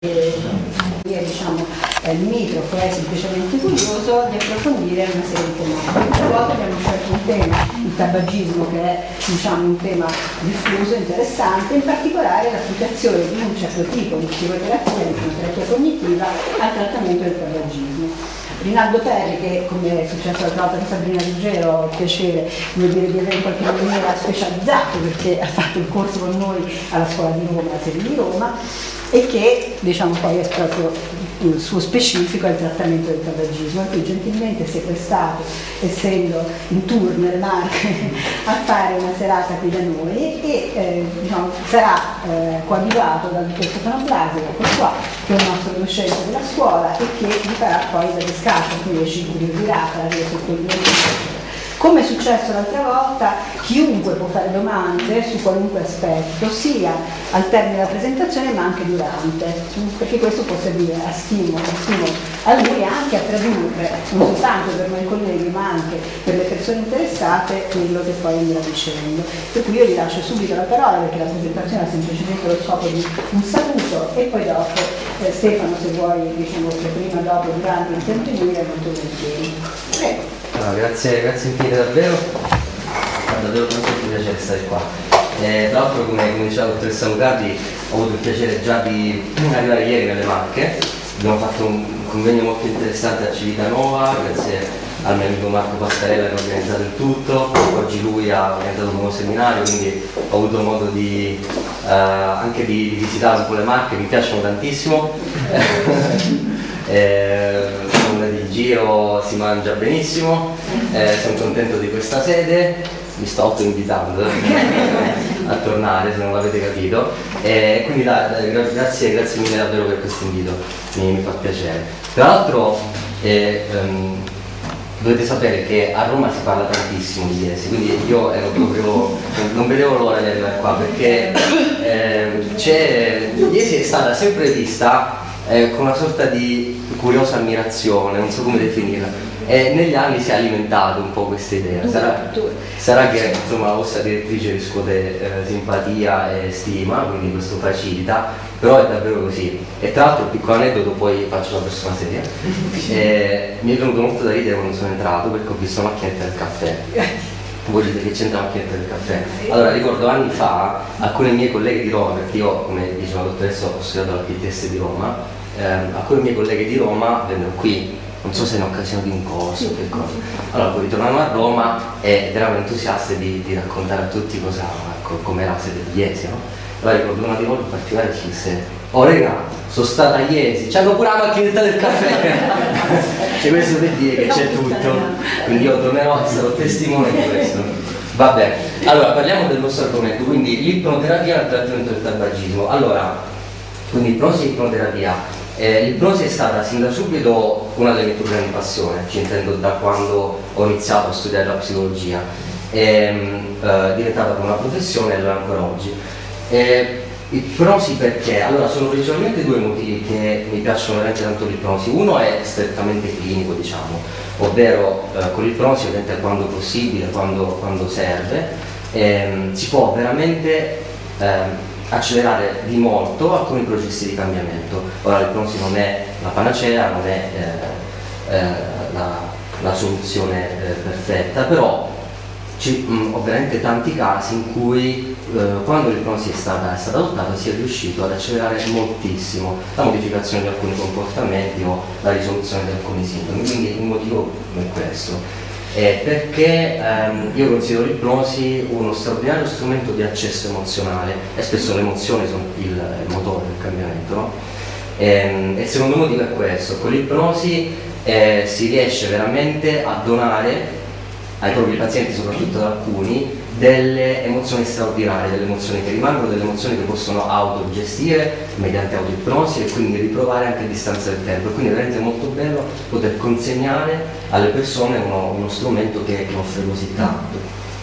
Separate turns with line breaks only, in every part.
diciamo limitrofo è semplicemente curioso di approfondire una serie di tematiche. Questa volta abbiamo scelto un tema, il tabagismo, che è diciamo un tema diffuso, interessante, in particolare l'applicazione di un certo tipo di psicoterapia, di terapia cognitiva al trattamento del tabagismo. Rinaldo Perri, che come è successo l'altra volta con Sabrina Ruggero, ho il piacere di avere in qualche maniera specializzato perché ha fatto il corso con noi alla scuola di Roma, alla sede di Roma, e che diciamo poi è proprio il suo specifico al trattamento del tabagismo, e qui gentilmente si è prestato, essendo in tour nelle Marche, a fare una serata qui da noi e diciamo, sarà coadiuvato dal dottor Stefano Blasi, qua, che è il nostro docente della scuola e che vi farà poi da discorso, quindi ci incuriosirà per avere sottolineato. Come è successo l'altra volta, chiunque può fare domande su qualunque aspetto, sia al termine della presentazione ma anche durante, perché questo può servire a stimolo a lui anche a tradurre, non soltanto per noi colleghi ma anche per le persone interessate, quello che poi andrà dicendo. Per cui io vi lascio subito la parola perché la presentazione ha semplicemente lo scopo di un saluto e poi dopo Stefano, se vuoi, diciamo, prima, dopo, durante, intervenire, molto volentieri. Prego.
Grazie infinite davvero, davvero tanto piacere stare qua. Tra l'altro come diceva la dottoressa Lucardi, ho avuto il piacere già di arrivare ieri nelle Marche, abbiamo fatto un convegno molto interessante a Civitanova, grazie al mio amico Marco Pascarella che ha organizzato il tutto, oggi lui ha organizzato un nuovo seminario, quindi ho avuto modo anche di visitare un po' le Marche, mi piacciono tantissimo. Di giro si mangia benissimo, sono contento di questa sede, mi sto autoinvitando a tornare se non l'avete capito, quindi grazie mille davvero per questo invito, mi fa piacere. Tra l'altro dovete sapere che a Roma si parla tantissimo di Iesi, quindi io ero proprio, non vedevo l'ora di arrivare qua perché Iesi è stata sempre vista con una sorta di curiosa ammirazione, non so come definirla, e negli anni si è alimentato un po' questa idea. Sarà che insomma la vostra direttrice riscuote simpatia e stima, quindi questo facilita, però è davvero così. E tra l'altro, un piccolo aneddoto, poi faccio la persona seria. Mi è venuto molto da ridere quando sono entrato perché ho visto la macchinetta del caffè. Voi dite che c'entra la macchinetta del caffè? Allora ricordo anni fa alcune mie colleghe di Roma, perché io come diceva la dottoressa ho studiato alla PTS di Roma, alcune mie colleghe di Roma vennero qui, non so se in occasione di un corso o che cosa. Allora poi ritornavano a Roma ed erano entusiaste di raccontare a tutti come era la sede di Iesi, no? Allora ricordo una di loro in particolare che disse: oh regà, sono stata a Iesi, c'hanno pure la macchinetta del caffè. Cioè questo per dire che c'è tutto, quindi io tornerò e sarò testimone di questo. Va bene, allora parliamo del nostro argomento, quindi l'ipnoterapia al trattamento del tabagismo. Allora, quindi ipnosi e ipnoterapia. L'ipnosi è stata sin da subito una delle mie più grandi passioni, ci intendo da quando ho iniziato a studiare la psicologia, è diventata una professione e lo è ancora oggi. Ipnosi perché? Allora sono principalmente due motivi che mi piacciono veramente tanto l'ipnosi. Uno è strettamente clinico, diciamo, ovvero con l'ipnosi ovviamente quando possibile, quando serve, si può veramente accelerare di molto alcuni processi di cambiamento. Ora l'ipnosi non è la panacea, non è la soluzione perfetta, però ho veramente tanti casi in cui quando l'ipnosi è stata adottata si è riuscito ad accelerare moltissimo la modificazione di alcuni comportamenti o la risoluzione di alcuni sintomi. Quindi il motivo è questo, perché io considero l'ipnosi uno straordinario strumento di accesso emozionale e spesso le emozioni sono il motore del cambiamento, no? E il secondo motivo è questo: con l'ipnosi si riesce veramente a donare ai propri pazienti, soprattutto ad alcuni, delle emozioni straordinarie, delle emozioni che rimangono, delle emozioni che possono autogestire mediante autoipnosi e quindi riprovare anche a distanza del tempo. E quindi è veramente molto bello poter consegnare alle persone uno strumento che offre così tanto.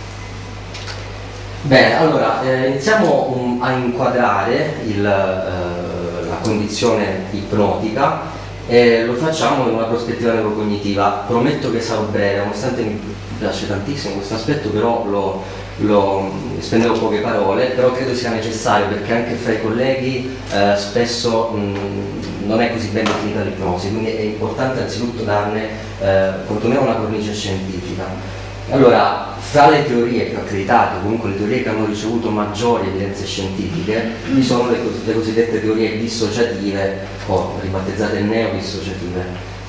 Bene, allora iniziamo a inquadrare la condizione ipnotica e lo facciamo in una prospettiva neurocognitiva. Prometto che sarò breve, nonostante mi piace tantissimo questo aspetto, però lo spendevo poche parole, però credo sia necessario perché anche fra i colleghi spesso non è così ben definita l'ipnosi, quindi è importante anzitutto darne quantomeno una cornice scientifica. Allora, fra le teorie più accreditate, comunque le teorie che hanno ricevuto maggiori evidenze scientifiche, vi sono le cosiddette teorie dissociative, o ribattezzate neodissociative,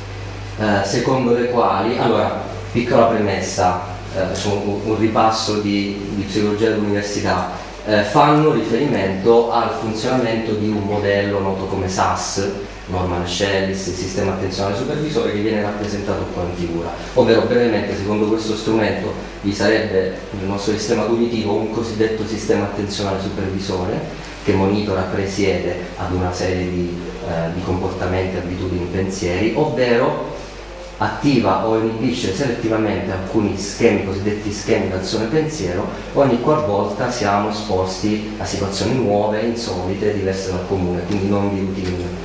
secondo le quali, allora, piccola premessa, un ripasso di psicologia dell'università, fanno riferimento al funzionamento di un modello noto come SAS, Norman Schellis, il sistema attenzionale supervisore, che viene rappresentato qua in figura, ovvero brevemente, secondo questo strumento vi sarebbe nel nostro sistema cognitivo un cosiddetto sistema attenzionale supervisore che monitora, presiede ad una serie di comportamenti, abitudini, pensieri, ovvero attiva o inibisce selettivamente alcuni schemi, cosiddetti schemi d'azione pensiero, ogni qualvolta siamo esposti a situazioni nuove, insolite, diverse dal comune, quindi non di routine.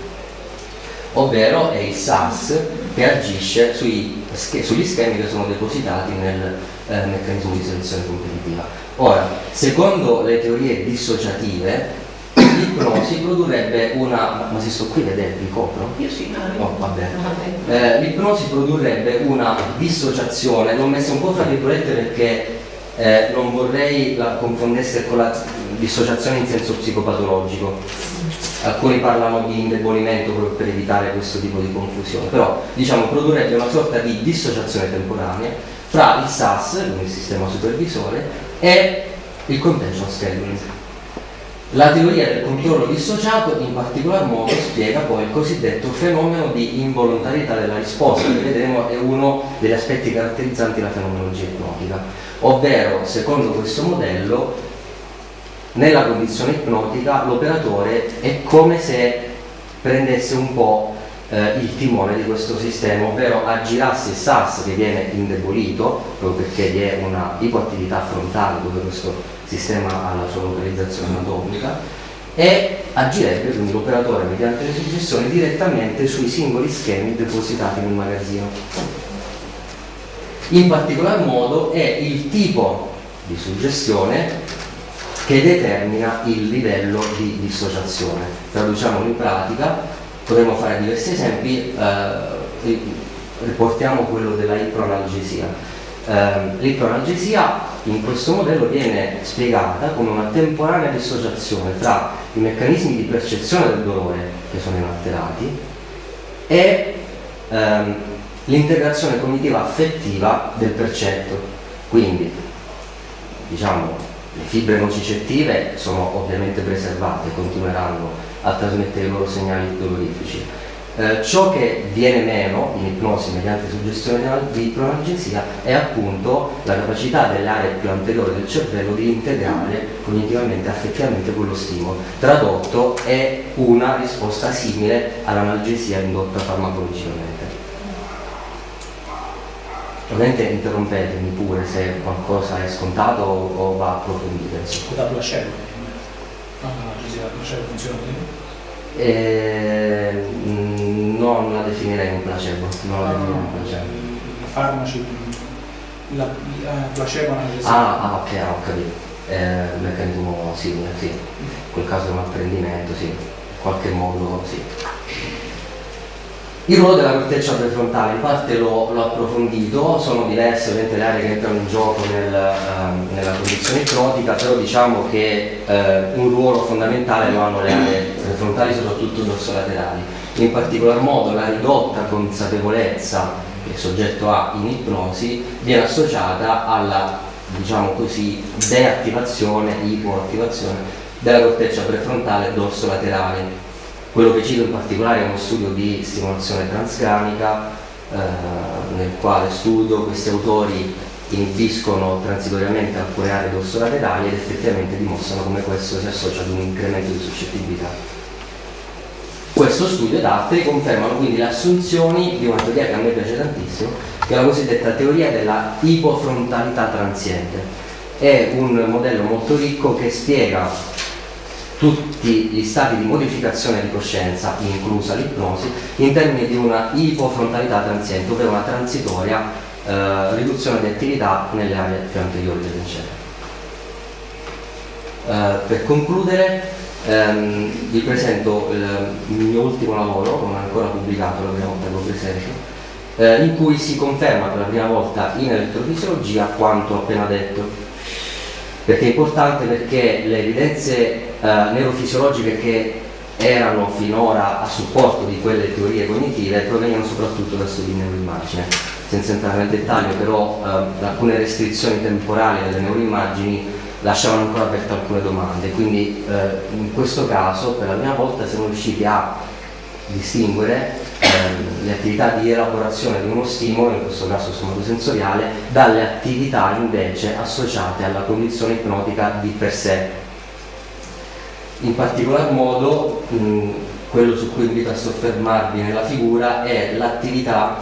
Ovvero è il SAS che agisce sugli schemi che sono depositati nel meccanismo di selezione competitiva. Ora, secondo le teorie dissociative, l'ipnosi produrrebbe una... Ma se sto qui vedete, vi copro?
Io sì,
no, va bene. L'ipnosi produrrebbe una dissociazione, l'ho messa un po' fra virgolette perché non vorrei la confondesse con la dissociazione in senso psicopatologico. Alcuni parlano di indebolimento proprio per evitare questo tipo di confusione, però diciamo produrrebbe una sorta di dissociazione temporanea fra il SAS, quindi il sistema supervisore, e il contention scheduling. La teoria del controllo dissociato in particolar modo spiega poi il cosiddetto fenomeno di involontarietà della risposta, che vedremo è uno degli aspetti caratterizzanti la fenomenologia ipnotica, ovvero secondo questo modello nella condizione ipnotica l'operatore è come se prendesse un po' il timone di questo sistema, ovvero aggirasse il SAS che viene indebolito proprio perché vi è una ipoattività frontale dove questo sistema ha la sua localizzazione anatomica, e agirebbe quindi l'operatore mediante le suggestioni direttamente sui singoli schemi depositati nel magazzino. In particolar modo è il tipo di suggestione che determina il livello di dissociazione. Traduciamolo in pratica, potremmo fare diversi esempi, riportiamo quello della iproanalgesia. L'iproanalgesia in questo modello viene spiegata come una temporanea dissociazione tra i meccanismi di percezione del dolore, che sono inalterati, e l'integrazione cognitiva affettiva del percetto. Quindi, diciamo, le fibre nocicettive sono ovviamente preservate, continueranno a trasmettere i loro segnali dolorifici. Ciò che viene meno in ipnosi mediante suggestione di iproanalgesia è appunto la capacità delle aree più anteriori del cervello di integrare cognitivamente e affettivamente quello stimolo. Tradotto, è una risposta simile all'analgesia indotta farmacologicamente. Ovviamente interrompetemi pure se qualcosa è scontato o va approfondito.
La placebo? L'analgesia da placebo funziona bene?
Non la definirei un placebo. Non la definirei un placebo.
I farmaci, la placebo analgesia.
Ok, ho capito. Un meccanismo simile, sì. In quel caso è un apprendimento, sì. In qualche modo, sì. Il ruolo della corteccia prefrontale, in parte l'ho approfondito, sono diverse ovviamente le aree che entrano in gioco nella condizione ipnotica, però diciamo che un ruolo fondamentale lo hanno le aree prefrontali, soprattutto dorsolaterali. In particolar modo la ridotta consapevolezza che il soggetto ha in ipnosi viene associata alla, diciamo così, deattivazione, ipoattivazione della corteccia prefrontale dorsolaterale. Quello che cito in particolare è uno studio di stimolazione transcranica nel quale studio questi autori inibiscono transitoriamente alcune aree dorsolaterali ed effettivamente dimostrano come questo si associa ad un incremento di suscettibilità. Questo studio ed altri confermano quindi le assunzioni di una teoria che a me piace tantissimo, che è la cosiddetta teoria della ipofrontalità transiente. È un modello molto ricco che spiega tutti gli stati di modificazione di coscienza, inclusa l'ipnosi, in termini di una ipofrontalità transiente, ovvero una transitoria riduzione di attività nelle aree più anteriori del cervello. Per concludere vi presento il mio ultimo lavoro, non ancora pubblicato, la prima volta che lo presento, in cui si conferma per la prima volta in elettrofisiologia quanto ho appena detto. Perché è importante? Perché le evidenze neurofisiologiche che erano finora a supporto di quelle teorie cognitive provenivano soprattutto da studi di neuroimmagine. Senza entrare nel dettaglio, però alcune restrizioni temporali delle neuroimmagini lasciavano ancora aperte alcune domande, quindi in questo caso per la prima volta siamo riusciti a distinguere le attività di elaborazione di uno stimolo, in questo caso somatosensoriale, dalle attività invece associate alla condizione ipnotica di per sé. In particolar modo quello su cui invito a soffermarvi nella figura è l'attività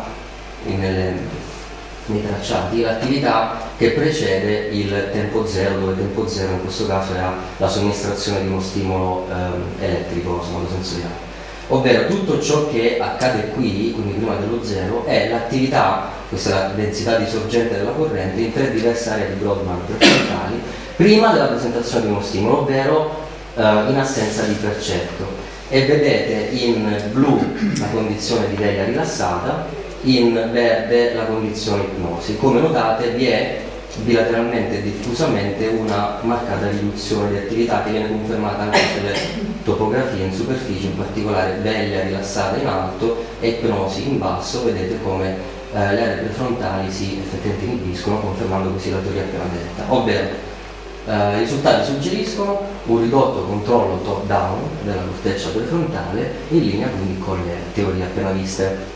nei tracciati, l'attività che precede il tempo zero, dove tempo zero in questo caso era la somministrazione di uno stimolo elettrico somatosensoriale. Ovvero tutto ciò che accade qui, quindi prima dello zero, è l'attività, questa è la densità di sorgente della corrente, in 3 diverse aree di Brodmann prefrontali, prima della presentazione di uno stimolo, ovvero in assenza di percetto. E vedete in blu la condizione di veglia rilassata, in verde la condizione ipnosi. Come notate vi è bilateralmente e diffusamente una marcata riduzione di attività che viene confermata anche sulle topografie in superficie, in particolare veglia rilassata in alto e ipnosi in basso. Vedete come le aree prefrontali si effettivamente inibiscono, confermando così la teoria appena detta. Ovvero i risultati suggeriscono un ridotto controllo top-down della corteccia prefrontale, in linea quindi con le teorie appena viste.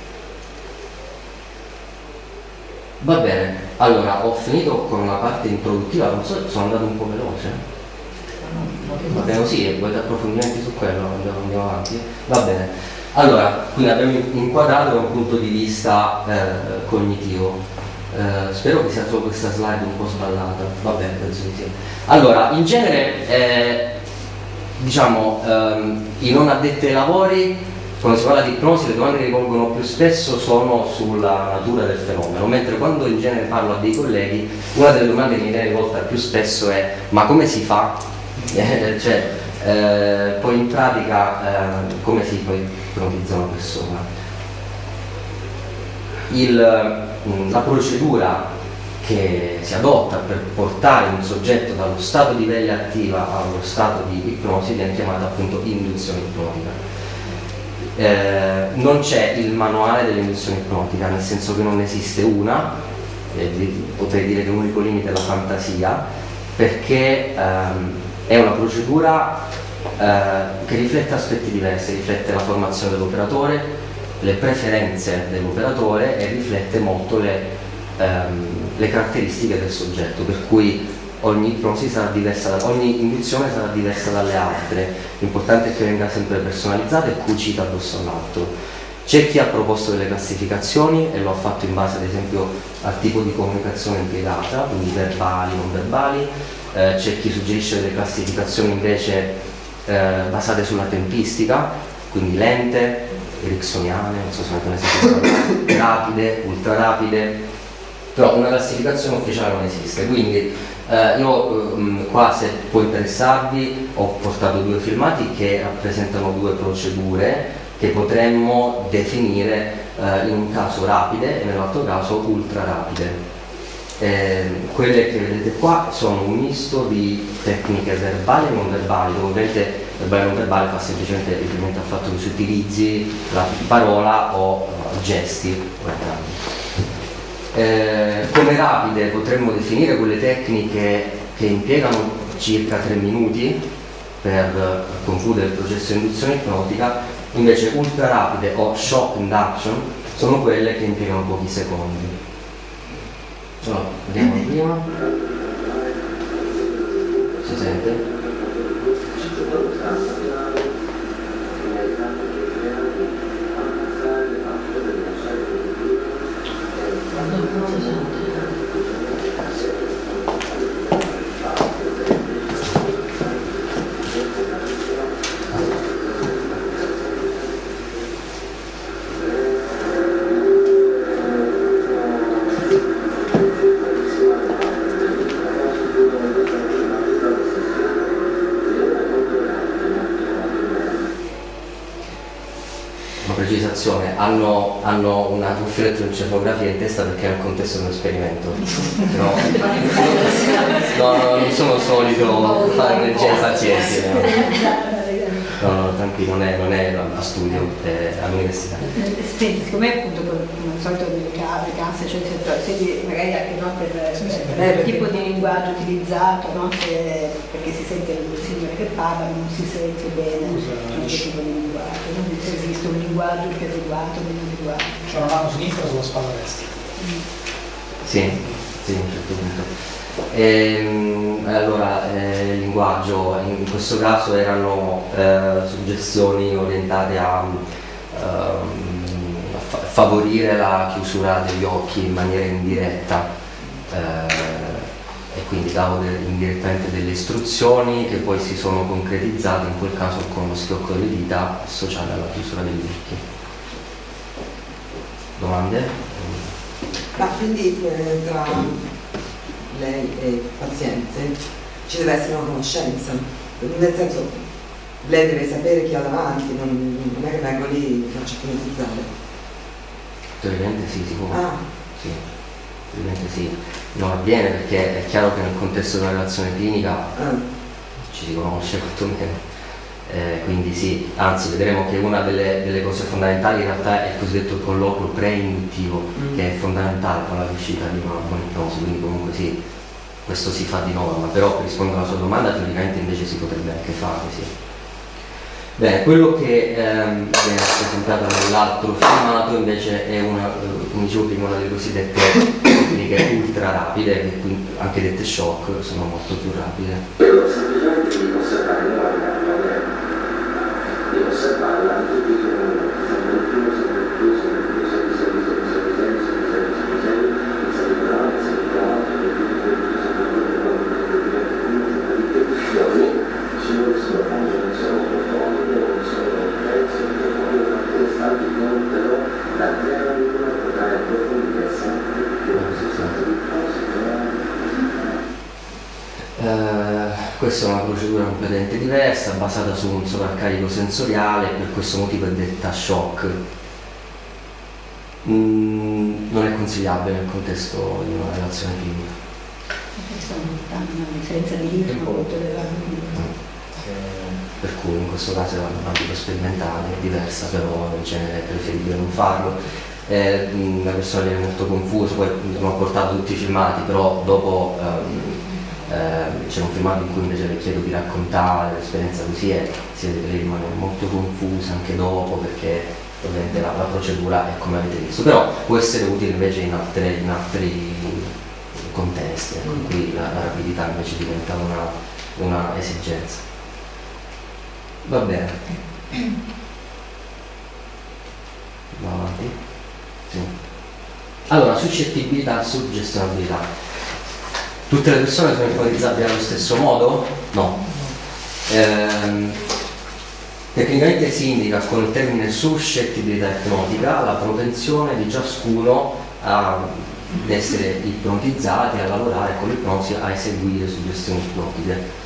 Va bene, allora ho finito con la parte introduttiva, non so, sono andato un po' veloce. Va bene così, volete approfondimenti su quello, andiamo avanti. Va bene, allora, quindi abbiamo inquadrato da un punto di vista cognitivo. Spero che sia solo questa slide un po' sballata. Va bene, penso di sì. Allora, in genere, diciamo, i non addetti ai lavori, quando si parla di ipnosi, le domande che rivolgono più spesso sono sulla natura del fenomeno, mentre quando in genere parlo a dei colleghi, una delle domande che mi viene rivolta più spesso è: ma come si fa? Poi in pratica come si poi ipnotizza una persona? La procedura che si adotta per portare un soggetto dallo stato di veglia attiva allo stato di ipnosi viene chiamata appunto induzione ipnotica. Non c'è il manuale dell'induzione ipnotica, nel senso che non esiste una, potrei dire che l'unico limite è la fantasia, perché è una procedura che riflette aspetti diversi, riflette la formazione dell'operatore, le preferenze dell'operatore e riflette molto le caratteristiche del soggetto, per cui ogni ipnosi sarà diversa, ogni induzione sarà diversa dalle altre. L'importante è che venga sempre personalizzata e cucita addosso all'altro. C'è chi ha proposto delle classificazioni e lo ha fatto in base ad esempio al tipo di comunicazione impiegata, quindi verbali, non verbali. C'è chi suggerisce delle classificazioni invece basate sulla tempistica, quindi lente, ericksoniane, non so se ne sentite, rapide, ultra rapide, però una classificazione ufficiale non esiste. Quindi io qua, se può interessarvi, ho portato 2 filmati che rappresentano 2 procedure che potremmo definire in un caso rapide e nell'altro caso ultra rapide. Quelle che vedete qua sono un misto di tecniche verbali e non verbali, dove ovviamente verbale e non verbale fa semplicemente riferimento al fatto che si utilizzi la parola o gesti. Come rapide potremmo definire quelle tecniche che impiegano circa 3 minuti per concludere il processo di induzione ipnotica. Invece ultra rapide o shock induction sono quelle che impiegano pochi secondi. Allora, vediamo prima. Si sente? precisazione, hanno una cuffia elettroencefalografia in testa perché è nel contesto di un esperimento. No, non sono solito fare un'emergenza pazienti. No, tranquillo, non è a studio, è all'università.
Senti, siccome appunto come al solito delle case, eccetera, senti magari anche no, per il tipo di linguaggio utilizzato, no? Perché si sente il signore che parla, ma non si sente bene che tipo di linguaggio, non se esiste un linguaggio più adeguato, meno adeguato.
C'è una mano sinistra sulla spalla destra.
Sì, a un certo punto. Allora, il linguaggio in questo caso erano suggestioni orientate a favorire la chiusura degli occhi in maniera indiretta e quindi davo indirettamente delle istruzioni che poi si sono concretizzate in quel caso con lo schiocco delle dita associate alla chiusura degli occhi. Domande?
Ma quindi tra lei e il paziente ci deve essere una conoscenza, nel senso lei deve sapere chi ha davanti, non è che vengo lì e mi faccio ipnotizzare.
Teoricamente sì, sicuro.
Sì.
Teoricamente sì. Non avviene perché è chiaro che nel contesto della relazione clinica ci si conosce quantomeno. Quindi sì, anzi vedremo che una delle cose fondamentali in realtà è il cosiddetto colloquio pre-induttivo, che è fondamentale per la riuscita di una buona ipnosi, quindi comunque sì, questo si fa di norma, però per rispondere alla sua domanda teoricamente invece si potrebbe anche fare, sì. Bene, quello che viene rappresentato nell'altro filmato invece è una, come dicevo prima, una delle cosiddette tecniche ultra rapide, che quindi anche dette shock sono molto più rapide. Semplicemente di osservare questa è una procedura completamente diversa, basata su un sovraccarico sensoriale, per questo motivo è detta shock. Non è consigliabile nel contesto di una relazione clinica.
Una differenza di ritmo molto elevata.
Per cui in questo caso è un ambito sperimentale, è diversa, però in genere è preferibile non farlo. La persona viene molto confusa, poi non ho portato tutti i filmati, però dopo c'è un filmato in cui invece le chiedo di raccontare l'esperienza così e si vede che lei rimane molto confusa anche dopo, perché ovviamente la procedura è come avete visto, però può essere utile invece in altri contesti, in cui la rapidità invece diventa una esigenza. Va bene. Va avanti? Sì. Allora, suscettibilità, suggestionabilità. Tutte le persone sono ipnotizzabili allo stesso modo? No. Tecnicamente si indica con il termine suscettibilità ipnotica la propensione di ciascuno ad essere ipnotizzati, a lavorare con l'ipnosi, a eseguire suggestioni ipnotiche.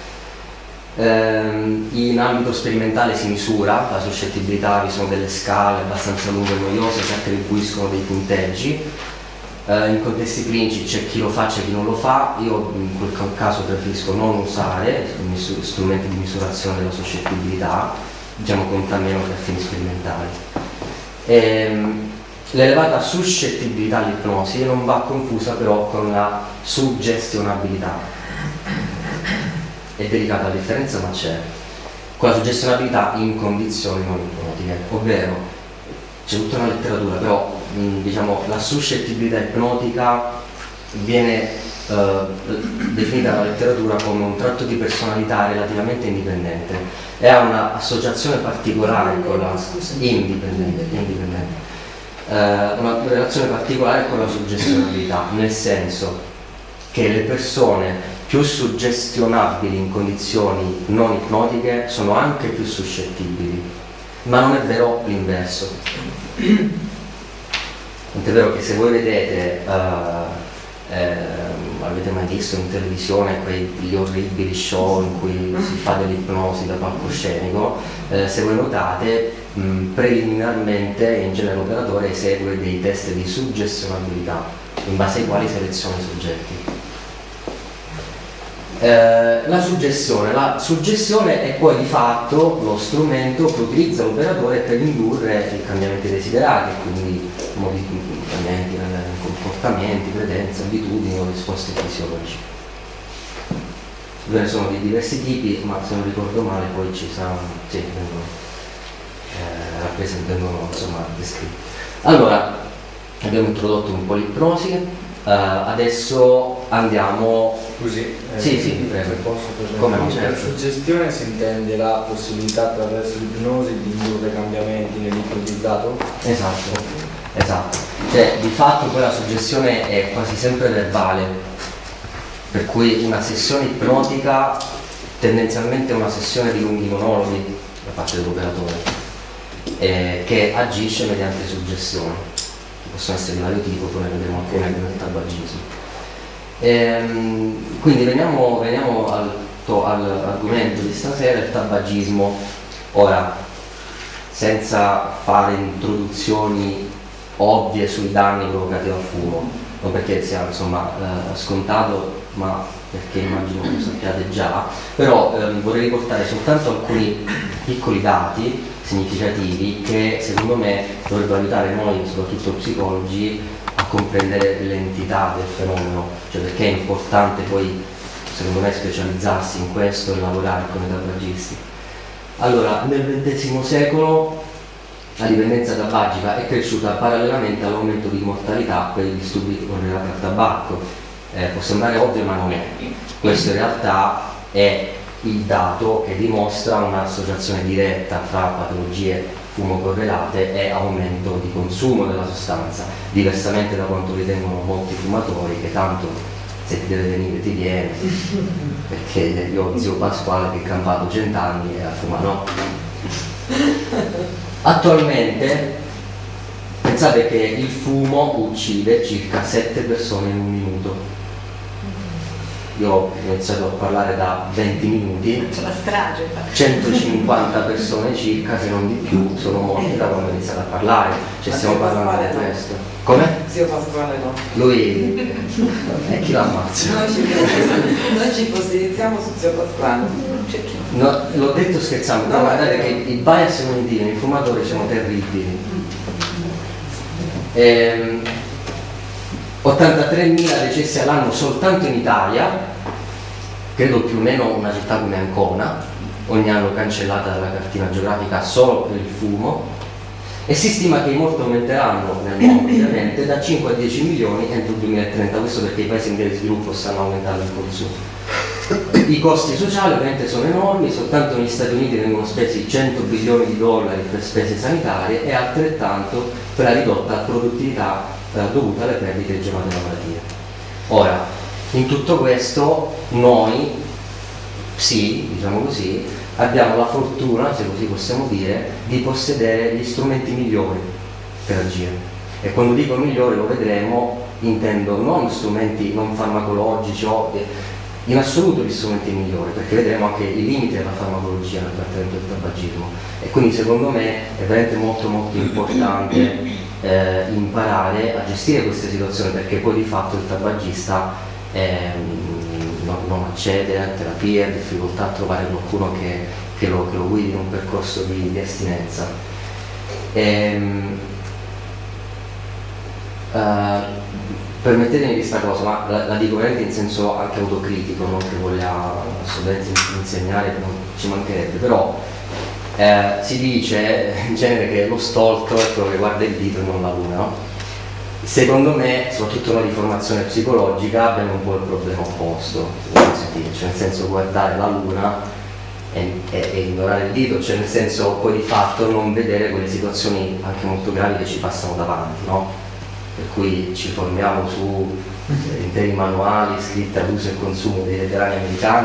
In ambito sperimentale si misura la suscettibilità, vi sono delle scale abbastanza lunghe e noiose che attribuiscono dei punteggi. In contesti clinici c'è chi lo fa, c'è chi non lo fa. Io in quel caso preferisco non usare strumenti di misurazione della suscettibilità, diciamo conta meno che a fini sperimentali. L'elevata suscettibilità all'ipnosi non va confusa però con la suggestionabilità. È delicata la differenza, ma c'è. Con la suggestionabilità in condizioni non ipnotiche, ovvero c'è tutta una letteratura, però diciamo la suscettibilità ipnotica viene definita dalla letteratura come un tratto di personalità relativamente indipendente e ha un'associazione particolare con la una relazione particolare con la suggestionabilità, nel senso che le persone più suggestionabili in condizioni non ipnotiche sono anche più suscettibili, ma non è vero l'inverso. È vero che se voi vedete avete mai visto in televisione quegli orribili show in cui si fa dell'ipnosi da palcoscenico, se voi notate preliminarmente in genere l'operatore esegue dei test di suggestionabilità in base ai quali seleziona i soggetti. La suggestione è poi di fatto lo strumento che utilizza l'operatore per indurre i cambiamenti desiderati, quindi cambiamenti nei comportamenti, credenze, abitudini o risposte fisiologiche. Ve ne sono di diversi tipi, ma se non ricordo male poi ci saranno, sì, vengono insomma descritti. Allora, abbiamo introdotto un po' l'ipnosi. Adesso andiamo.
Scusi,
sì, prego.
Come no,
certo.
Per suggestione si intende la possibilità attraverso l'ipnosi di indurre cambiamenti nell'ipnotizzato?
Esatto. Cioè, di fatto poi la suggestione è quasi sempre verbale, per cui una sessione ipnotica tendenzialmente è una sessione di lunghi monologhi da parte dell'operatore, che agisce mediante suggestione. Possono essere di vario tipo, poi ne vedremo alcune nel tabagismo. Quindi veniamo all'argomento di stasera, il tabagismo. Ora, senza fare introduzioni ovvie sui danni provocati dal fumo, non perché sia insomma scontato, ma perché immagino che lo sappiate già, però vorrei riportare soltanto alcuni piccoli dati significativi che secondo me dovrebbero aiutare noi, soprattutto psicologi, a comprendere l'entità del fenomeno, cioè perché è importante poi secondo me specializzarsi in questo e lavorare con i tabagisti. Allora, nel XX secolo la dipendenza tabagica è cresciuta parallelamente all'aumento di mortalità per i disturbi correlati al tabacco. Può sembrare ovvio ma non è. Questo in realtà è il dato che dimostra un'associazione diretta tra patologie fumo-correlate e aumento di consumo della sostanza, diversamente da quanto ritengono molti fumatori, che tanto se ti deve venire ti viene, perché io ho zio Pasquale che è campato 100 anni e ha fumato, no? Attualmente pensate che il fumo uccide circa 7 persone in un minuto. Io ho iniziato a parlare da 20 minuti, 150 persone circa, se non di più, sono morti da quando ho iniziato a parlare, cioè stiamo parlando di questo. Come?
Zio Pasquale no.
Lui è chi l'ammazza?
Noi ci fossilizziamo su zio Pasquale.
No, l'ho detto scherzando, però guardate che i bias cognitivi nei fumatori sono terribili. 83.000 decessi all'anno soltanto in Italia, credo più o meno una città come Ancona, ogni anno cancellata dalla cartina geografica solo per il fumo, e si stima che i morti aumenteranno nel mondo ovviamente da 5 a 10 milioni entro il 2030, questo perché i paesi in via di sviluppo stanno aumentando il consumo. I costi sociali ovviamente sono enormi, soltanto negli Stati Uniti vengono spesi 100 bilioni di dollari per spese sanitarie e altrettanto per la ridotta produttività dovuta alle perdite di giornate lavorative. Ora, in tutto questo noi, sì, diciamo così, abbiamo la fortuna, se così possiamo dire, di possedere gli strumenti migliori per agire. E quando dico migliori, lo vedremo, intendo non strumenti non farmacologici o in assoluto gli strumenti migliori, perché vedremo anche i limiti della farmacologia nel trattamento del tabagismo. E quindi secondo me è veramente molto molto importante imparare a gestire queste situazioni, perché poi di fatto il tabagista non accede a terapie, ha difficoltà a trovare qualcuno che lo guidi in un percorso di astinenza. Permettetemi questa cosa, ma la dico veramente in senso anche autocritico, non che voglia assolutamente insegnare, non ci mancherebbe, però si dice in genere che lo stolto è quello che guarda il dito e non la luna, no? Secondo me, soprattutto noi di formazione psicologica, abbiamo un po' il problema opposto, cioè nel senso guardare la luna e ignorare il dito, cioè nel senso poi di fatto non vedere quelle situazioni anche molto gravi che ci passano davanti, no? Per cui ci formiamo su interi manuali scritti all'uso e consumo dei veterani americani.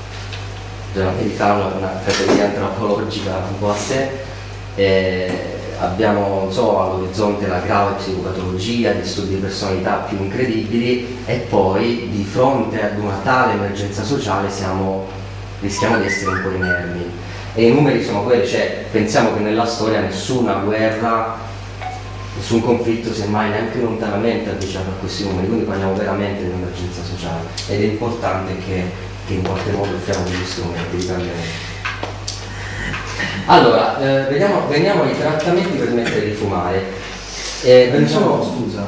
L'americano è una categoria antropologica un po' a sé, abbiamo all'orizzonte la grave psicopatologia, gli studi di personalità più incredibili, e poi di fronte ad una tale emergenza sociale rischiamo di essere un po' inermi. E i numeri sono quelli, cioè pensiamo che nella storia nessuna guerra, nessun conflitto si è mai neanche lontanamente avvicinato a questi numeri, quindi parliamo veramente di un'emergenza sociale, ed è importante che in qualche modo offriamo degli strumenti di cambiamento. Allora, veniamo ai trattamenti per smettere di fumare.
Scusa,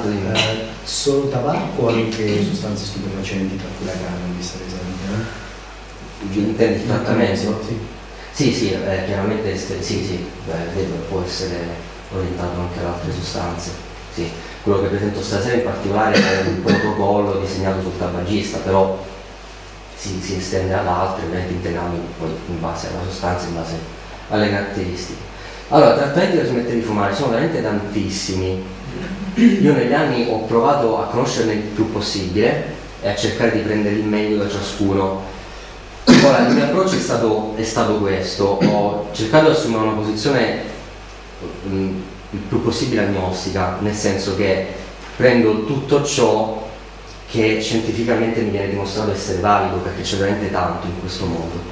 solo tabacco o anche sostanze stupefacenti, tra cui la cannabis ad esempio?
Intendi il trattamento?
Sì.
Sì, chiaramente vedo, può essere orientato anche ad altre sostanze. Sì. Quello che presento stasera in particolare è un protocollo disegnato sul tabagista, però si estende ad altre, ovviamente integrando poi in base alla sostanza, in base alle caratteristiche. Allora, trattamenti per smettere di fumare sono veramente tantissimi. Io negli anni ho provato a conoscerne il più possibile e a cercare di prendere il meglio da ciascuno. Ora, il mio approccio è stato questo: ho cercato di assumere una posizione il più possibile agnostica, nel senso che prendo tutto ciò che scientificamente mi viene dimostrato essere valido, perché c'è veramente tanto in questo mondo.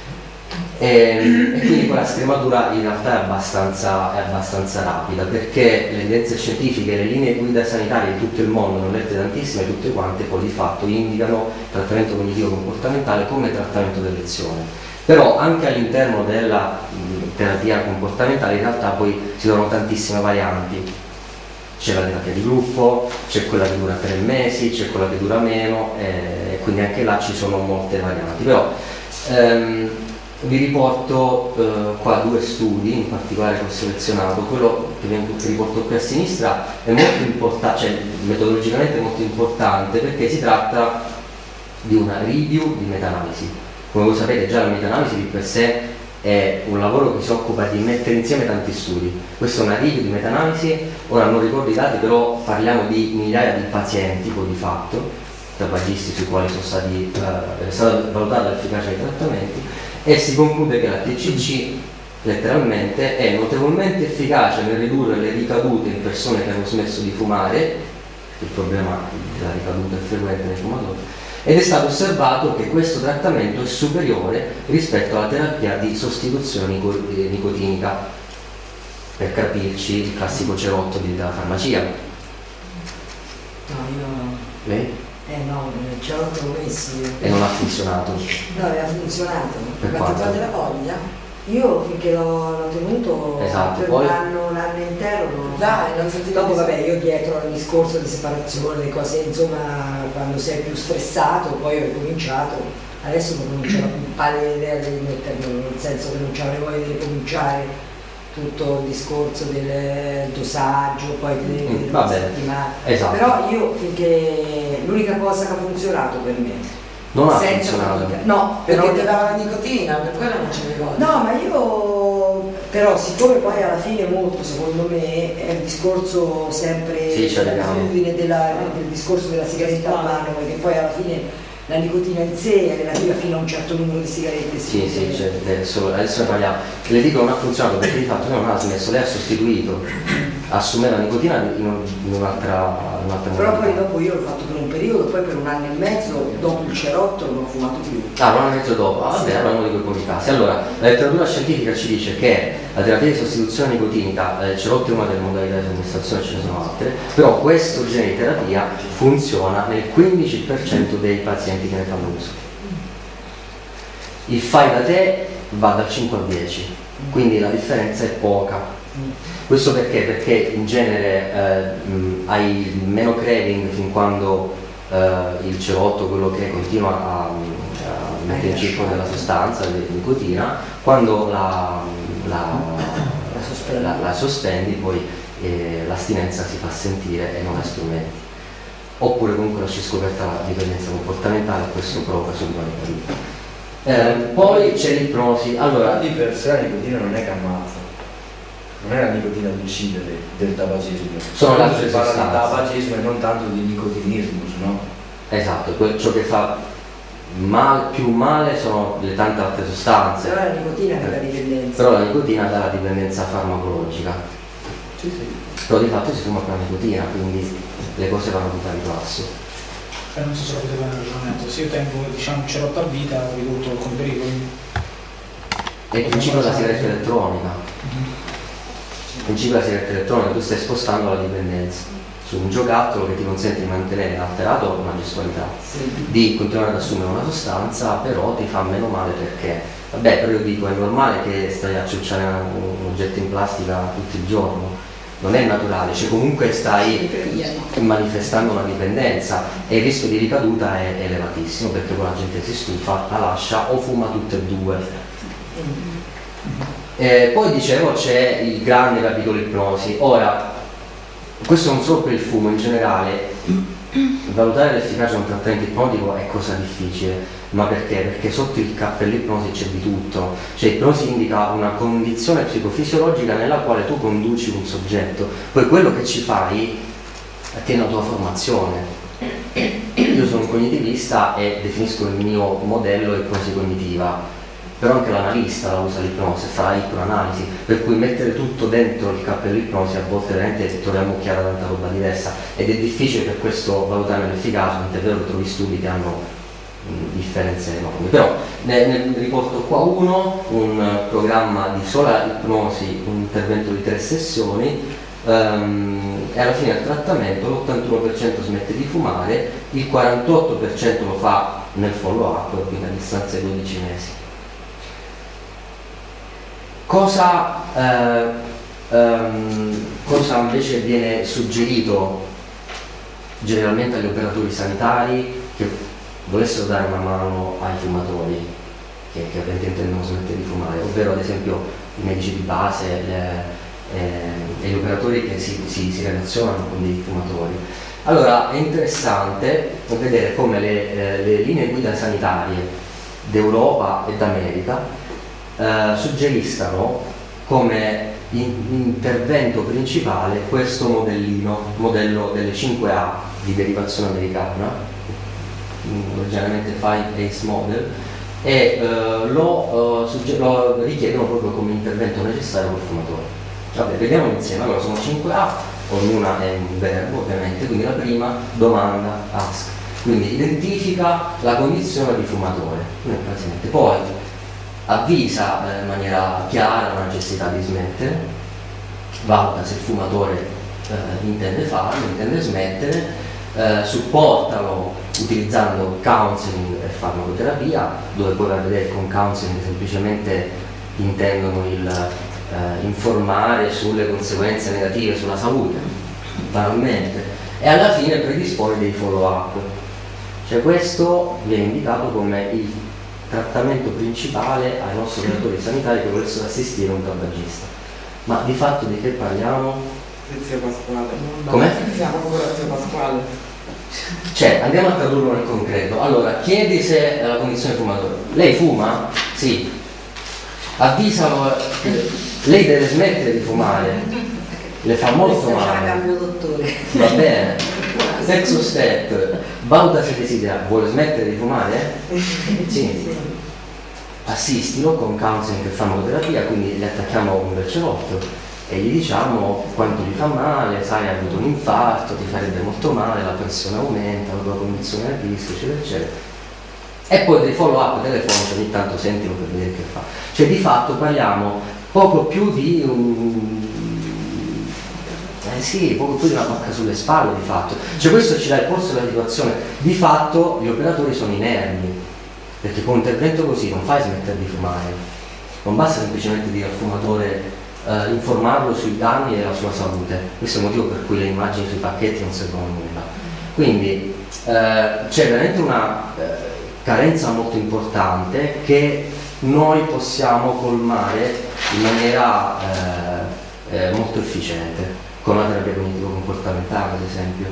E quindi quella scrematura in realtà è abbastanza rapida, perché le evidenze scientifiche, le linee guida sanitarie di tutto il mondo, ne ho lette tantissime, tutte quante poi di fatto indicano trattamento cognitivo comportamentale come trattamento d'elezione. Però anche all'interno della terapia comportamentale in realtà poi si trovano tantissime varianti. C'è la terapia di gruppo, c'è quella che dura 3 mesi, c'è quella che dura meno, e quindi anche là ci sono molte varianti. Però vi riporto qua 2 studi in particolare che ho selezionato. Quello che riporto qui a sinistra è molto importante, cioè metodologicamente molto importante, perché si tratta di una review di meta-analisi. Come voi sapete, già la meta-analisi di per sé è un lavoro che si occupa di mettere insieme tanti studi. Questa è una review di meta-analisi, ora non ricordo i dati, però parliamo di migliaia di pazienti poi di fatto, tabagisti sui quali è stata valutata l'efficacia dei trattamenti, e si conclude che la TCC letteralmente è notevolmente efficace nel ridurre le ricadute in persone che hanno smesso di fumare, il problema della ricaduta è frequente nei fumatori, ed è stato osservato che questo trattamento è superiore rispetto alla terapia di sostituzione nicotinica, per capirci il classico cerotto della farmacia.
No, io...
Lei?
No, ce l'ho messi.
E non ha funzionato?
No, aveva funzionato.
Per
Ma
quanto?
ti fate la voglia?
Io finché l'ho tenuto
Esatto,
per
poi...
un anno intero.
Dai, non senti
Dopo vabbè, io dietro al discorso di separazione, le cose, insomma, quando sei più stressato, poi ho ricominciato. Adesso non c'è la più pallida idea di mettermi, nel senso che non ci avrei voglia di ricominciare tutto il discorso del dosaggio, poi delle settimane.
Esatto.
Però io finché l'unica cosa che ha funzionato per me,
non ha
senza
funzionato.
fatica, no,
Perché
però
ti dava la nicotina, per quello non ce ne voglio.
no, ma io però siccome poi alla fine molto secondo me è il discorso sempre
Sì,
dell'abitudine del discorso della sigaretta a mano, perché poi alla fine la nicotina in sé è relativa fino a un certo numero di sigarette.
Sì, certo, adesso ne parliamo. Le dico non ha funzionato perché di fatto lei non ha smesso, lei ha sostituito, assumeva nicotina in un'altra
Però poi
modalità.
dopo io l'ho fatto per un periodo, poi per un anno e mezzo, dopo il cerotto non ho fumato più.
Ah, un anno e mezzo dopo, vabbè, parliamo di quei pochi casi. Allora, la letteratura scientifica ci dice che la terapia di sostituzione nicotinica, il cerotto è una delle modalità di somministrazione, ce ne sono altre, però questo genere di terapia funziona nel 15% dei pazienti che ne fanno uso. Il fai da te va dal 5 al 10, quindi la differenza è poca. Questo perché? Perché in genere hai meno craving fin quando il cerotto, quello che continua a mettere in circolo della sostanza, della nicotina, quando la sospendi poi l'astinenza si fa sentire e non ha strumenti. Oppure comunque lasci scoperta la dipendenza comportamentale, questo provoca subito una ricaduta. Poi c'è l'ipnosi. Allora,
di per sé la nicotina non è che ammazza, non è la nicotina ad uccidere del tabagismo.
Sono le altre
Si parla di
sostanze.
tabagismo e non tanto di nicotinismo, no?
Esatto, ciò che fa più male sono le tante altre sostanze.
Però la nicotina dà la dipendenza.
Però la nicotina dà la dipendenza farmacologica.
Sì, sì.
Però di fatto si fuma con la nicotina, quindi le cose vanno tutte a ribasso.
Cioè, non so se capite bene il ragionamento. Se io tengo, diciamo, un cerotto a vita, ho ridotto con pericoli.
E il principio della sigaretta elettronica. Il principio della sigaretta elettronica, tu stai spostando la dipendenza su un giocattolo che ti consente di mantenere inalterato una gestualità, di continuare ad assumere una sostanza, però ti fa meno male perché, vabbè, però io dico, è normale che stai a ciucciare un oggetto in plastica tutto il giorno, non è naturale, cioè comunque stai manifestando una dipendenza e il rischio di ricaduta è elevatissimo, perché poi la gente si stufa, la lascia o fuma tutte e due. Poi dicevo c'è il grande capitolo ipnosi. Ora, questo non solo per il fumo, in generale valutare l'efficacia di un trattamento ipnotico è cosa difficile, ma perché? Perché sotto il cappello ipnosi c'è di tutto, cioè ipnosi indica una condizione psicofisiologica nella quale tu conduci un soggetto, poi quello che ci fai attiene alla tua formazione. Io sono un cognitivista e definisco il mio modello ipnosi cognitiva, però anche l'analista la usa l'ipnosi, fa la ipnoanalisi, per cui mettere tutto dentro il cappello ipnosi a volte veramente troviamo chiara tanta roba diversa ed è difficile per questo valutare l'efficacia, tant'è vero che trovi studi che hanno differenze enormi. Però ne riporto qua uno, un programma di sola ipnosi, un intervento di 3 sessioni, e alla fine del trattamento l'81% smette di fumare, il 48% lo fa nel follow up, quindi a distanza di 12 mesi. Cosa invece viene suggerito generalmente agli operatori sanitari che volessero dare una mano ai fumatori che ovviamente intendono smettere di fumare, ovvero ad esempio i medici di base e gli operatori che si relazionano con dei fumatori? Allora è interessante vedere come le linee guida sanitarie d'Europa e d'America suggeriscano come intervento principale questo modello delle 5A di derivazione americana, originariamente 5ACE model, e lo richiedono proprio come intervento necessario col fumatore. Vabbè, vediamo insieme. Allora sono 5A, ognuna è un verbo ovviamente, quindi la prima domanda, ask, quindi identifica la condizione di fumatore nel paziente, poi avvisa in maniera chiara la necessità di smettere, valuta se il fumatore intende farlo, intende smettere, supportalo utilizzando counseling e farmacoterapia, dove poi va a vedere con counseling semplicemente intendono informare sulle conseguenze negative sulla salute, banalmente, e alla fine predisporre dei follow up. Cioè questo viene indicato come il trattamento principale ai nostri operatori sanitari che volessero assistere un tabagista. Ma di fatto di che parliamo?
Zio Pasquale.
Com'è?
Siamo ancora zio Pasquale.
Cioè, andiamo a tradurlo nel concreto. Allora, chiedi se la condizione fumatore. Lei fuma? Sì. Avvisalo. Lei deve smettere di fumare. Le fa molto male. Va bene. Terzo step, valuta se desidera, vuole smettere di fumare? Sì. Assistilo con counseling e farmacoterapia, quindi gli attacchiamo un bel cerotto e gli diciamo quanto gli fa male, sai, hai avuto un infarto, ti farebbe molto male, la pressione aumenta, la tua condizione è a rischio, eccetera, eccetera. E poi dei follow up telefonici, ogni tanto sentilo per vedere che fa. Cioè di fatto parliamo poco più di poco più di una pacca sulle spalle di fatto. Cioè questo ci dà il polso della situazione. Di fatto gli operatori sono inermi, perché con un intervento così non fai smettere di fumare. Non basta semplicemente dire al fumatore informarlo sui danni della sua salute. Questo è il motivo per cui le immagini sui pacchetti non servono a nulla. Quindi c'è veramente una carenza molto importante che noi possiamo colmare in maniera molto efficiente con la terapia cognitivo-comportamentale, ad esempio.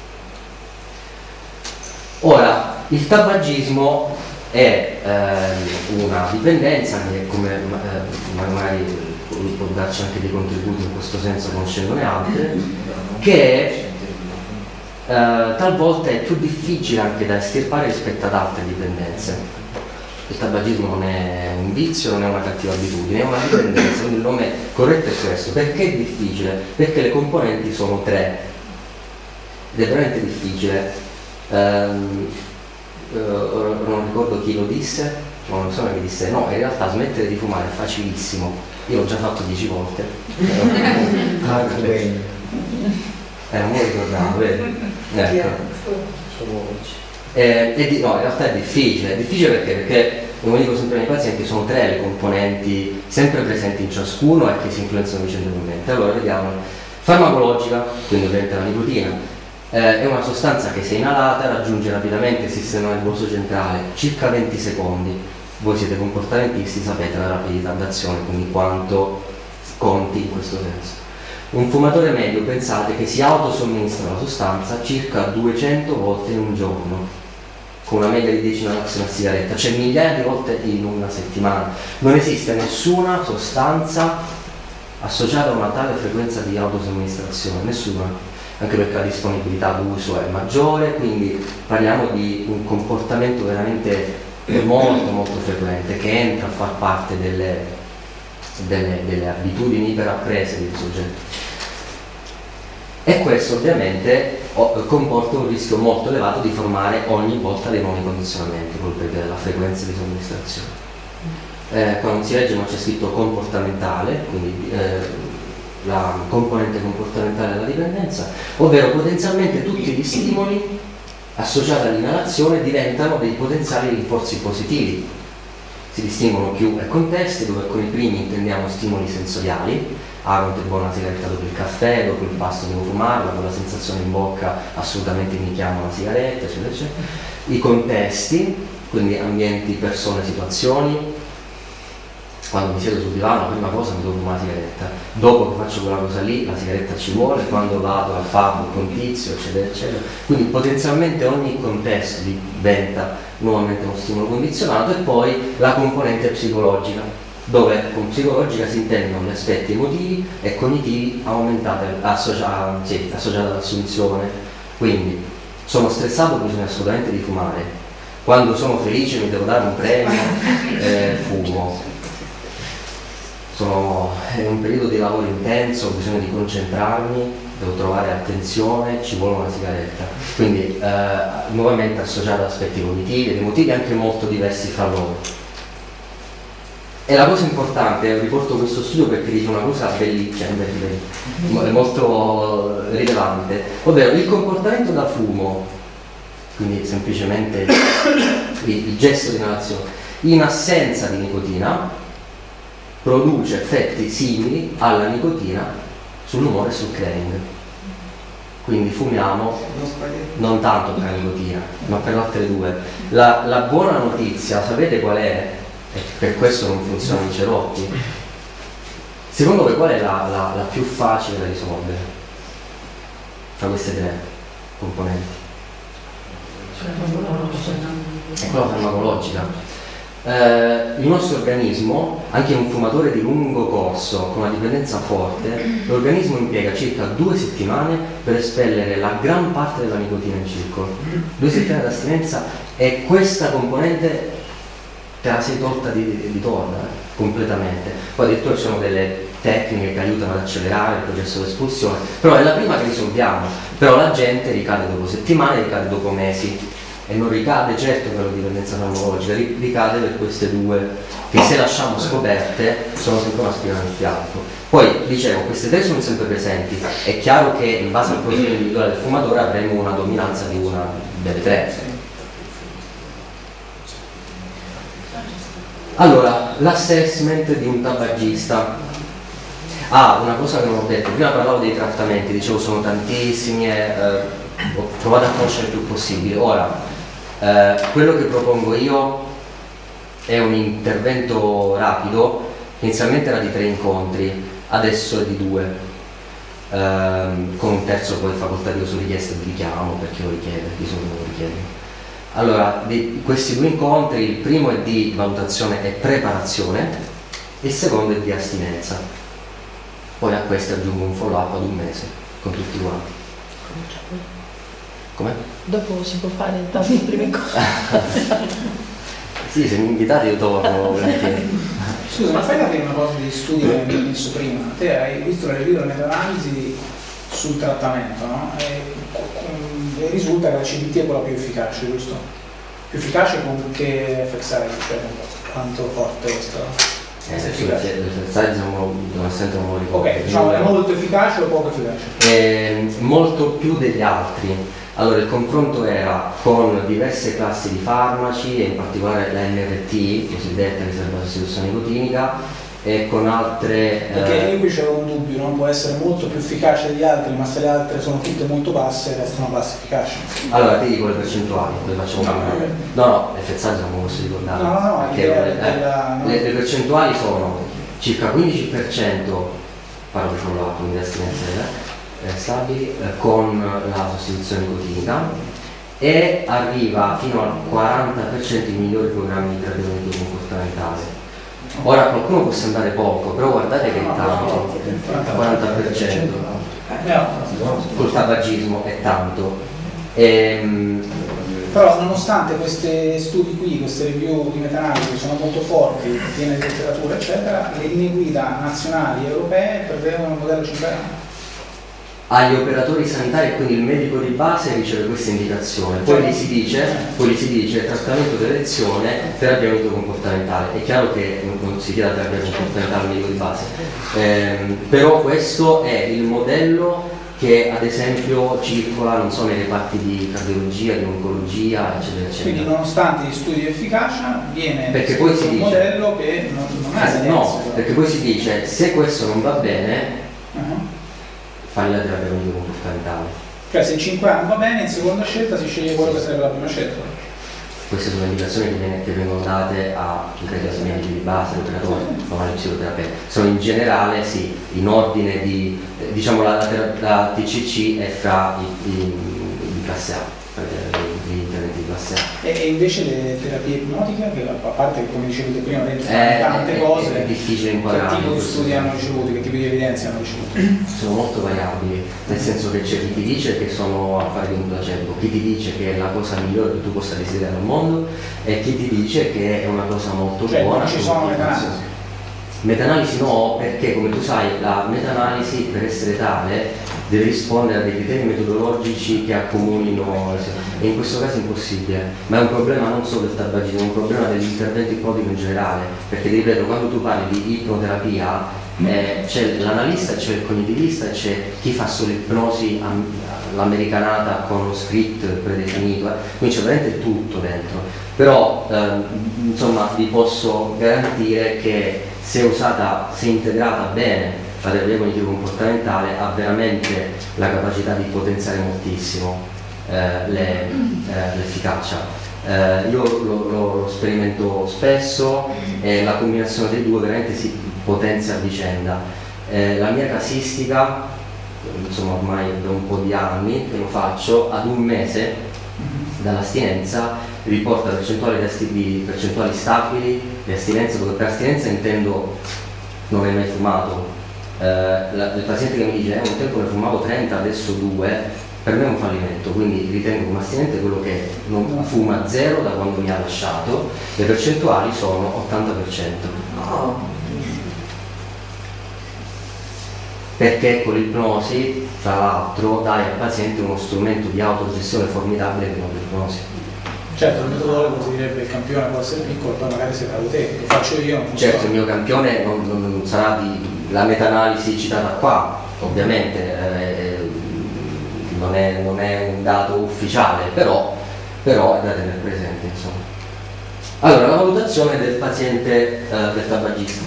Ora, il tabagismo è una dipendenza che, come magari può darci anche dei contributi in questo senso conoscendone altre, che talvolta è più difficile anche da estirpare rispetto ad altre dipendenze. Il tabagismo non è un vizio, non è una cattiva abitudine, è una dipendenza, quindi il nome corretto è questo. Perché è difficile? Perché le componenti sono 3 ed è veramente difficile. Non ricordo chi lo disse, una persona che disse no, in realtà smettere di fumare è facilissimo, io l'ho già fatto 10 volte. Non mi ricordavo, vedi? Ecco. No, in realtà è difficile perché come dico sempre ai miei pazienti sono 3 le componenti sempre presenti in ciascuno e che si influenzano vicendevolmente. Allora vediamo, farmacologica, quindi ovviamente la nicotina, è una sostanza che se inalata raggiunge rapidamente il sistema nervoso centrale, circa 20 secondi. Voi siete comportamentisti, sapete la rapidità d'azione, quindi quanto conti in questo senso. Un fumatore medio, pensate che si autosomministra la sostanza circa 200 volte in un giorno, con una media di 10 inalazioni a sigaretta, cioè migliaia di volte in una settimana. Non esiste nessuna sostanza associata a una tale frequenza di autosomministrazione, nessuna, anche perché la disponibilità d'uso è maggiore, quindi parliamo di un comportamento veramente molto frequente che entra a far parte delle abitudini iperapprese del soggetto. E questo ovviamente comporta un rischio molto elevato di formare ogni volta dei nuovi condizionamenti proprio per la frequenza di somministrazione. Qua non si legge ma c'è scritto comportamentale, quindi la componente comportamentale della dipendenza, ovvero potenzialmente tutti gli stimoli associati all'inalazione diventano dei potenziali rinforzi positivi. Si distinguono più contesti, dove con i primi intendiamo stimoli sensoriali, quanto è buona la sigaretta dopo il caffè, dopo il pasto devo fumarla, con la sensazione in bocca assolutamente mi chiama una sigaretta, eccetera, eccetera. I contesti, quindi ambienti, persone, situazioni. Quando mi siedo sul divano, la prima cosa mi devo fumare la sigaretta, dopo che faccio quella cosa lì, la sigaretta ci vuole, quando vado al pub con tizio, eccetera, eccetera. Quindi potenzialmente ogni contesto diventa nuovamente uno stimolo condizionato. E poi la componente psicologica, dove con psicologica si intendono gli aspetti emotivi e cognitivi associati all'assunzione. Quindi sono stressato, bisogna assolutamente di fumare, quando sono felice mi devo dare un premio, fumo. È un periodo di lavoro intenso, ho bisogno di concentrarmi, devo trovare attenzione, ci vuole una sigaretta. Quindi nuovamente associato ad aspetti cognitivi ed emotivi anche molto diversi fra loro. E la cosa importante, riporto questo studio perché dice una cosa bellissima, molto rilevante, ovvero il comportamento da fumo, quindi semplicemente il gesto di inalazione, in assenza di nicotina, produce effetti simili alla nicotina sull'umore e sul craving. Quindi fumiamo non tanto per la nicotina, ma per le altre due. La buona notizia, sapete qual è? E per questo non funzionano i cerotti. Secondo voi qual è la più facile da risolvere tra queste 3 componenti? È quella farmacologica. Il nostro organismo, anche in un fumatore di lungo corso con una dipendenza forte, l'organismo impiega circa 2 settimane per espellere la gran parte della nicotina in circolo. 2 settimane di astinenza e questa componente te la sei tolta di torno completamente. Poi addirittura ci sono delle tecniche che aiutano ad accelerare il processo di espulsione, però è la prima che risolviamo. Però la gente ricade dopo settimane, ricade dopo mesi. E non ricade certo per la dipendenza farmacologica, ricade per queste 2 che se lasciamo scoperte sono sempre una spina nel fianco. Poi dicevo, queste 3 sono sempre presenti, è chiaro che in base al profilo individuale del fumatore avremo una dominanza di una delle 3. Allora, l'assessment di un tabagista. Una cosa che non ho detto, prima parlavo dei trattamenti, dicevo sono tantissimi e ho provato a conoscere il più possibile. Ora, quello che propongo io è un intervento rapido, inizialmente era di 3 incontri, adesso è di 2, con un terzo poi facoltativo su richiesta di richiamo per chi lo richiede, chi sono lo richiede. Allora, di questi 2 incontri, il primo è di valutazione e preparazione e il secondo è di astinenza. Poi a questo aggiungo un follow up ad 1 mese con tutti quanti. Come?
Dopo si può fare tanto in prime cose.
Sì, se mi invitate io torno volentieri.
Scusa, ma fai capire una cosa di studi che mi hai messo prima. Te hai visto le meta-analisi sul trattamento, no? E risulta che la CBT è quella più efficace, giusto? Più efficace con che FXI, cioè quanto forte è questo?
Non sento un po'.
Ok, diciamo è molto efficace o poco efficace?
Molto più degli altri. Allora il confronto era con diverse classi di farmaci e in particolare la NRT, cosiddetta riserva sostituzione nicotinica, e con altre...
Perché io qui c'avevo un dubbio, no? Può essere molto più efficace degli altri, ma se le altre sono tutte molto basse, restano basse efficaci.
Allora ti dico le percentuali, le facciamo prima. No, effettivamente non posso ricordare.
No,
le percentuali sono circa 15%, parlo di follow-up, quindi di astinenza stabili, con la sostituzione nicotinica, e arriva fino al 40% i migliori programmi di trattamento comportamentale. Ora qualcuno può sembrare poco, però guardate che è tanto, 40% col tabagismo è tanto.
Però nonostante questi studi qui, queste review di meta-analisi sono molto forti, piene di letteratura eccetera, le linee guida nazionali e europee prevedono un modello cinghiale.
Agli operatori sanitari, quindi il medico di base riceve questa indicazione, poi gli si dice trattamento di elezione, terapia comportamentale. È chiaro che non si chiede terapia comportamentale al medico di base, però questo è il modello che ad esempio circola, non so, nei reparti di cardiologia, di oncologia, eccetera, eccetera.
Quindi nonostante gli studi di efficacia viene
perché poi si
un
dice,
modello che non ha senso.
No, perché poi si dice se questo non va bene, fai la terapia comportamentale.
Cioè se in 5 anni va bene, in seconda scelta si sceglie quello che sarebbe la prima scelta.
Queste sono indicazioni che vengono date a medici di base, operatori, formali psicoterapeuti. Sono in generale, sì, in ordine di, diciamo la TCC è fra i classe A, gli interventi di classe A.
E invece le terapie ipnotiche, che a parte che come dicevi prima dentro tante cose,
è difficile inquadrare.
Che tipo di studi hanno ricevuto, che tipo di evidenze hanno ricevuto?
Sono molto variabili, nel senso che c'è chi ti dice che sono affari di un placebo, chi ti dice che è la cosa migliore che tu possa desiderare al mondo e chi ti dice che è una cosa molto buona.
Non ci sono meta-analisi?
Meta-analisi no, perché come tu sai la meta-analisi per essere tale deve rispondere a dei criteri metodologici che accomunino, e in questo caso è impossibile, ma è un problema non solo del tabagismo, è un problema dell'intervento ipnotico in generale, perché ti ripeto, quando tu parli di ipnoterapia c'è l'analista, c'è il cognitivista, c'è chi fa solo ipnosi all'americanata con lo script predefinito, quindi c'è veramente tutto dentro, però insomma vi posso garantire che se usata, se integrata bene la terapia cognitivo-comportamentale ha veramente la capacità di potenziare moltissimo l'efficacia. Io lo sperimento spesso e la combinazione dei due veramente si potenzia a vicenda. La mia casistica, insomma ormai da un po' di anni che lo faccio, ad un mese dall'astinenza riporta percentuali stabili di astinenza, dove per astinenza intendo non hai mai fumato. Il paziente che mi dice un tempo ne fumavo 30, adesso 2, per me è un fallimento, quindi ritengo come astinente quello che non fuma 0 da quando mi ha lasciato. Le percentuali sono 80%. Perché con l'ipnosi, tra l'altro, dai al paziente uno strumento di autogestione formidabile che non l'ipnosi.
Certo, il metodologo ti direbbe il campione può essere piccolo, poi magari sei bravo te, lo faccio io.
Certo, il mio campione non sarà la meta-analisi citata qua, ovviamente non è un dato ufficiale, però è da tenere presente, insomma. Allora, la valutazione del paziente del tabagista.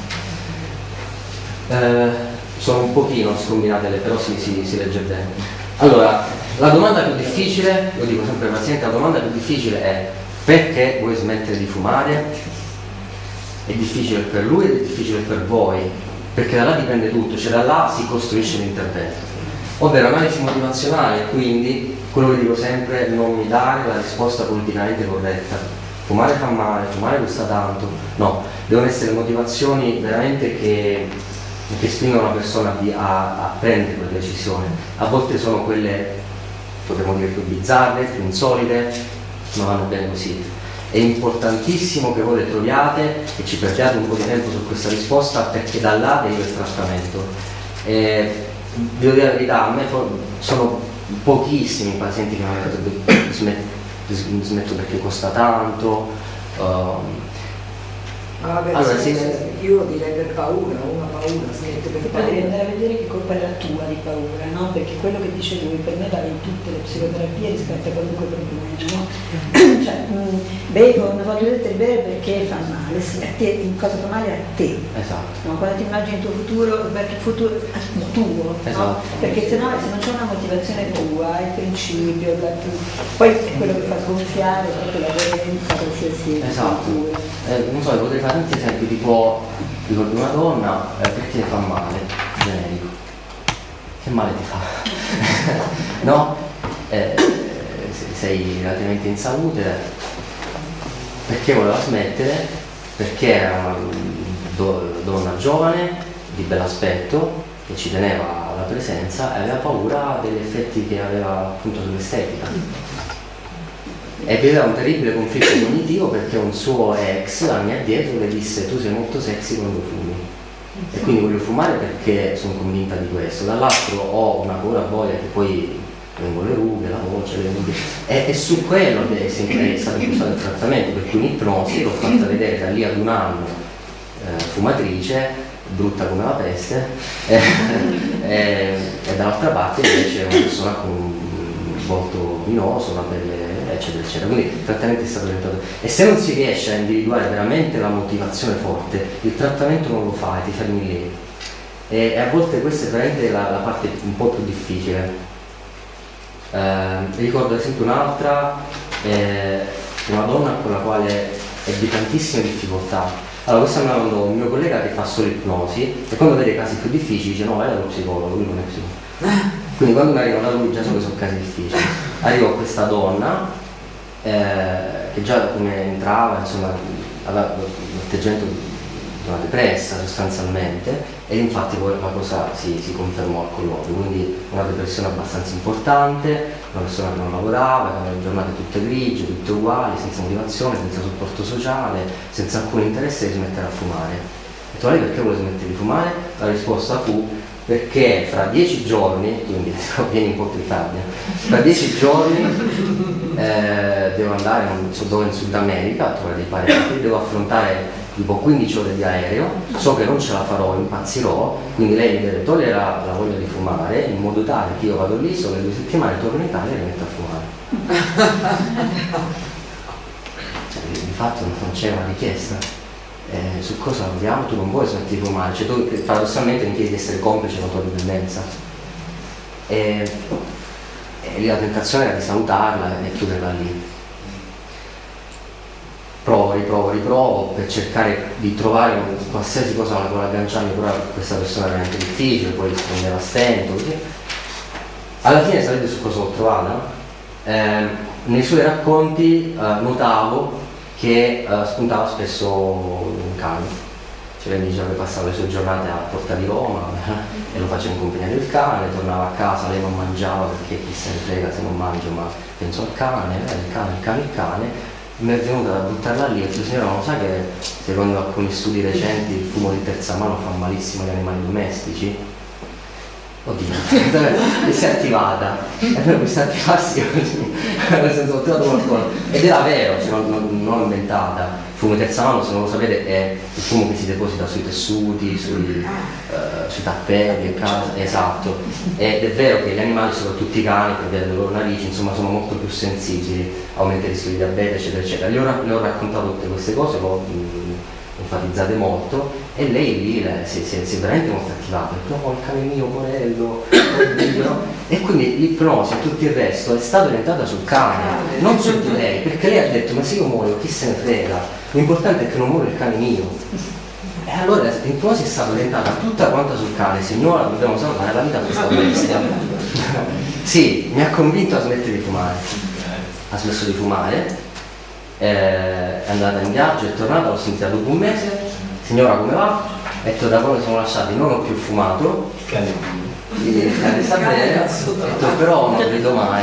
Sono un pochino scombinate però si legge bene. Allora, la domanda più difficile, lo dico sempre ai pazienti, la domanda più difficile è: perché vuoi smettere di fumare? È difficile per lui ed è difficile per voi, perché da là dipende tutto, cioè da là si costruisce l'intervento. Ovvero analisi motivazionale, quindi quello che dico sempre, non mi dare la risposta politicamente corretta. Fumare fa male, fumare costa tanto. No, devono essere motivazioni veramente che spingono una persona a prendere quelle decisioni. A volte sono quelle potremmo dire più bizzarre, più insolite, ma vanno bene così. È importantissimo che voi le troviate e ci perdiate un po' di tempo su questa risposta, perché da là deriva il trattamento. Vi devo dire la verità, a me sono pochissimi i pazienti che mi hanno detto smetto perché costa tanto.
Allora, io direi per paura, una paura, smette per
Poi devi
paura.
andare a vedere che colpa è la tua di paura, no? Perché quello che dice lui per me vale in tutte le psicoterapie rispetto a qualunque problema, no? Cioè, bevo, non voglio vedere bere perché fa male, sì, a te, cosa fa male a te.
Esatto.
No? Quando ti immagini il tuo futuro, perché il futuro è tuo, no?
Esatto.
Perché se non c'è una motivazione tua, il principio, poi è quello che fa sgonfiare proprio la violenza, qualsiasi
Esatto.
cultura.
Non so, potrei fare tanti esempi, tipo ricordo una donna perché fa male, generico. Che male ti fa? No? Sei relativamente in salute, perché voleva smettere, perché era una donna giovane, di bell'aspetto, che ci teneva alla presenza e aveva paura degli effetti che aveva appunto sull'estetica. E viveva un terribile conflitto cognitivo perché un suo ex anni addietro le disse: tu sei molto sexy quando fumi, e quindi voglio fumare perché sono convinta di questo. Dall'altro ho una paura voglia che poi vengono le rughe, la voce, le unghie, e su quello è stato impostato il trattamento, per cui un'ipnosi l'ho fatta vedere da lì ad un anno fumatrice, brutta come la peste, e dall'altra parte invece una persona con un volto luminoso, una pelle, eccetera eccetera. Quindi il trattamento è stato orientato, e se non si riesce a individuare veramente la motivazione forte, il trattamento non lo fa e ti fermi lì, e a volte questa è veramente la parte un po' più difficile. Ricordo ad esempio un'altra, una donna con la quale ebbi tantissime difficoltà. Allora, questo è un mio collega che fa solo ipnosi, e quando vede casi più difficili dice: no, vai dallo psicologo, lui non è psicologo. Quindi quando mi arriva da lui già so che sono casi difficili. Arrivo questa donna che già come entrava, insomma, aveva l'atteggiamento di una depressa sostanzialmente, e infatti poi la cosa si confermò al colloquio. Quindi una depressione abbastanza importante, una persona che non lavorava, che aveva le giornate tutte grigie, tutte uguali, senza motivazione, senza supporto sociale, senza alcun interesse di smettere a fumare. E tu, lei perché vuole smettere di fumare? La risposta fu: perché fra 10 giorni, quindi vieni un po' più tardi, fra 10 giorni devo andare, non so dove, in Sud America a trovare dei parenti, devo affrontare tipo 15 ore di aereo, so che non ce la farò, impazzirò, quindi lei mi deve togliere la voglia di fumare, in modo tale che io vado lì, solo le 2 settimane, torno in Italia e rimetto a fumare. Cioè, di fatto non c'è una richiesta. Su cosa lavoriamo? Tu non vuoi smettere di fumare, cioè tu paradossalmente mi chiedi di essere complice con la tua dipendenza, e lì la tentazione era di salutarla e chiuderla lì. Riprovo per cercare di trovare qualsiasi cosa con la quale agganciarmi, però questa persona era veramente difficile, poi rispondeva a stento, così. Alla fine sapete su cosa l'ho trovata? Nei suoi racconti notavo che spuntava spesso un cane. Cioè lei diceva che passava le sue giornate a Porta di Roma e lo faceva in compagnia del cane, tornava a casa, lei non mangiava perché chi se ne frega se non mangio, ma penso al cane, il cane. Mi è venuta da buttarla lì e ho detto: signora, non sa che secondo alcuni studi recenti il fumo di terza mano fa malissimo agli animali domestici? Oddio, mi si è attivata, e poi mi si è attivarsi così, nel senso ho trovato qualcosa, ed era vero, cioè, non l'ho inventata. Il fumo di terza mano, se non lo sapete, è il fumo che si deposita sui tessuti, sui tappeti a casa, esatto. Ed è vero che gli animali, soprattutto i cani, per via delle loro narici, insomma, sono molto più sensibili, aumenta il rischio di diabete, eccetera, eccetera. Le ho raccontato tutte queste cose, le ho enfatizzate molto, e lei lì si è veramente molto attivata. No, il cane mio, porello, e quindi l'ipnosi e tutto il resto è stato orientato sul cane, non su di lei, perché lei ha detto: ma se io muoio, chi se ne frega? L'importante è che non muore il cane mio. E allora l'ipnosi è stata orientata tutta quanta sul cane. Signora, dobbiamo salvare la vita a questa bestia. Sì, mi ha convinto a smettere di fumare. Ha smesso di fumare, è andata in viaggio, è tornata, l'ho sentita dopo un mese: signora, come va? E da quando siamo lasciati non ho più fumato, sta bene, però non vedo mai.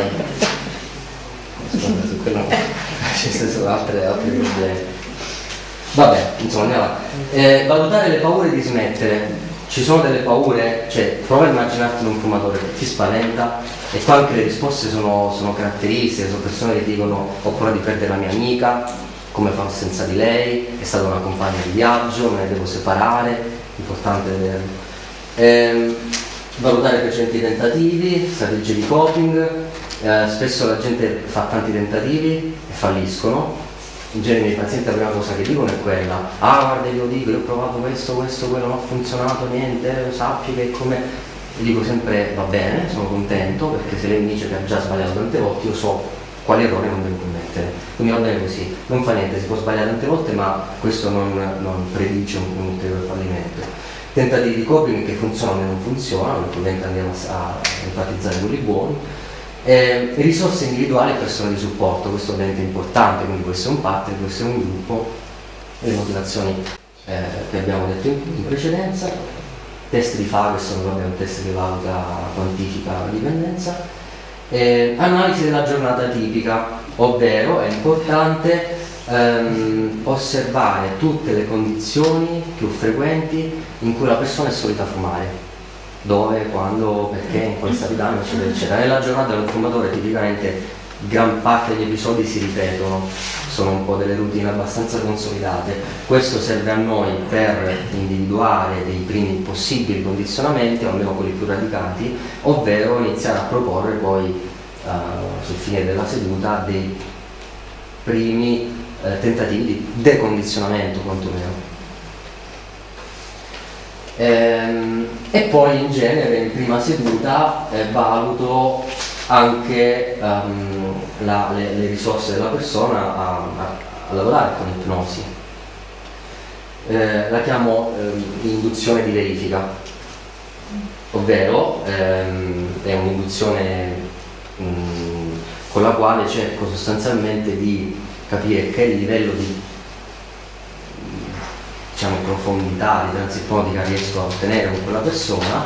Su quello ci sono altri problemi. Vabbè, insomma, andiamo avanti. Valutare le paure di smettere. Ci sono delle paure, cioè prova a immaginarti un fumatore che ti spaventa, e qua anche le risposte sono caratteristiche, sono persone che dicono ho paura di perdere la mia amica, come farò senza di lei, è stata una compagna di viaggio, me ne devo separare, importante vederlo. Valutare precedenti tentativi, strategie di coping, spesso la gente fa tanti tentativi e falliscono. In genere i pazienti la prima cosa che dicono è quella: ah guarda, io lo dico, io ho provato questo, quello, non ha funzionato niente, sappi che come... Io dico sempre va bene, sono contento, perché se lei mi dice che ha già sbagliato tante volte io so quali errori non devo commettere, quindi va bene così, non fa niente, si può sbagliare tante volte ma questo non predice un ulteriore fallimento. Tentativi di coping che funzionano e non funzionano, ovviamente andiamo a enfatizzare quelli buoni. Risorse individuali e persone di supporto, questo ovviamente è importante, quindi può essere un partner, può essere un gruppo, le motivazioni che abbiamo detto in precedenza. Test di fare, sono proprio un test che valuta, quantifica la dipendenza. Analisi della giornata tipica, ovvero è importante osservare tutte le condizioni più frequenti in cui la persona è solita fumare. Dove, quando, perché, in quale stato d'animo, eccetera, eccetera. Nella giornata del fumatore tipicamente gran parte degli episodi si ripetono, sono un po' delle routine abbastanza consolidate. Questo serve a noi per individuare dei primi possibili condizionamenti, o almeno quelli più radicati, ovvero iniziare a proporre poi sul fine della seduta dei primi tentativi di decondizionamento quantomeno. E poi in genere in prima seduta valuto anche le risorse della persona a lavorare con ipnosi. La chiamo induzione di verifica, ovvero è un'induzione con la quale cerco sostanzialmente di capire che livello di profondità, di transipnotica riesco a ottenere con quella persona.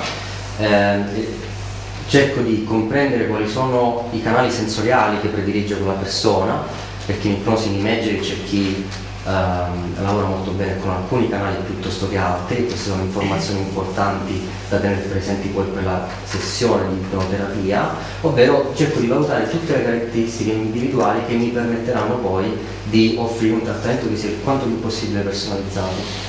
Cerco di comprendere quali sono i canali sensoriali che predilige quella persona, perché in ipnosi in imagery c'è chi lavora molto bene con alcuni canali piuttosto che altri. Queste sono informazioni importanti da tenere presenti poi per la sessione di ipnoterapia, ovvero cerco di valutare tutte le caratteristiche individuali che mi permetteranno poi di offrire un trattamento che sia quanto più possibile personalizzato.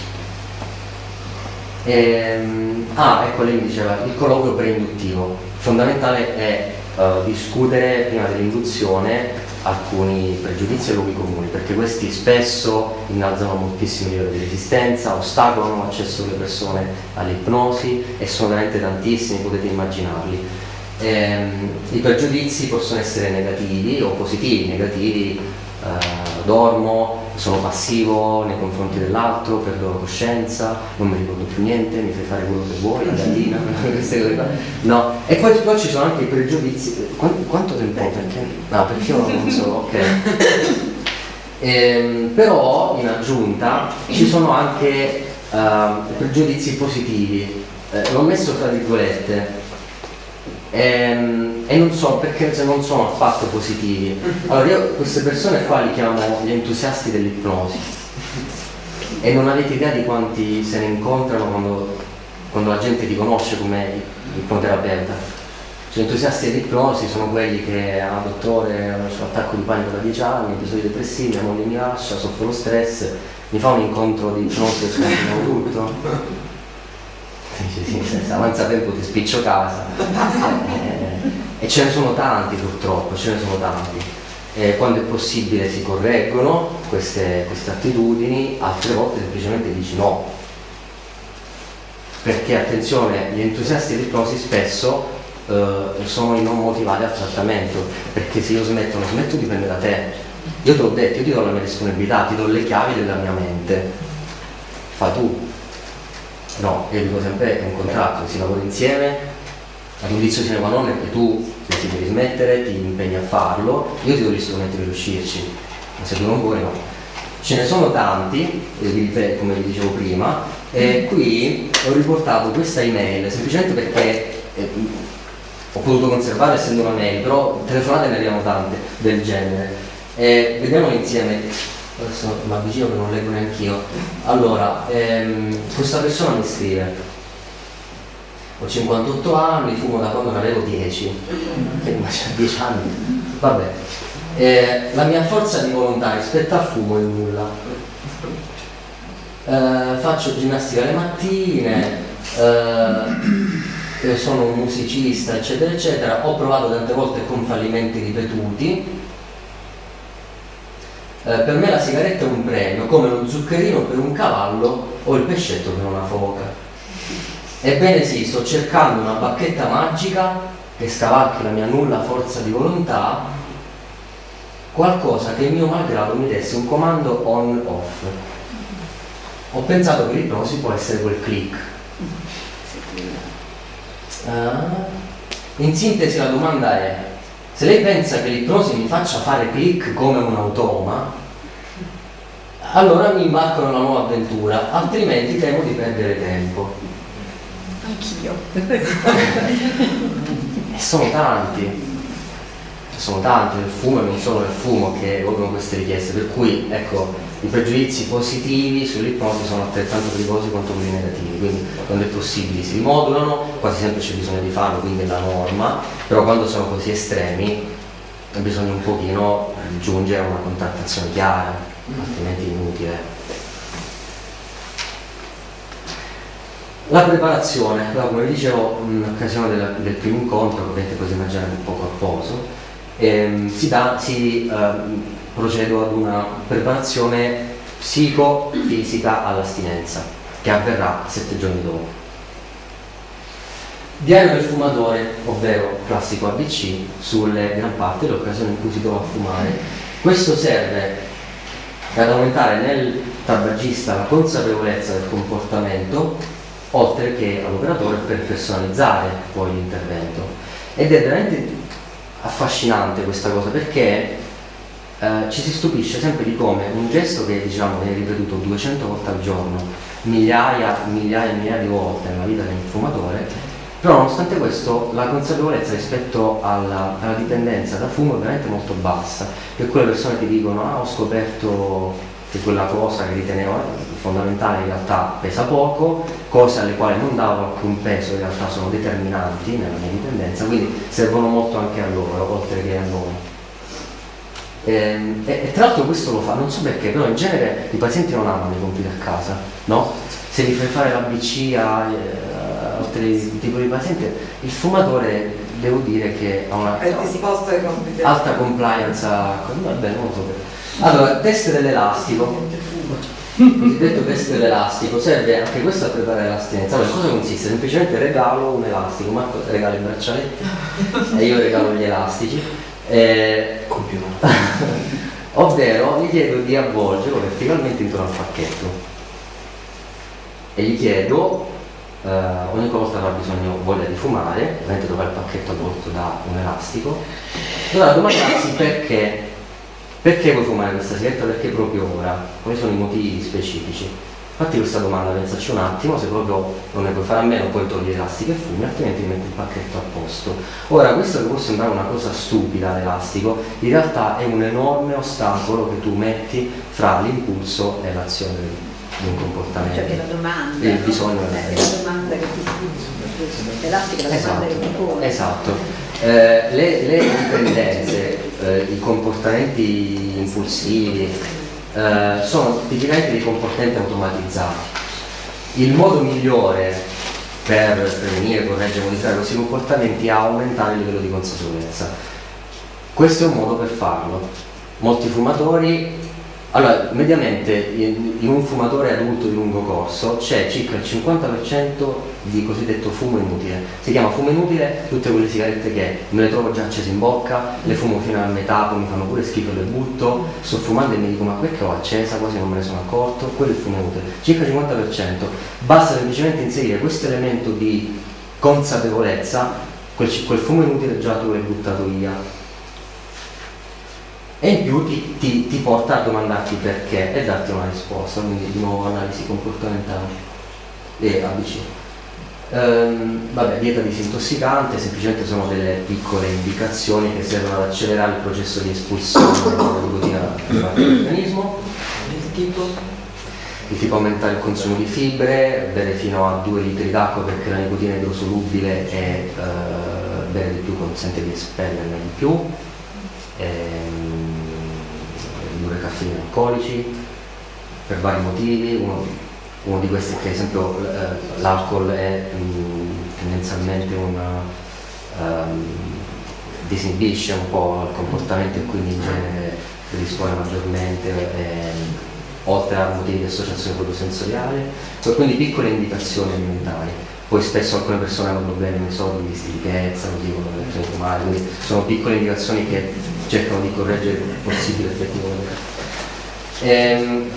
Ecco, lei mi diceva il colloquio preinduttivo. Fondamentale è discutere prima dell'induzione alcuni pregiudizi e luoghi comuni, perché questi spesso innalzano moltissimi livelli di resistenza, ostacolano l'accesso delle persone all'ipnosi e sono veramente tantissimi, potete immaginarli. I pregiudizi possono essere negativi o positivi. Negativi: dormo, sono passivo nei confronti dell'altro, perdo la coscienza, non mi ricordo più niente, mi fai fare quello che vuoi, la gallina, queste cose qua. No, e poi ci sono anche i pregiudizi. Quanto tempo? Perché? No, perché io non so, ok. Però in aggiunta ci sono anche pregiudizi positivi, l'ho messo tra virgolette. E non so perché non sono affatto positivi. Allora io queste persone qua li chiamo gli entusiasti dell'ipnosi, e non avete idea di quanti se ne incontrano quando la gente ti conosce come ipnoterapeuta. Cioè, gli entusiasti dell'ipnosi sono quelli che dottore, ho un attacco di panico da 10 anni, episodi depressivi, mia moglie mi lascia, soffro lo stress, mi fa un incontro di ipnosi e scopriamo tutto. Sì, senza avanza tempo ti spiccio casa. E ce ne sono tanti, purtroppo, ce ne sono tanti. Quando è possibile si correggono queste attitudini, altre volte semplicemente dici no. Perché attenzione, gli entusiasti dell'ipnosi spesso sono i non motivati al trattamento, perché se io smetto o non smetto dipende da te. Io te l'ho detto, io ti do la mia disponibilità, ti do le chiavi della mia mente, fai tu. No, io dico sempre è un contratto, si lavora insieme, la condizione sine qua non è che tu desideri smettere, ti impegni a farlo, io ti do gli strumenti per riuscirci, ma se tu non vuoi no. Ce ne sono tanti, come vi dicevo prima, e qui ho riportato questa email semplicemente perché ho potuto conservare essendo una mail, però telefonate ne arrivano tante del genere. Vediamolo insieme, adesso mi avvicino che non leggo neanch'io. Allora, questa persona mi scrive: ho 58 anni, fumo da quando ne avevo 10, ma c'ha 10 anni, vabbè. La mia forza di volontà rispetto al fumo è nulla. Faccio ginnastica le mattine, sono un musicista, eccetera eccetera. Ho provato tante volte con fallimenti ripetuti. Per me la sigaretta è un premio, come lo zuccherino per un cavallo o il pescetto per una foca. Ebbene sì, sto cercando una bacchetta magica che scavalchi la mia nulla forza di volontà, qualcosa che mio malgrado mi desse un comando on-off. Ho pensato che l'ipnosi può essere quel click. In sintesi la domanda è: se lei pensa che l'ipnosi mi faccia fare click come un automa, allora mi imbarco nella nuova avventura, altrimenti temo di perdere tempo.
Anch'io.
E sono tanti del fumo e non solo del fumo che evocono queste richieste, per cui ecco, i pregiudizi positivi sull'ipnosi sono altrettanto pericolosi quanto quelli negativi, quindi quando è possibile si rimodulano, quasi sempre c'è bisogno di farlo, quindi è la norma, però quando sono così estremi bisogna un pochino giungere a una contattazione chiara, altrimenti è inutile. La preparazione, come vi dicevo, in occasione del primo incontro, ovviamente potete immaginare un po' corposo, procedo ad una preparazione psicofisica all'astinenza che avverrà 7 giorni dopo. Diario del fumatore, ovvero classico ABC, sulle gran parte delle occasioni in cui si trova a fumare. Questo serve ad aumentare nel tabagista la consapevolezza del comportamento, oltre che all'operatore, per personalizzare poi l'intervento. Ed è veramente affascinante questa cosa, perché ci si stupisce sempre di come un gesto che diciamo viene ripetuto 200 volte al giorno, migliaia e migliaia di volte nella vita del fumatore, però nonostante questo la consapevolezza rispetto alla dipendenza da fumo è veramente molto bassa. Per quelle persone che dicono: ah, ho scoperto che quella cosa che ritenevo fondamentale in realtà pesa poco, cose alle quali non davo alcun peso in realtà sono determinanti nella mia dipendenza, quindi servono molto anche a loro, oltre che a noi. E tra l'altro questo lo fa, non so perché, però in genere i pazienti non amano i compiti a casa, no? Se li fai fare l'ABC a altri tipi di pazienti, il fumatore devo dire che ha una alta compliance, vabbè, non lo so perché. Allora, test dell'elastico, il cosiddetto test dell'elastico, serve anche questo a preparare l'astinenza. Allora, cosa consiste? Semplicemente regalo un elastico, Marco regala i braccialetti e io regalo gli elastici, ovvero gli chiedo di avvolgerlo verticalmente intorno al pacchetto e gli chiedo, ogni volta avrà voglia di fumare, ovviamente dovrà il pacchetto avvolto da un elastico, dovrà domandarsi perché vuoi fumare questa sigaretta, perché proprio ora, quali sono i motivi specifici. Fatti questa domanda, pensaci un attimo, se proprio non ne puoi fare a meno puoi togliere l'elastico e fumi, altrimenti metti il pacchetto a posto. Ora, questo che può sembrare una cosa stupida, l'elastico, in realtà è un enorme ostacolo che tu metti fra l'impulso e l'azione di un comportamento.
Cioè che la domanda,
il bisogno
è la domanda che ti l'elastico è la domanda che ti pone.
Esatto. Le dipendenze, i comportamenti impulsivi sono tipicamente dei comportamenti automatizzati. Il modo migliore per prevenire, correggere, modificare questi comportamenti è aumentare il livello di consapevolezza. Questo è un modo per farlo. Molti fumatori, allora, mediamente in un fumatore adulto di lungo corso c'è circa il 50% di cosiddetto fumo inutile. Si chiama fumo inutile tutte quelle sigarette che me le trovo già accese in bocca, le fumo fino a metà, poi mi fanno pure schifo e le butto, sto fumando e mi dico: ma perché ho accesa, quasi non me ne sono accorto. Quello è il fumo inutile, circa il 50%. Basta semplicemente inserire questo elemento di consapevolezza, quel fumo inutile già tu l'hai buttato via. E in più ti porta a domandarti perché e darti una risposta, quindi di nuovo analisi comportamentale e ABC. Vabbè, dieta disintossicante semplicemente sono delle piccole indicazioni che servono ad accelerare il processo di espulsione della nicotina dall'organismo. Il tipo aumentare il consumo di fibre, bere fino a 2 litri d'acqua perché la nicotina è idrosolubile e bere di più consente di espellerne di più. Ridurre caffeina e alcolici per vari motivi. Uno di questi è che, ad esempio, l'alcol è tendenzialmente disinibisce un po' il comportamento e quindi in genere predispone maggiormente, oltre a motivi di associazione fotosensoriale, quindi piccole indicazioni alimentari. Poi spesso alcune persone hanno problemi, non so, di stitichezza, così con le persone fumate, quindi sono piccole indicazioni che cercano di correggere il possibile effetti collaterali.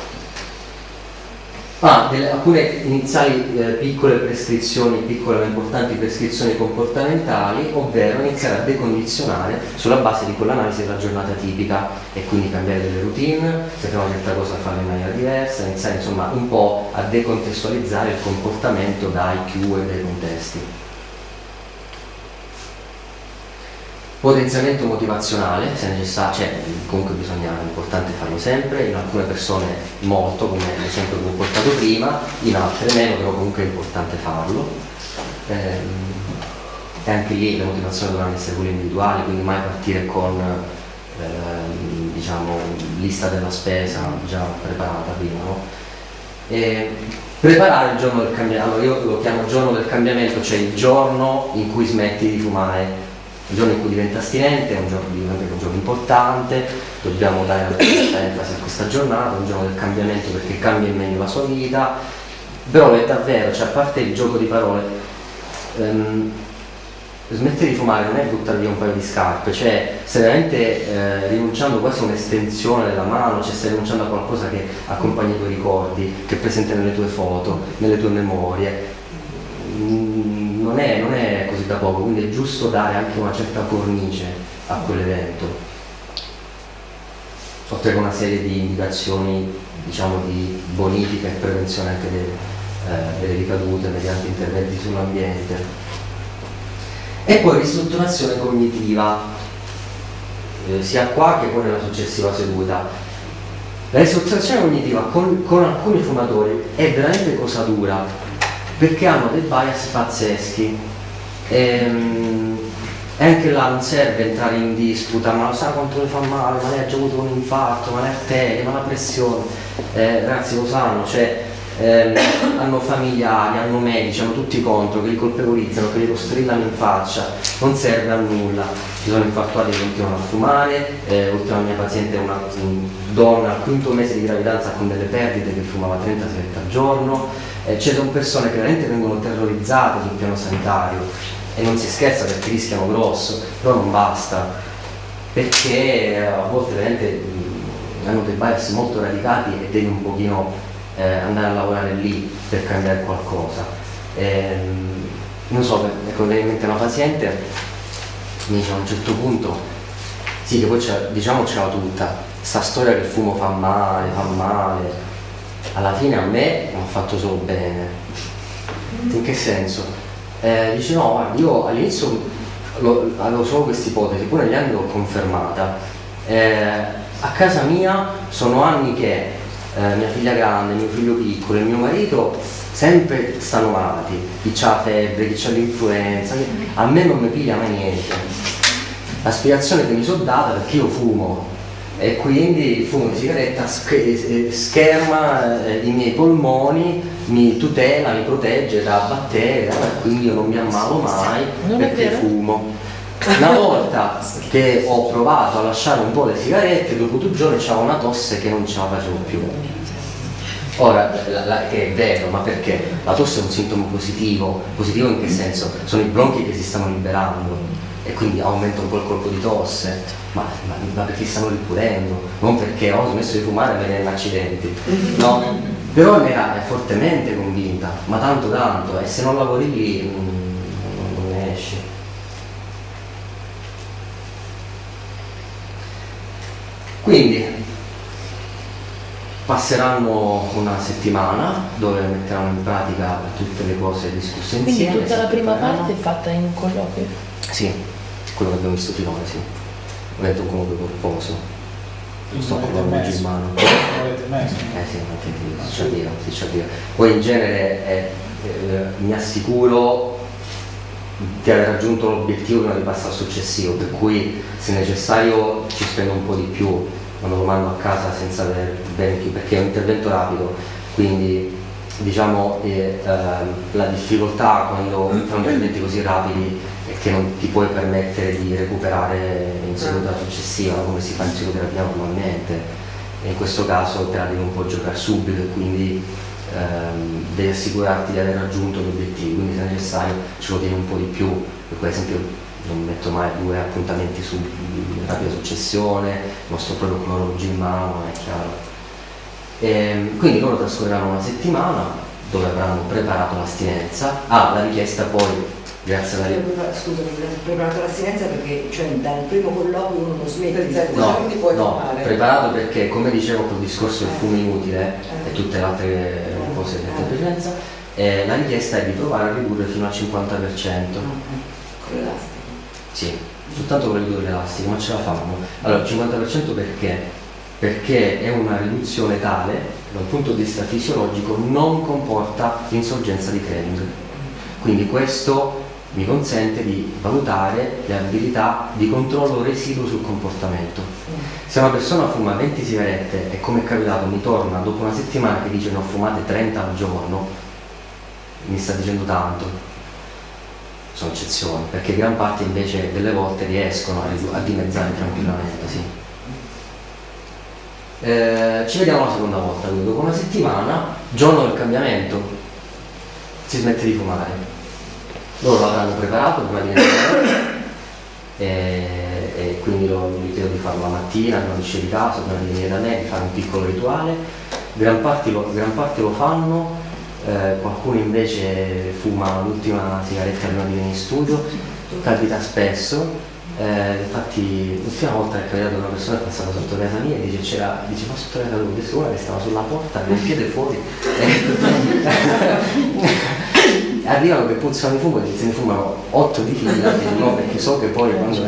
Alcune iniziali piccole prescrizioni, piccole ma importanti prescrizioni comportamentali, ovvero iniziare a decondizionare sulla base di quell'analisi della giornata tipica e quindi cambiare delle routine, se fai una certa cosa farla in maniera diversa, iniziare insomma un po' a decontestualizzare il comportamento dai cue e dai contesti. Potenziamento motivazionale, se necessario, cioè comunque è importante farlo sempre, in alcune persone molto, come ad esempio come ho portato prima, in altre meno, però comunque è importante farlo. E anche lì le motivazioni dovranno essere quelle individuali, quindi mai partire con diciamo lista della spesa già preparata prima, no? Preparare il giorno del cambiamento, allora io lo chiamo giorno del cambiamento, cioè il giorno in cui smetti di fumare. Il giorno in cui diventa astinente è un giorno importante, dobbiamo dare enfasi a questa giornata, un giorno del cambiamento perché cambia in meglio la sua vita, però è davvero, cioè a parte il gioco di parole, smettere di fumare non è buttare via un paio di scarpe, cioè stai veramente rinunciando quasi a un'estensione della mano, cioè stai rinunciando a qualcosa che accompagna i tuoi ricordi, che è presente nelle tue foto, nelle tue memorie. Non è così da poco, quindi è giusto dare anche una certa cornice a quell'evento, oltre che una serie di indicazioni, diciamo, di bonifica e prevenzione anche delle ricadute mediante interventi sull'ambiente. E poi ristrutturazione cognitiva, sia qua che poi nella successiva seduta. La ristrutturazione cognitiva con alcuni fumatori è veramente cosa dura, perché hanno dei bias pazzeschi e anche là non serve entrare in disputa, ma lo sa quanto le fa male, ma lei ha già avuto un infarto, ma le arterie, ma la pressione, ragazzi lo sanno, cioè hanno familiari, hanno medici, hanno tutti contro, che li colpevolizzano, che li strillano in faccia, non serve a nulla. Ci sono infartuati che continuano a fumare, l'ultima mia paziente è una donna al 5º mese di gravidanza con delle perdite che fumava 30 sigarette al giorno. Ci sono persone che veramente vengono terrorizzate sul piano sanitario e non si scherza perché rischiano grosso, però non basta, perché a volte veramente hanno dei bias molto radicati e devi un pochino andare a lavorare lì per cambiare qualcosa. Non so, ecco, mi viene in mente una paziente, mi dice a un certo punto, sì, che poi diciamocela tutta, sta storia che il fumo fa male, alla fine a me mi ha fatto solo bene. In che senso? Dice no, guarda, io all'inizio avevo solo questa ipotesi, poi negli anni l'ho confermata. A casa mia sono anni che mia figlia grande, mio figlio piccolo e mio marito sempre stanno malati, chi c'ha la febbre, chi c'ha l'influenza, a me non mi piglia mai niente. La spiegazione che mi sono data perché io fumo e quindi il fumo di sigaretta scherma i miei polmoni, mi tutela, mi protegge da batteri, quindi io non mi ammalo mai perché fumo. Una volta che ho provato a lasciare un po' le sigarette, dopo 2 giorni c'avevo una tosse che non ce la facevo più. Ora, che è vero, ma perché? La tosse è un sintomo positivo. Positivo in che senso? Sono i bronchi che si stanno liberando e quindi aumenta un po' il colpo di tosse, ma perché si stanno ripulendo, non perché ho smesso di fumare e me ne erano accidenti, no? Però ne era fortemente convinta, ma tanto, e se non lavori lì non ne esci. Quindi passeranno una settimana dove metteranno in pratica tutte le cose discusse insieme.
Quindi tutta la prima parte è fatta in colloquio?
Sì, quello che abbiamo visto finora, sì. Ho detto un colloquio corposo. Non sto con l'orologio in mano. Sì, si ci avvia. Poi in genere mi assicuro di aver raggiunto l'obiettivo prima di passare al successivo, per cui se necessario ci spendo un po' di più quando lo mando a casa senza avere bene più, perché è un intervento rapido, quindi diciamo la difficoltà quando fai interventi così rapidi è che non ti puoi permettere di recuperare in seduta successiva come si fa in psicoterapia normalmente, e in questo caso te la devi un po' giocare subito e quindi devi assicurarti di aver raggiunto gli obiettivi, quindi se necessario ce lo tieni un po' di più. Per esempio non metto mai 2 appuntamenti su rapida successione, non sto proprio con l'orologio in mano, è chiaro. Quindi loro trascorreranno una settimana dove avranno preparato l'astinenza. La richiesta poi, grazie alla
Scusami, preparato l'astinenza perché cioè dal primo colloquio uno non smette di
no, preparato perché, come dicevo col discorso del fumo inutile e tutte le altre cose di presenza, la richiesta è di provare a ridurre fino al 50%.
Con l'elastico?
Sì, soltanto per ridurre l'elastico, ma ce la fanno. Allora, il 50% perché? Perché è una riduzione tale, dal punto di vista fisiologico, non comporta l'insorgenza di craving. Quindi questo mi consente di valutare le abilità di controllo residuo sul comportamento. Se una persona fuma 20 sigarette e, come è capitato, mi torna dopo una settimana che dice ne ho fumate 30 al giorno, mi sta dicendo tanto. Sono eccezioni, perché gran parte invece delle volte riescono a dimezzare tranquillamente, sì. Ci vediamo la seconda volta, quindi dopo una settimana, giorno del cambiamento, si smette di fumare. Loro l'avranno preparato prima di venire e quindi vi chiedo di farlo la mattina, quando esce di casa, prima di venire da me, di fare un piccolo rituale. Gran parte lo fanno. Qualcuno invece fuma l'ultima sigaretta prima di venire in studio, capita spesso, infatti l'ultima volta è capitato una persona è passata sotto casa mia e dice ma sotto casa lui, adesso una che stava sulla porta con il piede fuori arrivano che puzzano di fumo e se ne fumano 8 di fila, no, perché so che poi quando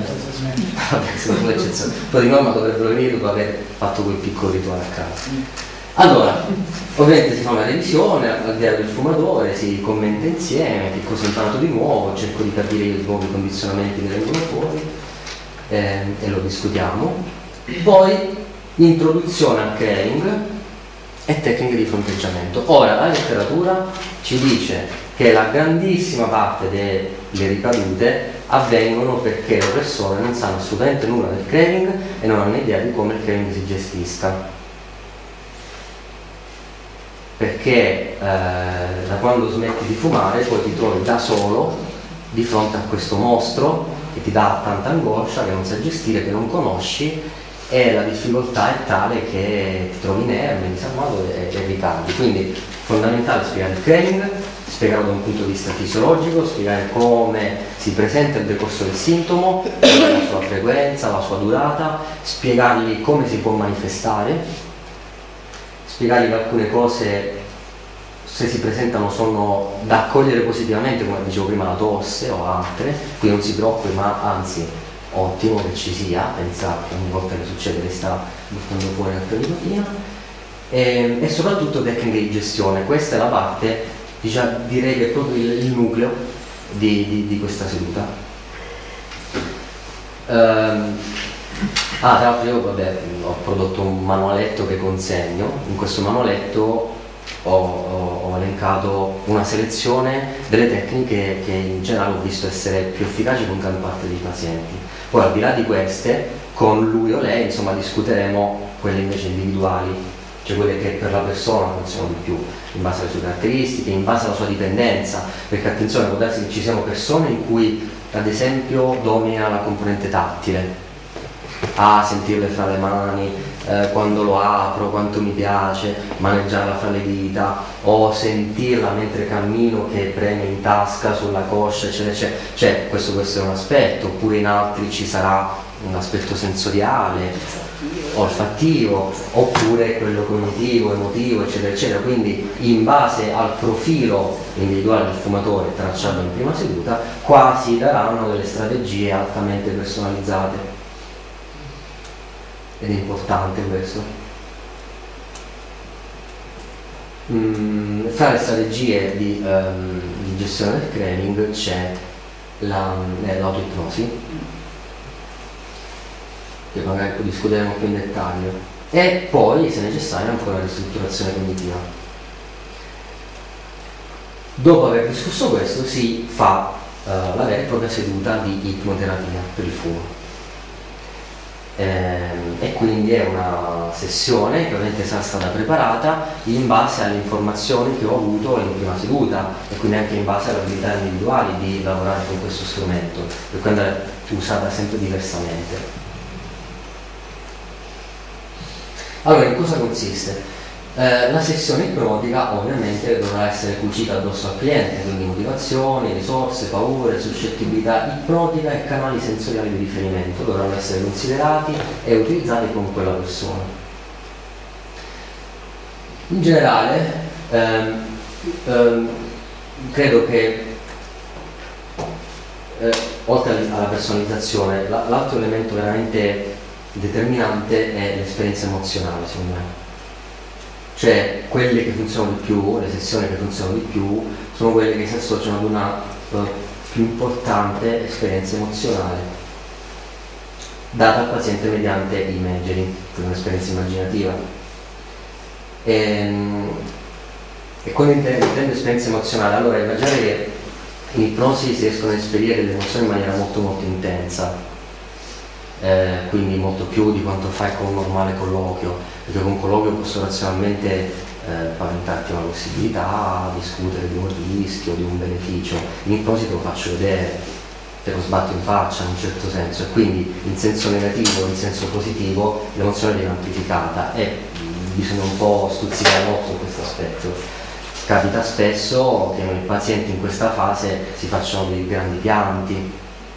poi di norma dovrebbero venire dopo aver fatto quel piccolo rituale a casa. Allora, ovviamente si fa una revisione al diario del fumatore, si commenta insieme che cosa ho imparato di nuovo, cerco di capire i nuovi condizionamenti che vengono fuori e lo discutiamo. Poi introduzione al craving e tecniche di fronteggiamento. Ora la letteratura ci dice che la grandissima parte delle ricadute avvengono perché le persone non sanno assolutamente nulla del craving e non hanno idea di come il craving si gestisca. Perché da quando smetti di fumare poi ti trovi da solo di fronte a questo mostro che ti dà tanta angoscia, che non sai gestire, che non conosci, e la difficoltà è tale che ti trovi inerme, disarmato e ricadi. Quindi è fondamentale spiegare il craving, spiegarlo da un punto di vista fisiologico, spiegare come si presenta il decorso del sintomo, la sua frequenza, la sua durata, spiegargli come si può manifestare, spiegargli che alcune cose, se si presentano, sono da accogliere positivamente, come dicevo prima la tosse o altre, quindi non si preoccupi, ma anzi ottimo che ci sia, pensa che ogni volta che succede che sta buttando fuori la nicotina, e soprattutto tecniche di gestione. Questa è la parte, direi che è proprio il nucleo di questa seduta. Tra l'altro io ho prodotto un manualetto che consegno. In questo manualetto ho elencato una selezione delle tecniche che in generale ho visto essere più efficaci con gran parte dei pazienti. Poi al di là di queste, con lui o lei discuteremo quelle invece individuali, cioè quelle che per la persona funzionano di più, in base alle sue caratteristiche, in base alla sua dipendenza, perché attenzione, può darsi che ci siano persone in cui ad esempio domina la componente tattile, a sentirle fra le mani, quando lo apro, quanto mi piace, maneggiarla fra le dita, o sentirla mentre cammino che preme in tasca, sulla coscia, eccetera, eccetera. Cioè, questo può essere un aspetto, oppure in altri ci sarà un aspetto sensoriale, olfattivo, oppure quello cognitivo, emotivo, eccetera, eccetera. Quindi in base al profilo individuale del fumatore tracciato in prima seduta, qua si daranno delle strategie altamente personalizzate. Ed è importante questo. Fra le strategie di gestione del craving c'è l'autoipnosi, che magari discuteremo più in dettaglio, e poi, se necessario, ancora la ristrutturazione cognitiva. Dopo aver discusso questo, si fa la vera e propria seduta di ipnoterapia per il fumo. E quindi è una sessione che ovviamente sarà stata preparata in base alle informazioni che ho avuto in prima seduta, e quindi anche in base alle abilità individuali di lavorare con questo strumento, per cui andrà usata sempre diversamente. Allora, in cosa consiste? La sessione ipnotica ovviamente dovrà essere cucita addosso al cliente, quindi motivazioni, risorse, paure, suscettibilità ipnotica e canali sensoriali di riferimento dovranno essere considerati e utilizzati con quella persona. In generale credo che oltre alla personalizzazione, l'altro elemento veramente determinante è l'esperienza emozionale, secondo me. Cioè, quelle che funzionano di più, le sessioni che funzionano di più, sono quelle che si associano ad una più importante esperienza emozionale data al paziente mediante imagery, quindi un'esperienza immaginativa. E quando intendo esperienza emozionale, allora immaginare che in ipnosi si riescono a esperire delle emozioni in maniera molto molto intensa, quindi molto più di quanto fai con un normale colloquio, perché con un colloquio posso razionalmente paventarti una possibilità, discutere di un rischio, di un beneficio. In ipnosi te lo faccio vedere, te lo sbatto in faccia in un certo senso, e quindi in senso negativo o in senso positivo l'emozione viene amplificata, e bisogna un po' stuzzicare molto questo aspetto. Capita spesso che i pazienti in questa fase si facciano dei grandi pianti,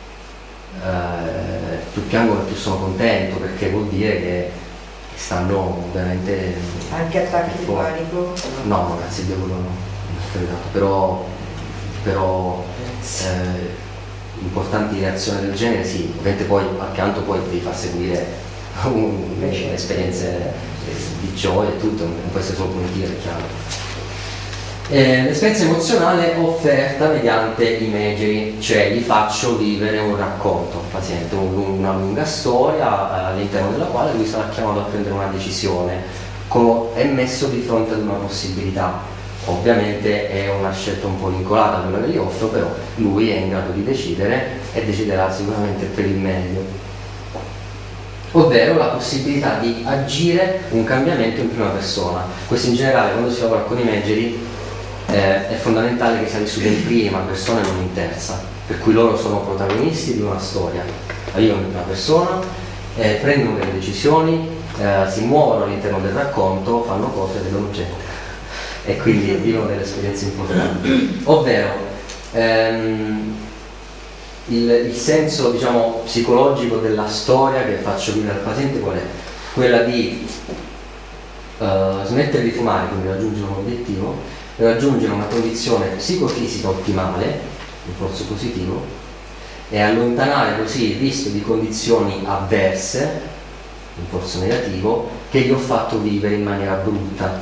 più piangono più sono contento, perché vuol dire che stanno veramente...
Anche attacchi di panico?
No, grazie a Dio, quello no, però importanti reazioni del genere sì, ovviamente poi accanto poi devi far seguire esperienze di gioia e tutto, non può essere solo punitivo, è chiaro. L'esperienza emozionale offerta mediante imagery, cioè gli faccio vivere un racconto al paziente, una lunga storia all'interno della quale lui sarà chiamato a prendere una decisione, è messo di fronte ad una possibilità. Ovviamente è una scelta un po' vincolata quella che gli offro, però lui è in grado di decidere e deciderà sicuramente per il meglio, ovvero la possibilità di agire un cambiamento in prima persona. Questo in generale, quando si lavora con imagery, è fondamentale che sia vissuto in prima persona e non in terza, per cui loro sono protagonisti di una storia, arrivano in prima persona, prendono delle decisioni, si muovono all'interno del racconto, fanno cose, vedono gente e quindi vivono delle esperienze importanti, ovvero il senso, diciamo, psicologico della storia che faccio vivere al paziente qual è? Quella di smettere di fumare, quindi raggiungere un obiettivo, raggiungere una condizione psicofisica ottimale, un corso positivo, e allontanare così il rischio di condizioni avverse, un corso negativo, che gli ho fatto vivere in maniera brutta.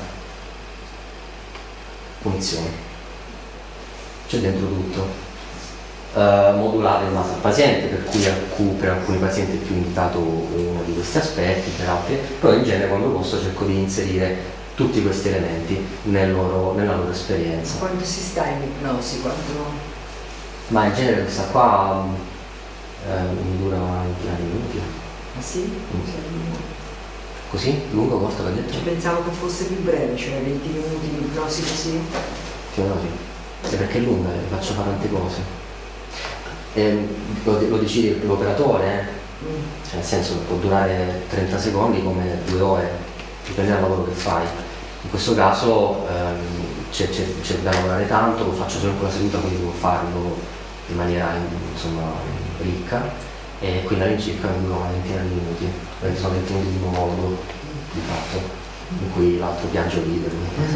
Funzione. C'è dentro tutto. Modulare in base al paziente, per cui per alcuni pazienti è più indicato uno di questi aspetti, per altri, però in genere quando posso cerco di inserire tutti questi elementi nella loro esperienza.
Quando si sta in ipnosi?
Ma in genere questa qua mi dura una ventina di minuti.
Ah sì?
Così? Lungo, corto, che detto?
Pensavo che fosse più breve, cioè 20 minuti di ipnosi così.
Più o meno sì. Perché è lunga, faccio fare tante cose. Lo decide l'operatore, cioè nel senso che può durare 30 secondi come 2 ore, dipende dal lavoro che fai. In questo caso c'è da lavorare tanto, lo faccio solo con la seduta, quindi devo farlo in maniera insomma ricca, e quindi all'incirca mi dura una ventina di minuti, perché sono 20 minuti di monologo di fatto, in cui l'altro piange libero.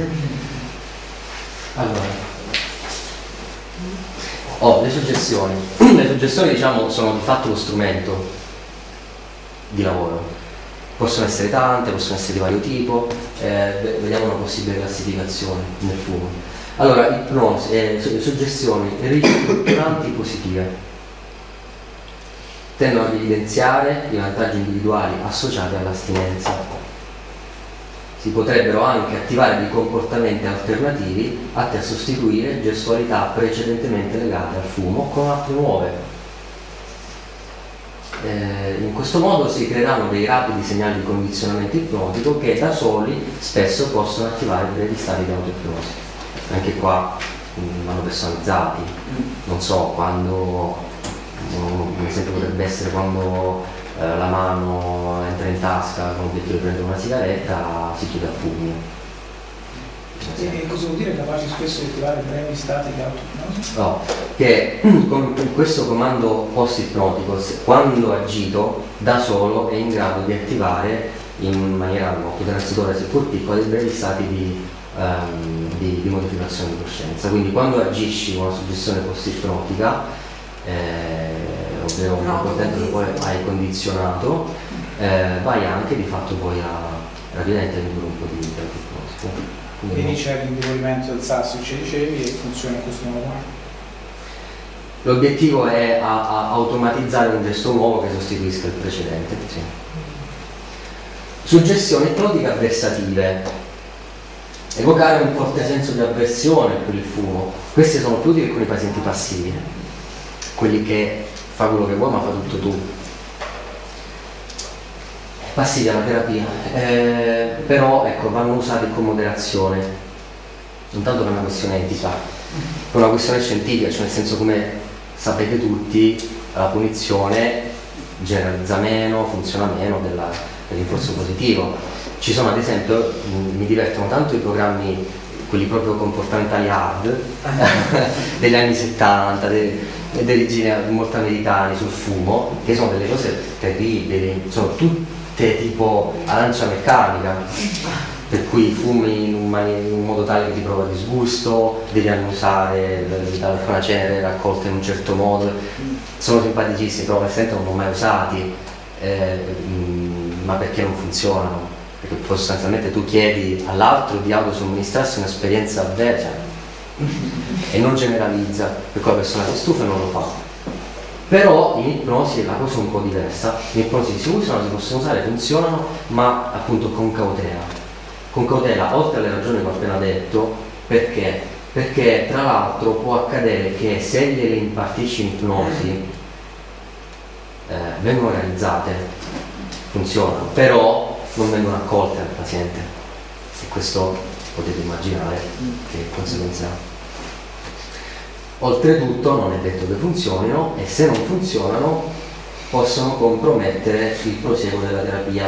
Allora, le suggestioni. Le suggestioni, diciamo, sono di fatto lo strumento di lavoro. Possono essere tante, possono essere di vario tipo, vediamo una possibile classificazione nel fumo. Allora, ipnosi, suggestioni ristrutturanti positive tendono ad evidenziare i vantaggi individuali associati all'astinenza. Si potrebbero anche attivare dei comportamenti alternativi atti a sostituire gestualità precedentemente legate al fumo con altre nuove. In questo modo si creeranno dei rapidi segnali di condizionamento ipnotico che da soli spesso possono attivare brevi stati di autoipnosi. Anche qua vanno personalizzati, non so, quando, un esempio potrebbe essere quando la mano entra in tasca con l'obiettivo di prendere una sigaretta, si chiude a pugno.
E cosa vuol dire capaci spesso di attivare brevi stati di autoipnosi?
No, che con questo comando post-ipnotico, quando agito da solo, è in grado di attivare in maniera molto transitoria, seppur piccola, dei brevi stati di modificazione di coscienza. Quindi quando agisci con una suggestione post-ipnotica, ovvero un comportamento che poi hai condizionato, vai anche di fatto poi a rapidamente ridurre un po' di ipnosi.
Quindi c'è l'indebolimento del sasso, ci dicevi, e funziona in questo modo.
L'obiettivo è automatizzare un gesto nuovo che sostituisca il precedente. Sì. Suggestioni ipnotiche avversative. Evocare un forte senso di avversione per il fumo. Questi sono più utili con i pazienti passivi, quelli che fa quello che vuoi ma fa tutto tu. Passivi alla terapia, però ecco, vanno usati con moderazione, non tanto per una questione etica, per una questione scientifica, cioè nel senso, come sapete tutti, la punizione generalizza meno, funziona meno dell'inforzo positivo. Ci sono, ad esempio, mi divertono tanto i programmi, quelli proprio comportamentali hard, degli anni 70, dei regimi molto americani sul fumo, che sono delle cose terribili, sono tutte tipo arancia meccanica, per cui fumi in un modo tale che ti prova disgusto, devi annusare la cenere raccolta in un certo modo. Sono simpaticissimi, però onestamente non li ho mai usati, ma perché non funzionano? Perché sostanzialmente tu chiedi all'altro di autosomministrarsi un'esperienza avversa e non generalizza, per cui la persona si stufa e non lo fa. Però in ipnosi la cosa è un po' diversa. In ipnosi si usano, si possono usare, funzionano, ma appunto con cautela. Con cautela, oltre alle ragioni che ho appena detto, perché? Perché tra l'altro può accadere che se gliele impartisci in ipnosi vengono realizzate, funzionano, però non vengono accolte dal paziente. E questo potete immaginare che conseguenza ha. Oltretutto non è detto che funzionino, e se non funzionano possono compromettere il prosieguo della terapia.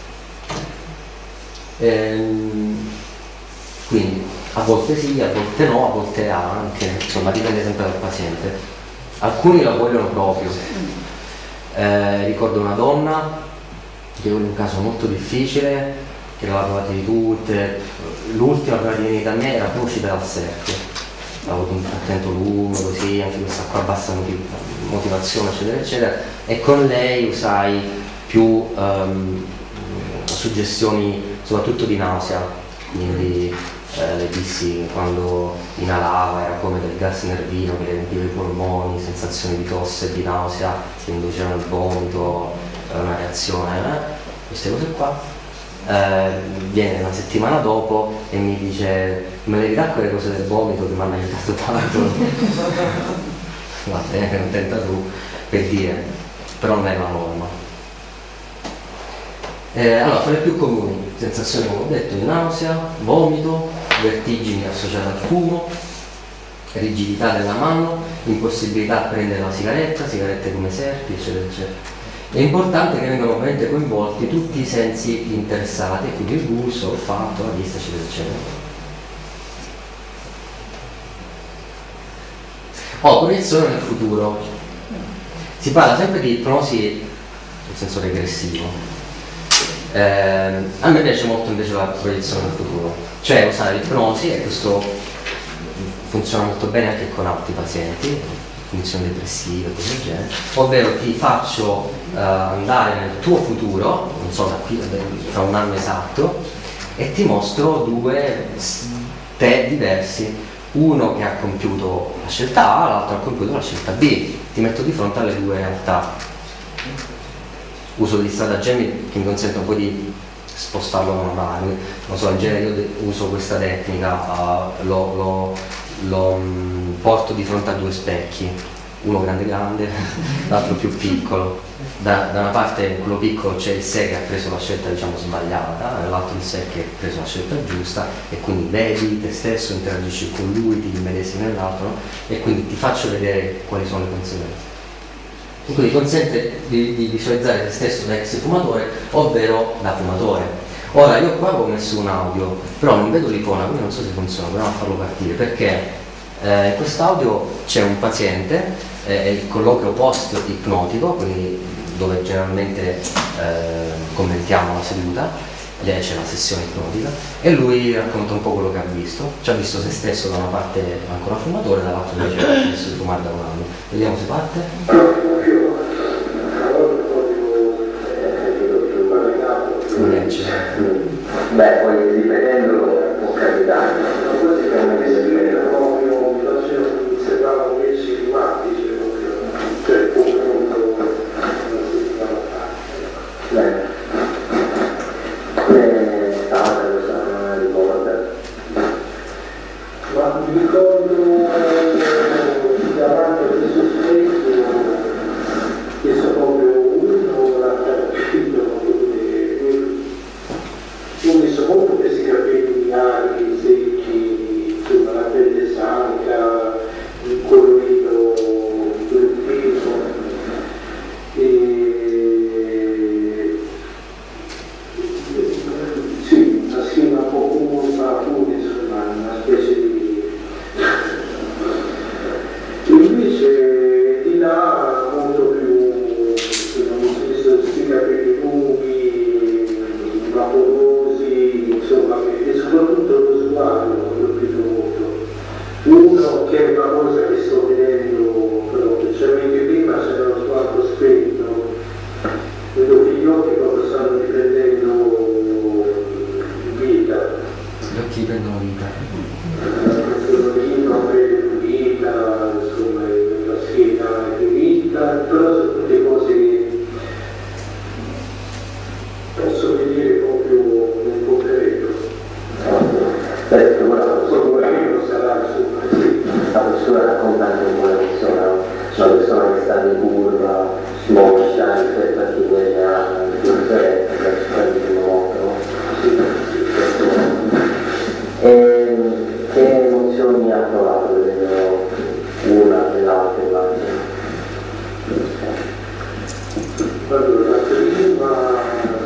Quindi a volte sì, a volte no, a volte anche, insomma dipende sempre dal paziente. Alcuni la vogliono proprio. Ricordo una donna che è un caso molto difficile, che l'aveva provata di tutte. L'ultima prima di venire da me era proprio uscita dal cerchio. Avevo avuto un trattamento lungo, così, anche questa qua bassa motivazione, eccetera, eccetera, e con lei usai più suggestioni soprattutto di nausea, quindi le dissi quando inalava era come del gas nervino che le riempiva i polmoni, sensazioni di tosse e di nausea che inducevano il vomito, una reazione, queste cose qua. Viene una settimana dopo e mi dice: me le ridà quelle cose del vomito che mi hanno aiutato tanto. Va bene, contenta tu, per dire, però non è la norma. Allora, fra le più comuni sensazioni, come ho detto, di nausea, vomito, vertigini associate al fumo, rigidità della mano, impossibilità a prendere la sigarette come serpi, eccetera, eccetera. È importante che vengano ovviamente coinvolti tutti i sensi interessati, quindi il gusto, l'olfatto, la vista, eccetera, eccetera. Proiezione nel futuro. Si parla sempre di ipnosi in senso regressivo. A me piace molto invece la proiezione nel futuro, cioè usare l'ipnosi, e questo funziona molto bene anche con altri pazienti, condizioni depressive, cose del genere, ovvero ti faccio andare nel tuo futuro, non so da qui, fra un anno esatto, e ti mostro due te diversi, uno che ha compiuto la scelta A, l'altro ha compiuto la scelta B, ti metto di fronte alle due realtà. Uso degli stratagemmi che mi consentono un po' di spostarlo da una parte, non so, in genere io uso questa tecnica, lo porto di fronte a due specchi, uno grande grande, l'altro più piccolo. Da una parte quello piccolo c'è il sé che ha preso la scelta, diciamo, sbagliata, dall'altro il sé che ha preso la scelta giusta, e quindi vedi te stesso, interagisci con lui, ti immedesimi nell'altro, no? E quindi ti faccio vedere quali sono le conseguenze. E quindi consente di visualizzare te stesso da ex fumatore, ovvero da fumatore. Ora io qua avevo messo un audio, però non vedo l'icona, quindi non so se funziona, proviamo a farlo partire, perché in quest'audio c'è un paziente, il colloquio post-ipnotico, quindi dove generalmente commentiamo la seduta, c'è la sessione ipnotica, e lui racconta un po' quello che ha visto. Ci ha visto se stesso da una parte ancora fumatore, dall'altra invece ha smesso di fumare da un anno. Vediamo se parte.
Beh, poi ripetendolo può capitare. Sembrava invece climatici, cioè il confronto come è stata questa ricorda? Ma mi ricordo davanti a questo specchio, questo proprio uno l'ha capito, ho messo molto questi capelli larghi, secchi, insomma la pelle sanca, il colorito bruttino, sì, una schiena un po' curva, insomma, una specie di... Invece di là molto più, non si visto questi capelli lunghi, vaporosi, insomma, e soprattutto lo sguardo mi ha colpito molto. Uno che è una cosa che sto vedendo proprio, cioè mentre prima c'era lo sguardo spento, vedo che gli occhi proprio stanno riprendendo vita.
Gli occhi prendono vita.
Vita, insomma, la schiena è vita, però sono tutte cose che posso vedere proprio nel concreto. Sicuramente sarà la persona racconta anche un po' la persona, una persona che sta in curva, smoscia rispetto a chi viene a differenza, per il modo. Che emozioni ha provato vedendo una dell'altra e l'altra? Allora, la prima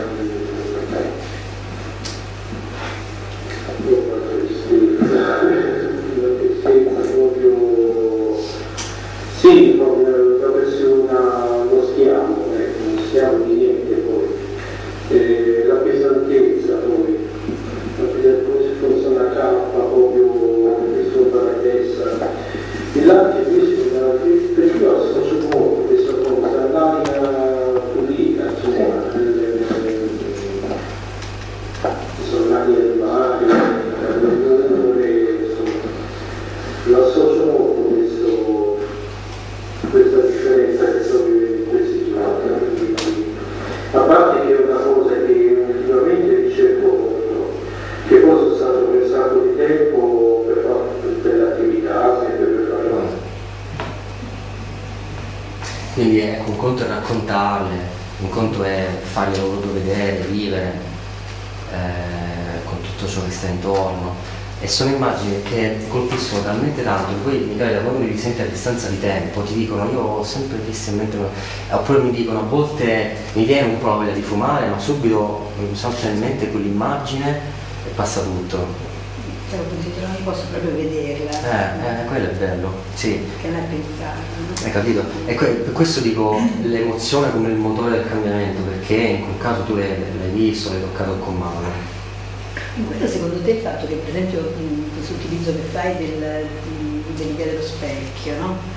sì, proprio la persona, lo schiavo, non schiavo di niente poi, la pesantezza poi, come se fosse una cappa proprio sopra la testa, e l'altro invece per io associo molto questa cosa, l'aria pulita, insomma, sono l'aria del mare, l'associo molto questa differenza che sto vivendo in questi giorni. A parte che è una cosa che ultimamente ricerco molto, che poi sono stato per un sacco di tempo per l'attività, sempre per fare.
Quindi ecco, un conto è raccontarle, un conto è farglielo proprio vedere, vivere con tutto ciò che sta intorno. e sono immagini che colpiscono talmente tanto che poi magari da quando li risenti a distanza di tempo ti dicono io ho sempre visto in mente, oppure mi dicono a volte mi viene un po' la voglia di fumare ma subito mi salta in mente quell'immagine e passa tutto.
Non posso proprio vederla.
Quello è bello, sì.
Che non è pensata. No?
Hai capito? E per questo dico l'emozione come il motore del cambiamento, perché in quel caso tu l'hai visto, l'hai toccato con mano.
In quello secondo te il fatto che per esempio questo utilizzo che fai dell'idea dello specchio, no?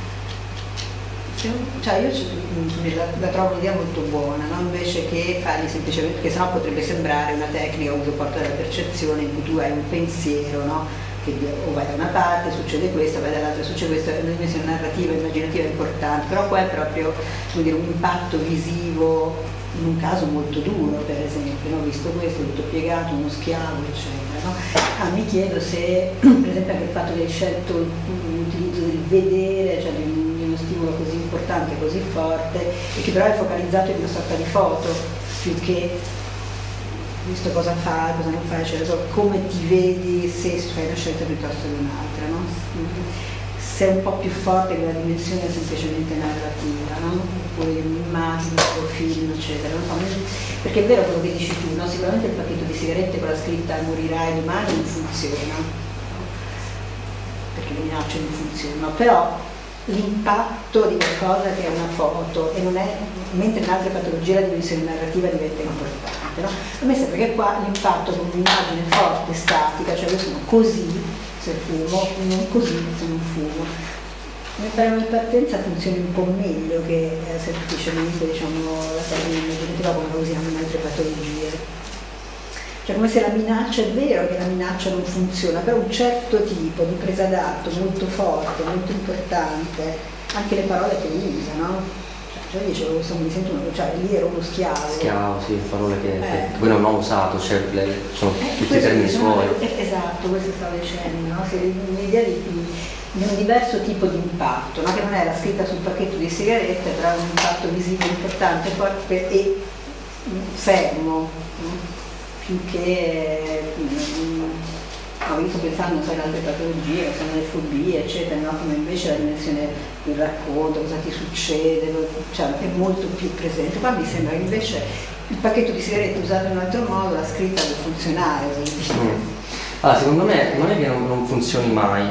Cioè io la trovo un'idea molto buona, no? Invece che farli semplicemente, perché sennò potrebbe sembrare una tecnica uso porta della percezione in cui tu hai un pensiero, no? Che o vai da una parte, succede questo, vai dall'altra, succede questo, è una dimensione narrativa, immaginativa importante, però qua è proprio dire, un impatto visivo in un caso molto duro, per esempio, no? Visto questo, tutto piegato, uno schiavo, eccetera. No? Mi chiedo se, per esempio, anche il fatto che hai scelto l'utilizzo del vedere, cioè di uno stimolo così importante, così forte, e che però è focalizzato in una sorta di foto, più che visto cosa fa, cosa non fa, eccetera, come ti vedi se fai una scelta piuttosto che un'altra, no? Se è un po' più forte che la dimensione semplicemente narrativa, no? Oppure un'immagine, un film, eccetera, non so. Perché è vero quello che dici tu, no? Sicuramente il pacchetto di sigarette con la scritta morirai domani non funziona, perché le minacce non funzionano, però l'impatto di qualcosa che è una foto e non è, mentre in altre patologie la dimensione narrativa diventa importante, no? A me sembra che qua l'impatto con un'immagine forte, statica, cioè io sono così se fumo, non così se non fumo. Mi pare una partenza funzioni un po' meglio che semplicemente diciamo la termine immaginativa come la usiamo in altre patologie. Cioè come se la minaccia, è vero che la minaccia non funziona, però un certo tipo di presa d'atto molto forte, molto importante, anche le parole che usa, no? Cioè dicevo, mi sento cioè lì ero uno schiavo.
Schiavo, sì, parole che poi non ho usato, cioè sono tutti termini suoi.
Esatto, questo stavo dicendo, no? Un'idea di un diverso tipo di impatto, no? Che non era scritta sul pacchetto di sigarette, però un impatto visivo importante, forte e fermo. No? Più che io sto pensando in altre patologie, sono le fobie, eccetera, no? Come invece la dimensione del racconto, cosa ti succede, cioè è molto più presente. Qua mi sembra che invece il pacchetto di sigarette usato in un altro modo, la scritta può funzionare.
Allora, secondo me non è che non funzioni mai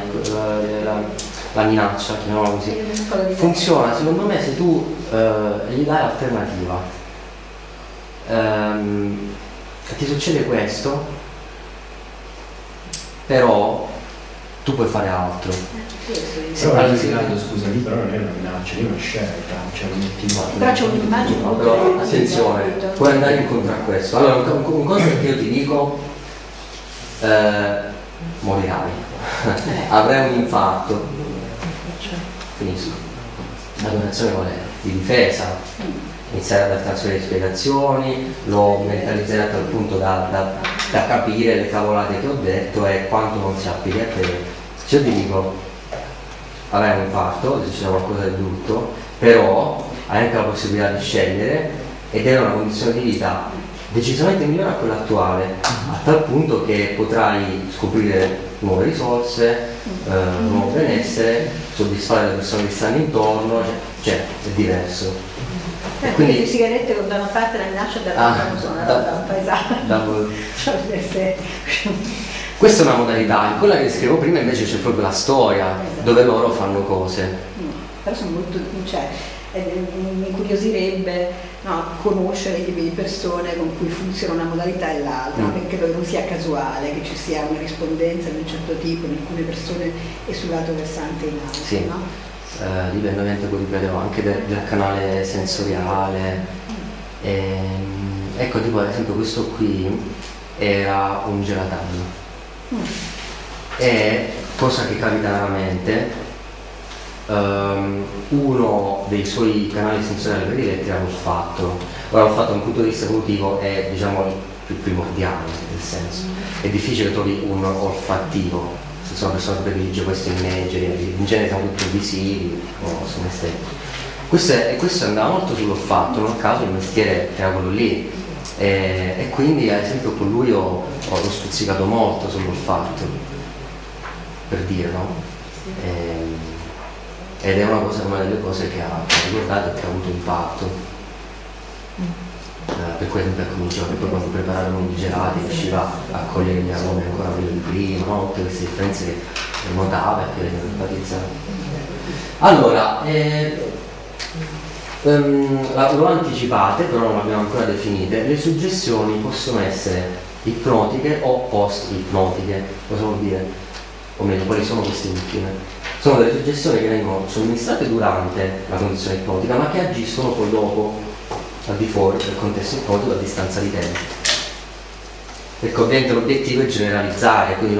la minaccia, chiamiamola così. Funziona, secondo me, se tu gli dai l'alternativa. Ti succede questo, però tu puoi fare altro.
Però scusa, lì però non è una minaccia, lì è una scelta, cioè non metti
però c'è un'immagine molto
però attenzione, puoi andare incontro a questo. Allora un conto che io ti dico morirai, avrai un infarto, finisco. La donazione qual è? Di difesa. Iniziare a dare una serie di spiegazioni, lo mentalizzerà a tal punto da capire le cavolate che ho detto e quanto non si applica a te. Se io ti dico avrai un infarto, se c'è qualcosa di brutto, però hai anche la possibilità di scegliere ed è una condizione di vita decisamente migliore a quella attuale, a tal punto che potrai scoprire nuove risorse, nuovo benessere, soddisfare le persone che stanno intorno, cioè è diverso.
Quindi le sigarette da una parte la minaccia e dall'altra non sono da un paesaggio.
Questa è una modalità, in quella che scrivo prima invece c'è proprio la storia, dove loro fanno cose.
Però sono molto, cioè, mi incuriosirebbe conoscere i tipi di persone con cui funziona una modalità e l'altra, perché non sia casuale che ci sia una rispondenza di un certo tipo in alcune persone e sul lato versante in altre.
Sì.
No?
Dipende ovviamente, come ripetevo, anche del canale sensoriale. Ecco, tipo ad esempio questo qui era un gelatano e cosa che capita raramente, uno dei suoi canali sensoriali prediletti era l'olfatto. Ora l'olfatto da un punto di vista evolutivo è diciamo il più primordiale, nel senso è difficile che trovi un olfattivo. Se sono persone che predilige questo in genere siamo tutti visivi o somesteti. Questo andava molto sull'olfatto, non a caso il mestiere era quello lì e quindi ad esempio con lui ho stuzzicato molto sull'olfatto per dire, no? Ed è una delle cose che ha ricordato e che ha avuto impatto. Per cui sempre cominciava, che poi quando preparavano i gelati riusciva a cogliere gli aromi ancora meglio di prima, no? Tutte queste differenze che notava e che venivano enfatizzate. Allora, l'ho anticipate, però non abbiamo ancora definite. Le suggestioni possono essere ipnotiche o post-ipnotiche. Cosa vuol dire? O meglio, quali sono queste ultime? Sono delle suggestioni che vengono somministrate durante la condizione ipnotica, ma che agiscono poi dopo, al di fuori del contesto ipnotico, a distanza di tempo. Perché ovviamente l'obiettivo è generalizzare, quindi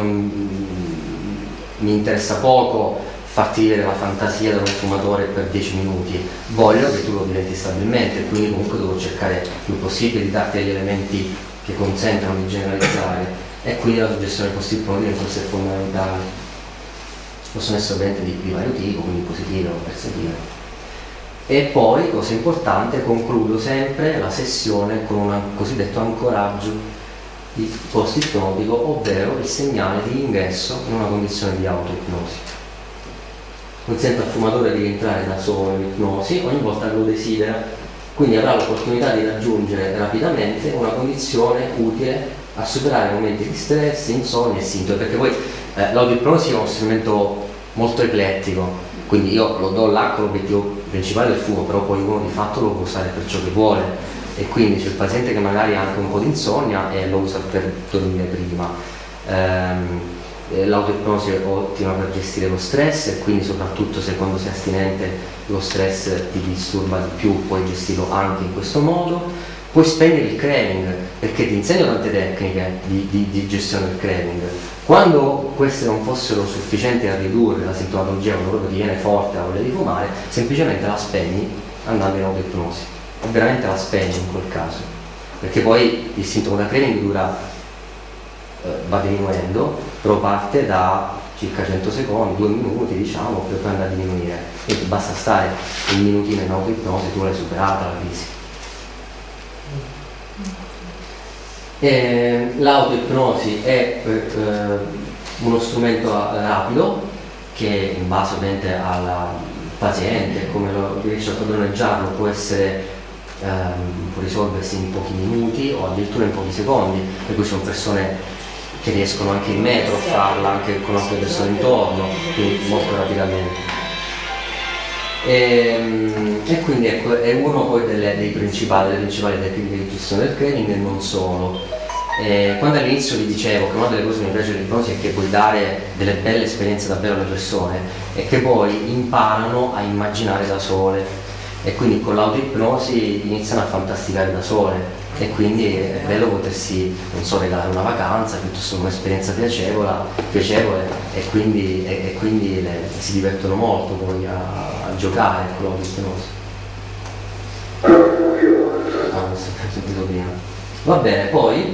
mi interessa poco farti vivere la fantasia da un fumatore per 10 minuti, voglio che tu lo diventi stabilmente, quindi comunque devo cercare il più possibile di darti degli elementi che consentano di generalizzare, e quindi la suggestione post-ipnotica in questo è fondamentale. Possono essere ovviamente di vario tipo, quindi positive o avversative. E poi, cosa importante, concludo sempre la sessione con un cosiddetto ancoraggio di post-ipnotico, ovvero il segnale di ingresso in una condizione di auto-ipnosi. Consente al fumatore di rientrare da solo in ipnosi ogni volta che lo desidera, quindi avrà l'opportunità di raggiungere rapidamente una condizione utile a superare momenti di stress, insonnia e sintomi, perché poi l'auto-ipnosi è uno strumento molto eclettico, quindi io lo do là con l'obiettivo principale del fumo, però poi uno di fatto lo può usare per ciò che vuole, e quindi c'è il paziente che magari ha anche un po' di insonnia e lo usa per dormire prima. L'autoipnosi è ottima per gestire lo stress, e quindi soprattutto se quando sei astinente lo stress ti disturba di più, puoi gestirlo anche in questo modo. Puoi spegnere il craving, perché ti insegno tante tecniche di gestione del craving. Quando queste non fossero sufficienti a ridurre la sintomatologia, quando proprio ti viene forte la voglia di fumare, semplicemente la spegni andando in autoipnosi, e veramente la spegni in quel caso, perché poi il sintomo da craving va diminuendo, però parte da circa 100 secondi, 2 minuti diciamo, per poi andare a diminuire, quindi basta stare un minutino in autoipnosi, tu l'hai superata la crisi. L'autoipnosi è uno strumento rapido che, in base ovviamente al paziente, come lo riesce a padroneggiarlo, può risolversi in pochi minuti o addirittura in pochi secondi, per cui ci sono persone che riescono anche in metro a farla, anche con altre persone intorno, quindi molto rapidamente. E quindi ecco, è uno poi delle principali tecniche di gestione del craving, e non solo. Quando all'inizio vi dicevo che una delle cose che mi piace dell'ipnosi è che puoi dare delle belle esperienze davvero alle persone, e che poi imparano a immaginare da sole, e quindi con l'autoipnosi iniziano a fantasticare da sole, e quindi è bello potersi, non so, regalare una vacanza piuttosto che un'esperienza piacevole, e quindi si divertono molto poi a giocare con l'autoipnosi. Ho sentito prima. Va bene, poi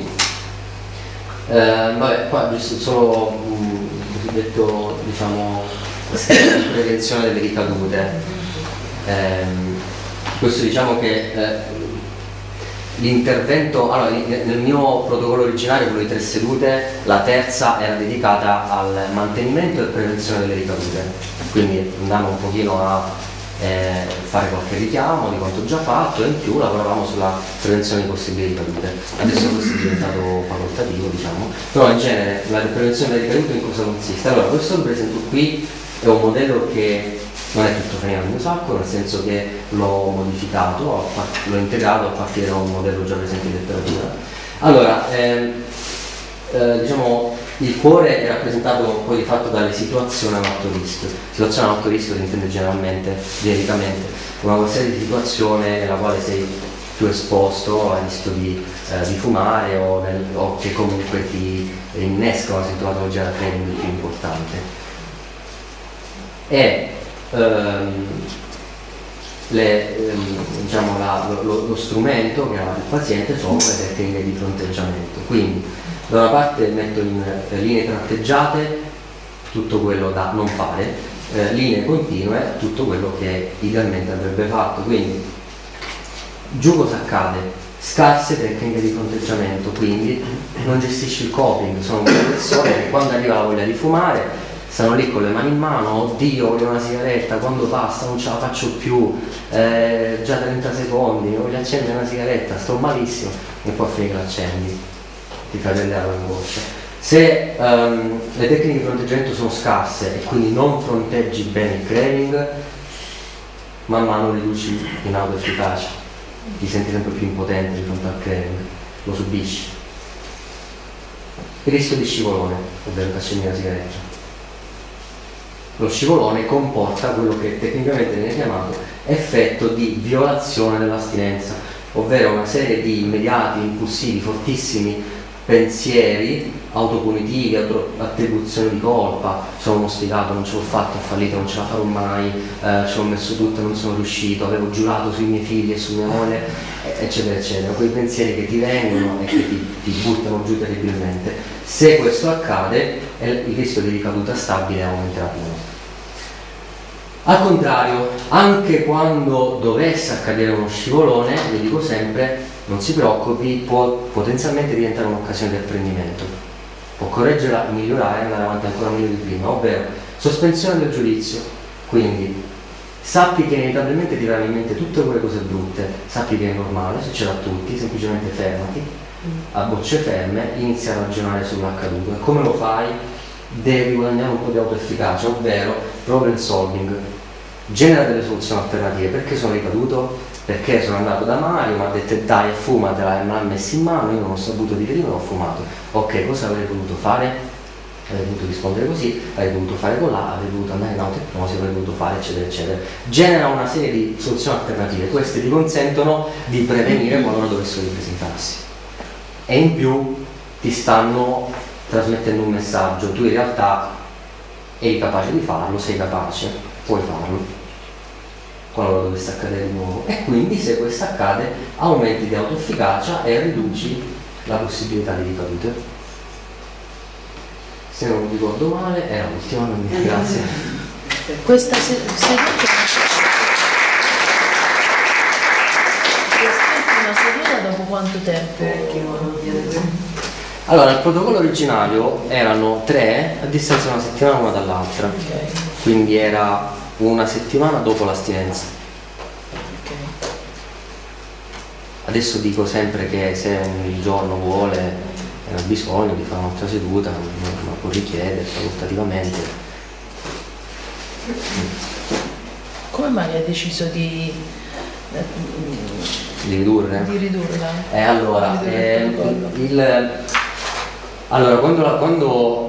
qua giusto solo un cosiddetto, diciamo, prevenzione delle ricadute. Questo, diciamo che l'intervento, allora, nel mio protocollo originario, quello di 3 sedute, la terza era dedicata al mantenimento e prevenzione delle ricadute, quindi andavamo un pochino a fare qualche richiamo di quanto già fatto, e in più lavoravamo sulla prevenzione di possibili ricadute. Adesso questo è diventato facoltativo, diciamo, però in genere la prevenzione delle ricadute in cosa consiste? Allora, questo che presento qui è un modello che non è tutto freno nel mio sacco, nel senso che l'ho modificato, l'ho integrato a partire da un modello già presente in letteratura. Allora, diciamo, il cuore è rappresentato poi di fatto dalle situazioni ad alto rischio. Situazione ad alto rischio si intende genericamente una qualsiasi situazione nella quale sei più esposto al rischio di fumare o che comunque ti innesca una sintomatologia da craving più importante. E diciamo lo strumento che ha il paziente sono le tecniche di fronteggiamento. Quindi da una parte metto in linee tratteggiate tutto quello da non fare, linee continue tutto quello che idealmente andrebbe fatto. Quindi giù cosa accade? Scarse tecniche di fronteggiamento, quindi non gestisci il coping, sono quelle persone che quando arriva la voglia di fumare stanno lì con le mani in mano, oddio voglio una sigaretta, quando passa non ce la faccio più, già 30 secondi, voglio accendere una sigaretta, sto malissimo, e poi finché l'accendi, ti fa prendere l'angoscia. Se le tecniche di fronteggiamento sono scarse e quindi non fronteggi bene il craving, man mano riduci in autoefficacia, ti senti sempre più impotente di fronte al craving, lo subisci. Il rischio di scivolone, ovvero che accendi la sigaretta. Lo scivolone comporta quello che tecnicamente viene chiamato effetto di violazione dell'astinenza, ovvero una serie di immediati, impulsivi, fortissimi pensieri autopunitivi, attribuzione di colpa, sono uno sfigato, non ce l'ho fatta, ho fallito, non ce la farò mai, ci ho messo tutto e non sono riuscito, avevo giurato sui miei figli e su mia moglie, eccetera eccetera, quei pensieri che ti vengono e che ti buttano giù terribilmente. Se questo accade, il rischio di ricaduta stabile aumenterà più. Al contrario, anche quando dovesse accadere uno scivolone, vi dico sempre, non si preoccupi, può potenzialmente diventare un'occasione di apprendimento, può correggerla, migliorare e andare avanti ancora meglio di prima, ovvero sospensione del giudizio. Quindi sappi che inevitabilmente ti verranno in mente tutte quelle cose brutte, sappi che è normale, succede a tutti, semplicemente fermati, a bocce ferme, inizia a ragionare sull'accaduto. E come lo fai? Devi guadagnare un po' di autoefficacia, ovvero problem solving. Genera delle soluzioni alternative. Perché sono ricaduto? Perché sono andato da Mario, mi ha detto dai fumatela e me l'ha messa in mano, io non ho saputo di prima e ho fumato. Ok, cosa avrei potuto fare? Avrei potuto rispondere così, avrei potuto fare colà, avrei potuto andare in autoipnosi, avrei potuto fare eccetera eccetera. Genera una serie di soluzioni alternative, queste ti consentono di prevenire qualora dovessero ripresentarsi. E in più ti stanno trasmettendo un messaggio, tu in realtà eri capace di farlo, sei capace, puoi farlo qualora dovesse accadere di nuovo, e quindi se questo accade aumenti di autoefficacia e riduci la possibilità di ricadute. Se non ricordo male era l'ultima, quindi grazie.
Questa seduta dopo quanto tempo?
Allora, il protocollo originario erano 3 a distanza di una settimana una dall'altra, quindi era una settimana dopo l'astinenza. Adesso dico sempre che se un giorno vuole e ha bisogno di fare un'altra seduta, ma può richiedere facoltativamente.
Come mai hai deciso di
ridurre?
Di ridurla?
Allora, quando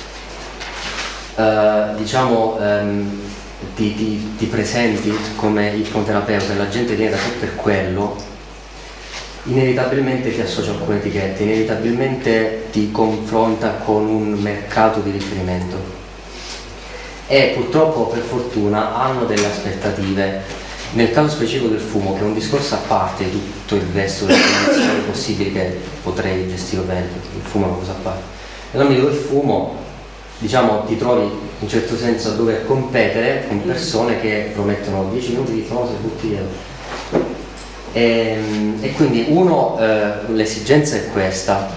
diciamo ti presenti come ipnoterapeuta e la gente viene da te per quello, inevitabilmente ti associa a alcune etichette, inevitabilmente ti confronta con un mercato di riferimento e purtroppo per fortuna hanno delle aspettative. Nel caso specifico del fumo, che è un discorso a parte di tutto il resto delle condizioni possibili che potrei gestire bene, il fumo è una cosa a parte. Nell'ambito del fumo, diciamo, ti trovi in un certo senso a dover competere con persone che promettono 10 minuti di ipnosi e butti via. E quindi uno, l'esigenza è questa.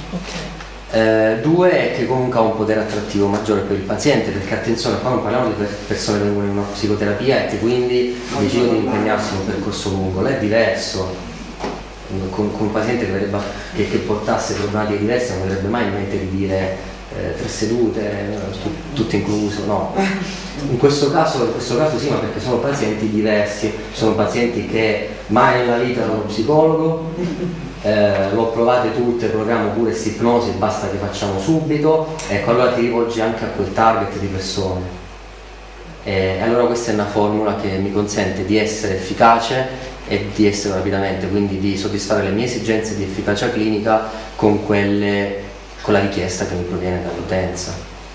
2 è che comunque ha un potere attrattivo maggiore per il paziente, perché attenzione, qua non parliamo di persone che vengono in una psicoterapia e che quindi decidono di impegnarsi in un percorso lungo, è diverso. Con un paziente che portasse problematiche diverse non avrebbe mai in mente di dire 3 sedute, tutte incluse, no. In questo caso sì, ma perché sono pazienti diversi, sono pazienti che mai nella vita hanno uno psicologo, l'ho provate tutte, proviamo pure questa ipnosi, basta che facciamo subito, ecco, allora ti rivolgi anche a quel target di persone. E allora questa è una formula che mi consente di essere efficace e di essere rapidamente, quindi di soddisfare le mie esigenze di efficacia clinica con la richiesta che mi proviene dall'utenza.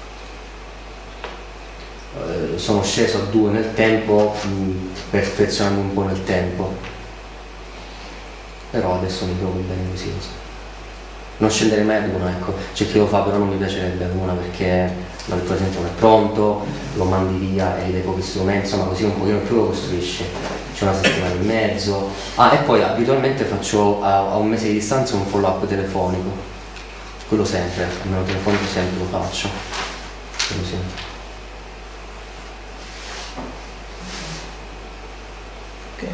Sono sceso a 2 nel tempo, perfezionando un po' nel tempo. Però adesso mi trovo bene così. Non scenderei mai ad una, ecco. C'è chi lo fa, però non mi piacerebbe ad una perché il paziente non è pronto, lo mandi via e gli dai pochi strumenti, insomma così un pochino più lo costruisci. C'è una settimana e mezzo. E poi abitualmente faccio a un mese di distanza un follow up telefonico. Quello sempre, almeno telefonico sempre lo faccio. Quello sì.
Ok.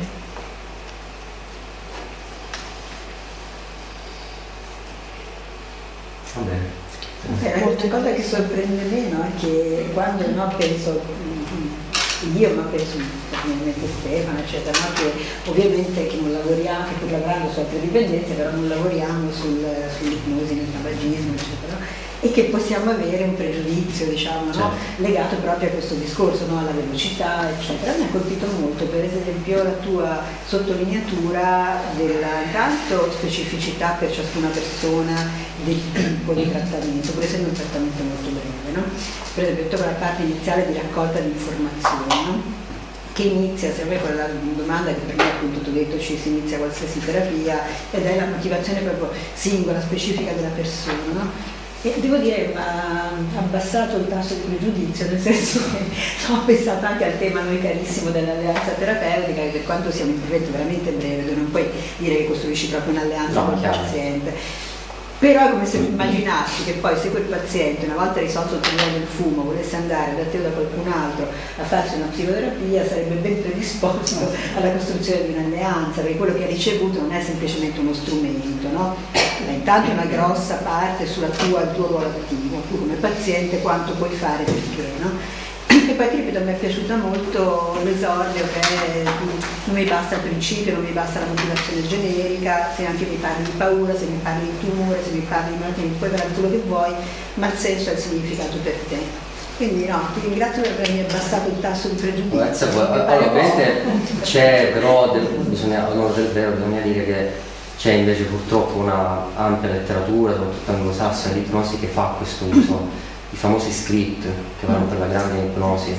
Va bene.
Una cosa che sorprende meno è che quando penso io, ma penso ovviamente Stefano, eccetera, no? Che ovviamente che non lavoriamo, che pur lavorando su altre dipendenze, però non lavoriamo sull'ipnosi, nel tabagismo, eccetera, no? E che possiamo avere un pregiudizio, diciamo, no? Legato proprio a questo discorso, no? Alla velocità, eccetera. Mi ha colpito molto, per esempio, la tua sottolineatura della intanto specificità per ciascuna persona del tipo di trattamento, pur essendo un trattamento molto breve, no? Per esempio, tutta quella parte iniziale di raccolta di informazioni, no? Che inizia, sempre con la domanda che per me appunto tu hai detto si inizia qualsiasi terapia, ed è la motivazione proprio singola, specifica della persona, no? E devo dire, ha abbassato il tasso di pregiudizio, nel senso che ho pensato anche al tema noi carissimo dell'alleanza terapeutica, che per quanto sia un intervento veramente breve, tu non puoi dire che costruisci proprio un'alleanza con il paziente. Però è come se immaginassi che poi se quel paziente, una volta risolto il problema del fumo, volesse andare da te o da qualcun altro a farsi una psicoterapia, sarebbe ben predisposto alla costruzione di un'alleanza, perché quello che ha ricevuto non è semplicemente uno strumento, no? Ma intanto una grossa parte il tuo ruolo attivo, tu come paziente quanto puoi fare perché, no? E poi ti ripeto, mi è piaciuta molto l'esordio che non mi basta il principio, non mi basta la motivazione generica, se anche mi parli di paura, se mi parli di tumore, se mi parli di malattia, puoi parlare quello che vuoi, ma il senso è il significato per te. Quindi no, ti ringrazio per avermi abbassato il tasso di pregiudizio.
Ovviamente c'è, però bisogna dire che c'è invece purtroppo una ampia letteratura, soprattutto anglosassone, di ipnosi che fa questo uso. I famosi script che vanno per la grande ipnosi,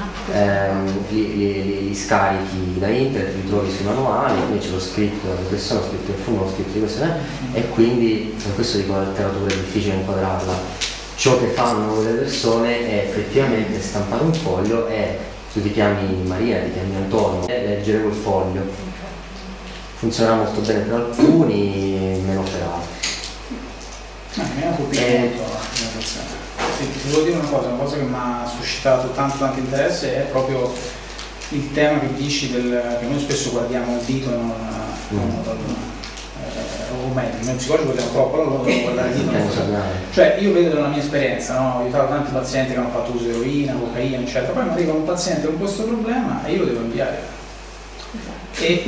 li scarichi da internet, li trovi sui manuali, invece lo script di persona, lo script del fumo, lo script di questo, e quindi per questo dico la letteratura è difficile inquadrarla. Ciò che fanno quelle persone è effettivamente stampare un foglio e tu ti chiami Maria, ti chiami Antonio, e leggere quel foglio. Funzionerà molto bene per alcuni, meno per altri.
Mi ha colpito molto la persona. Ti devo dire una cosa che mi ha suscitato tanto interesse è proprio il tema che dici che noi spesso guardiamo il dito o meglio, noi psicologi guardiamo troppo, allora dobbiamo guardare il dito. Cioè io vedo nella mia esperienza, no? Ho aiutato tanti pazienti che hanno fatto uso di eroina, cocaina, eccetera, poi mi arriva un paziente con questo problema e io lo devo inviare. E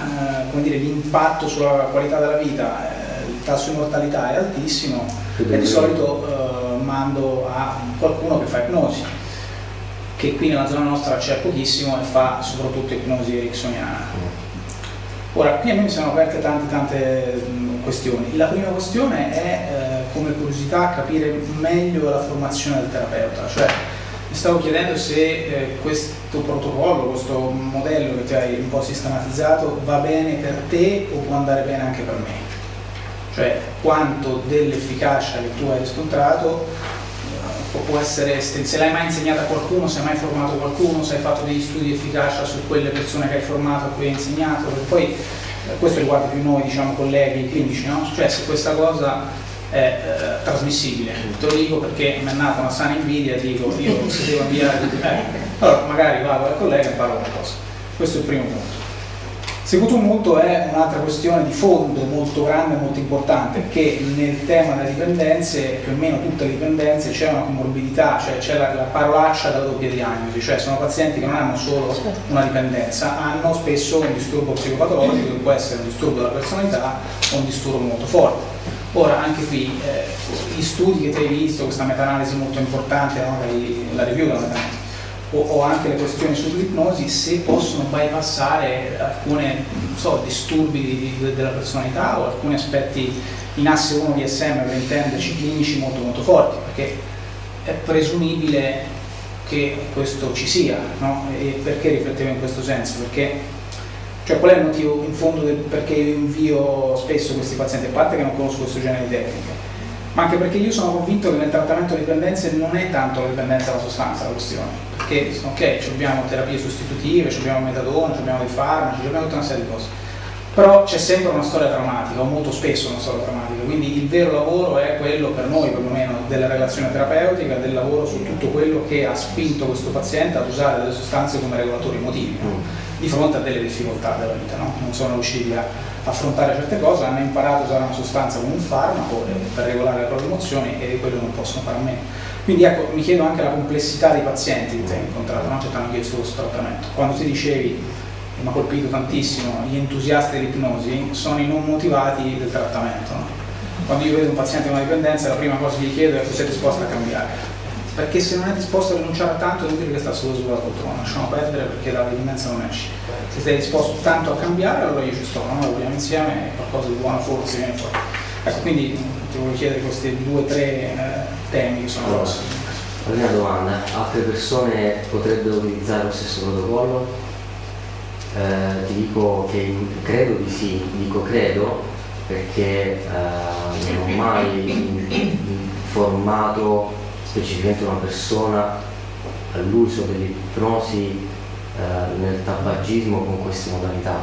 l'impatto sulla qualità della vita, il tasso di mortalità è altissimo e di solito mando a qualcuno che fa ipnosi, che qui nella zona nostra c'è pochissimo e fa soprattutto ipnosi ericksoniana. Ora, qui a me mi sono aperte tante questioni. La prima questione è come curiosità capire meglio la formazione del terapeuta, cioè mi stavo chiedendo se questo protocollo, questo modello che ti hai un po' sistematizzato va bene per te o può andare bene anche per me. Cioè quanto dell'efficacia che tu hai riscontrato può essere, se l'hai mai insegnata a qualcuno, se hai mai formato qualcuno, se hai fatto degli studi di efficacia su quelle persone che hai formato, a cui hai insegnato, perché poi questo riguarda più noi, diciamo, colleghi clinici, no? Cioè se questa cosa è trasmissibile. Te lo dico perché mi è nata una sana invidia e dico io se devo inviare allora magari vado al collega e parlo qualcosa. Questo è il primo punto. Il secondo punto è un'altra questione di fondo molto grande e molto importante, che nel tema delle dipendenze, più o meno tutte le dipendenze, c'è una comorbidità, cioè c'è la parolaccia della doppia diagnosi, cioè sono pazienti che non hanno solo una dipendenza, hanno spesso un disturbo psicopatologico che può essere un disturbo della personalità o un disturbo molto forte. Ora anche qui gli studi che ti hai visto, questa meta-analisi molto importante, no? La review della meta-analisi, o anche le questioni sull'ipnosi, se possono bypassare alcuni disturbi della personalità o alcuni aspetti in asse 1 DSM, per intenderci, clinici molto forti, perché è presumibile che questo ci sia, no? E perché riflettevo in questo senso? Perché, cioè, qual è il motivo in fondo perché io invio spesso questi pazienti? A parte che non conosco questo genere di tecniche, ma anche perché io sono convinto che nel trattamento di dipendenze non è tanto la dipendenza della sostanza la questione, perché ok, abbiamo terapie sostitutive, abbiamo metadone, abbiamo dei farmaci, abbiamo tutta una serie di cose, però c'è sempre una storia drammatica, o molto spesso una storia drammatica, quindi il vero lavoro è quello, per noi perlomeno, della relazione terapeutica, del lavoro su tutto quello che ha spinto questo paziente ad usare delle sostanze come regolatori emotivi, no? di fronte a delle difficoltà della vita, no? Non sono riusciti a affrontare certe cose, hanno imparato a usare una sostanza come un farmaco per regolare le proprie emozioni e di quello non possono fare a meno. Quindi ecco, mi chiedo anche la complessità dei pazienti che ti hai incontrato, no? Che ti hanno chiesto questo trattamento. Quando ti dicevi, mi ha colpito tantissimo, gli entusiasti dell'ipnosi sono i non motivati del trattamento, no? Quando io vedo un paziente con una dipendenza, la prima cosa che gli chiedo è se sei disposto a cambiare. Perché se non è disposto a rinunciare a tanto è inutile che sta solo sulla poltrona, lasciamo perdere perché dalla dipendenza non esci. Se sei disposto tanto a cambiare, allora io ci sto, no? Lavoriamo insieme, qualcosa di buono forse viene fuori. Ecco, quindi ti voglio chiedere questi 2 o 3 temi che sono grossi.
La prima domanda, altre persone potrebbero utilizzare lo stesso protocollo? Ti dico che credo di sì, dico credo perché non ho mai informato specificamente una persona all'uso dell'ipnosi nel tabagismo con queste modalità,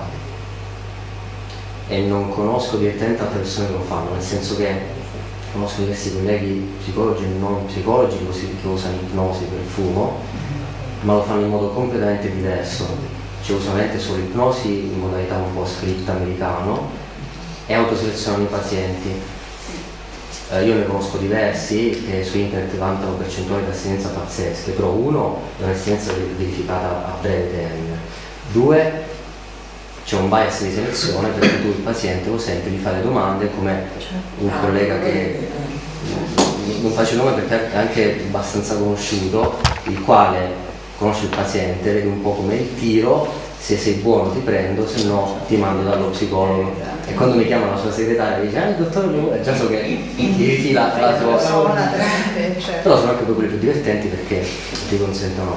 e non conosco direttamente altre persone che lo fanno, nel senso che conosco diversi colleghi psicologi e non psicologi che usano l'ipnosi per il fumo, ma lo fanno in modo completamente diverso, cioè usano veramente solo l'ipnosi in modalità un po' script americano e autoselezionano i pazienti. Io ne conosco diversi che su internet vantano percentuali di astinenza pazzesche, però uno è un'astinenza verificata a breve termine, 2 c'è un bias di selezione perché tu il paziente lo senti di fare domande come un collega che non faccio nome perché è anche abbastanza conosciuto, il quale conosce il paziente, vede un po' come il tiro, se sei buono ti prendo, se no ti mando dallo psicologo. E quando mi chiama la sua segretaria dice il dottore, già so che ti rifila la sua. Però sono anche proprio più divertenti perché ti consentono.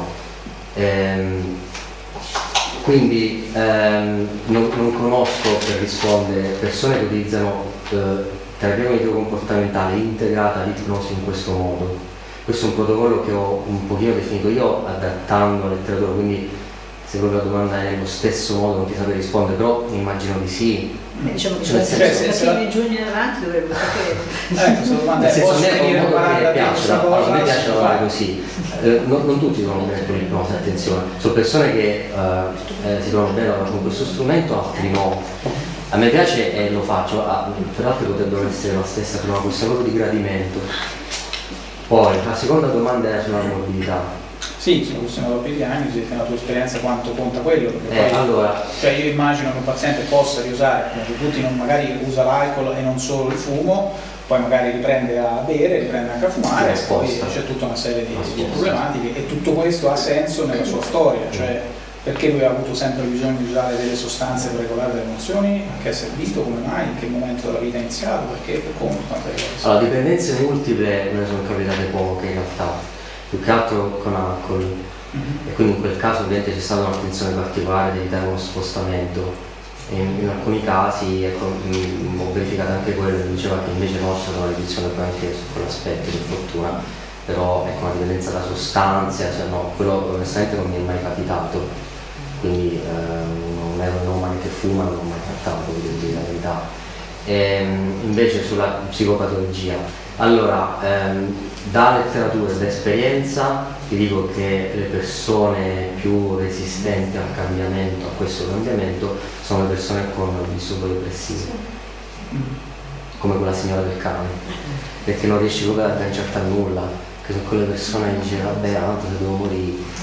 Quindi non conosco, per rispondere, persone che utilizzano terapia cognitivo-comportamentale integrata all'ipnosi in questo modo. Questo è un protocollo che ho un pochino definito io adattando la letteratura, quindi se proprio la domanda è nello stesso modo non ti saprei rispondere, però immagino di sì.
Diciamo che nei giorni in avanti dovrebbe sapere.
Questa domanda
nel
è
senso, a me piace
cosa?
lavorare così. Non tutti vanno bene con l'ipnosi, attenzione, sono persone che si trovano bene lavorare con questo strumento, altri no. A me piace e lo faccio, peraltro potrebbero essere la stessa, per una questione proprio di gradimento. Poi la seconda domanda era sulla morbidità.
Sì, sono questione della diagnosi, nella tua esperienza quanto conta quello, perché poi,
allora,
cioè io immagino che un paziente possa riusare, come tutti, magari usa l'alcol e non solo il fumo, poi magari riprende a bere, riprende anche a fumare, e poi c'è tutta una serie di problematiche, e tutto questo ha senso nella sua storia, cioè perché lui ha avuto sempre bisogno di usare delle sostanze per regolare le emozioni, a che è servito, come mai, in che momento della vita è iniziato, perché, per come, tante cose.
Allora, dipendenze multiple me ne sono capitate poche in realtà, più che altro con alcol, e quindi in quel caso ovviamente c'è stata un'attenzione particolare di evitare uno spostamento, e in alcuni casi ecco, ho verificato anche quello, che diceva che invece no, c'è una riduzione anche su quell'aspetto, per fortuna, però ecco, una dipendenza da sostanze, cioè no, quello onestamente non mi è mai capitato, quindi non ero nomadi che fumano, non ho mai trattato, devo dire la verità. Invece sulla psicopatologia, allora, da letteratura e da esperienza ti dico che le persone più resistenti al cambiamento, a questo cambiamento, sono le persone con disturbo depressivo, come quella signora del cane, perché non riesci proprio ad agganciarti a nulla, che sono quelle persone che dicono vabbè, tanto se devo morire.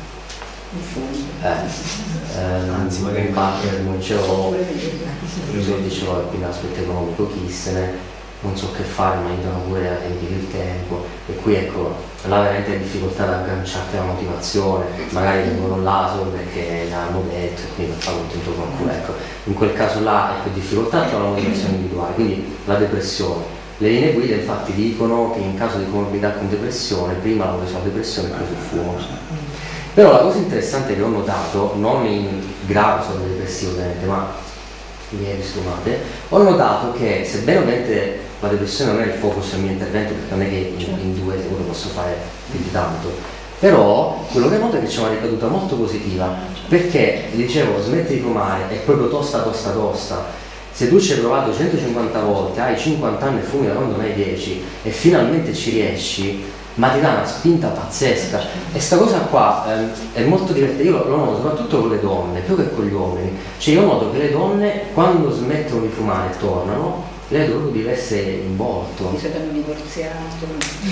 Anzi, magari in parte non ce l'ho, io solo dicevo quindi l'aspetto economico chi se ne, non so che fare, ma aiutano pure a riempire il tempo, e qui ecco là veramente hai difficoltà ad agganciarti alla motivazione, magari vengono là solo perché l'hanno detto e quindi non fa contento qualcuno, ecco, in quel caso là è più difficoltà tra la motivazione individuale, quindi la depressione. Le linee guida infatti dicono che in caso di comorbidità con depressione prima lavori sulla depressione e poi sul fumo. Però la cosa interessante che ho notato, non in grado stato depressivo ovviamente, ma lievi sfumate, ho notato che sebbene ovviamente la depressione non è il focus del mio intervento, perché non è che in 2 secondi posso fare più di tanto, però quello che noto è che c'è una ricaduta molto positiva, perché dicevo smetti di fumare, è proprio tosta. Se tu ci hai provato 150 volte, hai 50 anni e fumi da quando ne hai 10 e finalmente ci riesci, ma ti dà una spinta pazzesca. E sta cosa qua è molto divertente, io lo noto soprattutto con le donne, più che con gli uomini. Cioè io noto che le donne quando smettono di fumare e tornano, lei proprio deve essere in volto.
Mi sono divorziato.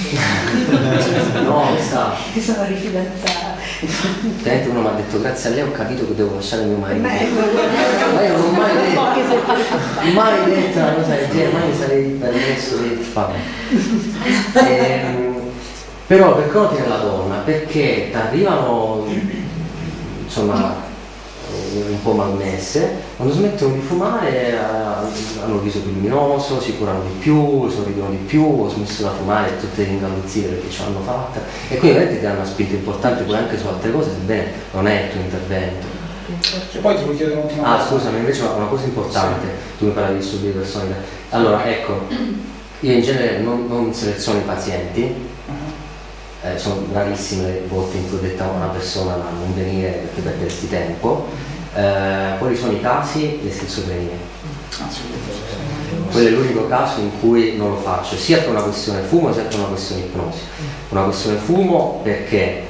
No,
mi sono rifidanzata.
Uno mi ha detto grazie a lei ho capito che devo lasciare mio marito. Ma io non ho mai detto una cosa del genere, mai mi sarei permesso di fare. Però per cosa tiene la donna? Perché ti arrivano insomma un po' malmesse, quando smettono di fumare hanno il viso più luminoso, si curano di più, sorridono di più, ho smesso da fumare tutte le ingalluzzite perché ce l'hanno fatta, e quindi veramente ti danno una spinta importante poi anche su altre cose, sebbene non è il tuo intervento.
E poi ti voglio chiedere un'ultima cosa.
Scusami, invece una cosa importante, tu mi parli di studi di personalità. Allora, ecco, io in genere non seleziono i pazienti. Sono rarissime le volte in cui ho detto a una persona non venire perché perderesti tempo. Quali sono i casi? Le schizofrenie. Quello è l'unico caso in cui non lo faccio, sia per una questione fumo sia per una questione ipnosi. Una questione fumo perché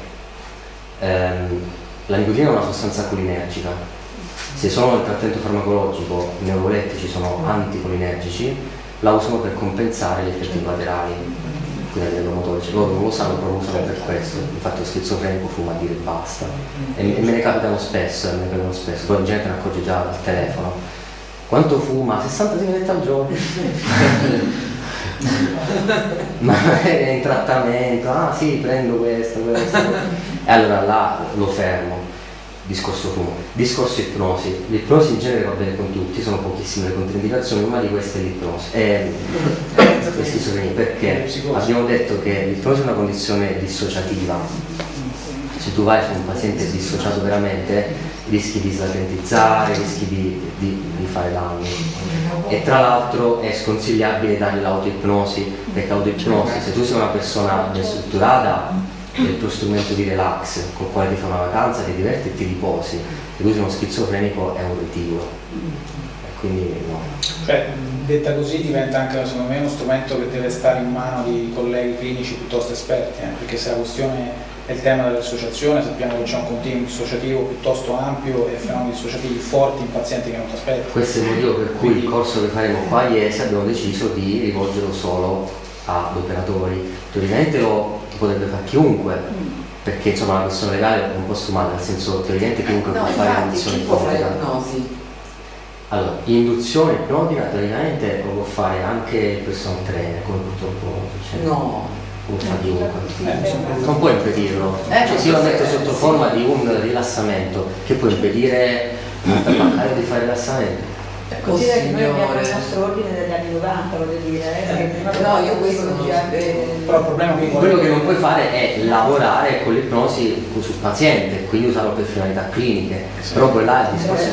la nicotina è una sostanza colinergica. Se sono nel trattamento farmacologico, i neurolettici sono anticolinergici, la usano per compensare gli effetti collaterali. Quindi motorici, loro non lo sanno, però lo usano per questo. Infatti lo schizofrenico fuma a dire basta. E me ne capitano spesso, poi la gente ne accorge già dal telefono. Quanto fuma? 60 sigarette al giorno. Ma è in trattamento, sì, prendo questo. E allora là lo fermo. Discorso fumo. Discorso ipnosi. L'ipnosi in genere va bene con tutti, sono pochissime le controindicazioni, una di queste è l'ipnosi. Perché abbiamo detto che l'ipnosi è una condizione dissociativa. Se tu vai su un paziente dissociato veramente, rischi di slatentizzare, rischi di fare danni. E tra l'altro è sconsigliabile dargli l'autoipnosi, perché l'autoipnosi, se tu sei una persona ben strutturata, è il tuo strumento di relax con il quale ti fai una vacanza, ti diverti e ti riposi. Se tu sei uno schizofrenico è un ritiro. Quindi no.
Cioè, detta così diventa anche secondo me uno strumento che deve stare in mano di colleghi clinici piuttosto esperti, perché se la questione è il tema dell'associazione, sappiamo che c'è un continuum dissociativo piuttosto ampio e fenomeni dissociativi forti in pazienti che non ti aspettano.
Questo è il motivo per cui il corso che faremo qua a IESE abbiamo deciso di rivolgerlo solo ad operatori. Teoricamente lo potrebbe fare chiunque, perché insomma la questione legale è un po' sfumata, nel senso teoricamente chiunque può fare l'induzione ipnotica. Allora, l'induzione ipnotica teoricamente lo può fare anche il personal trainer, come purtroppo
no.
Può fare chiunque. Non può impedirlo. Cioè, se io lo metto sotto forma di un rilassamento, che può impedire di fare rilassamento?
Considera che noi abbiamo il nostro ordine degli anni 90, voglio dire.
No, io questo non ci
però il problema è
quello che non puoi fare è lavorare con l'ipnosi sul paziente, quindi usarlo per finalità cliniche. Però poi là il discorso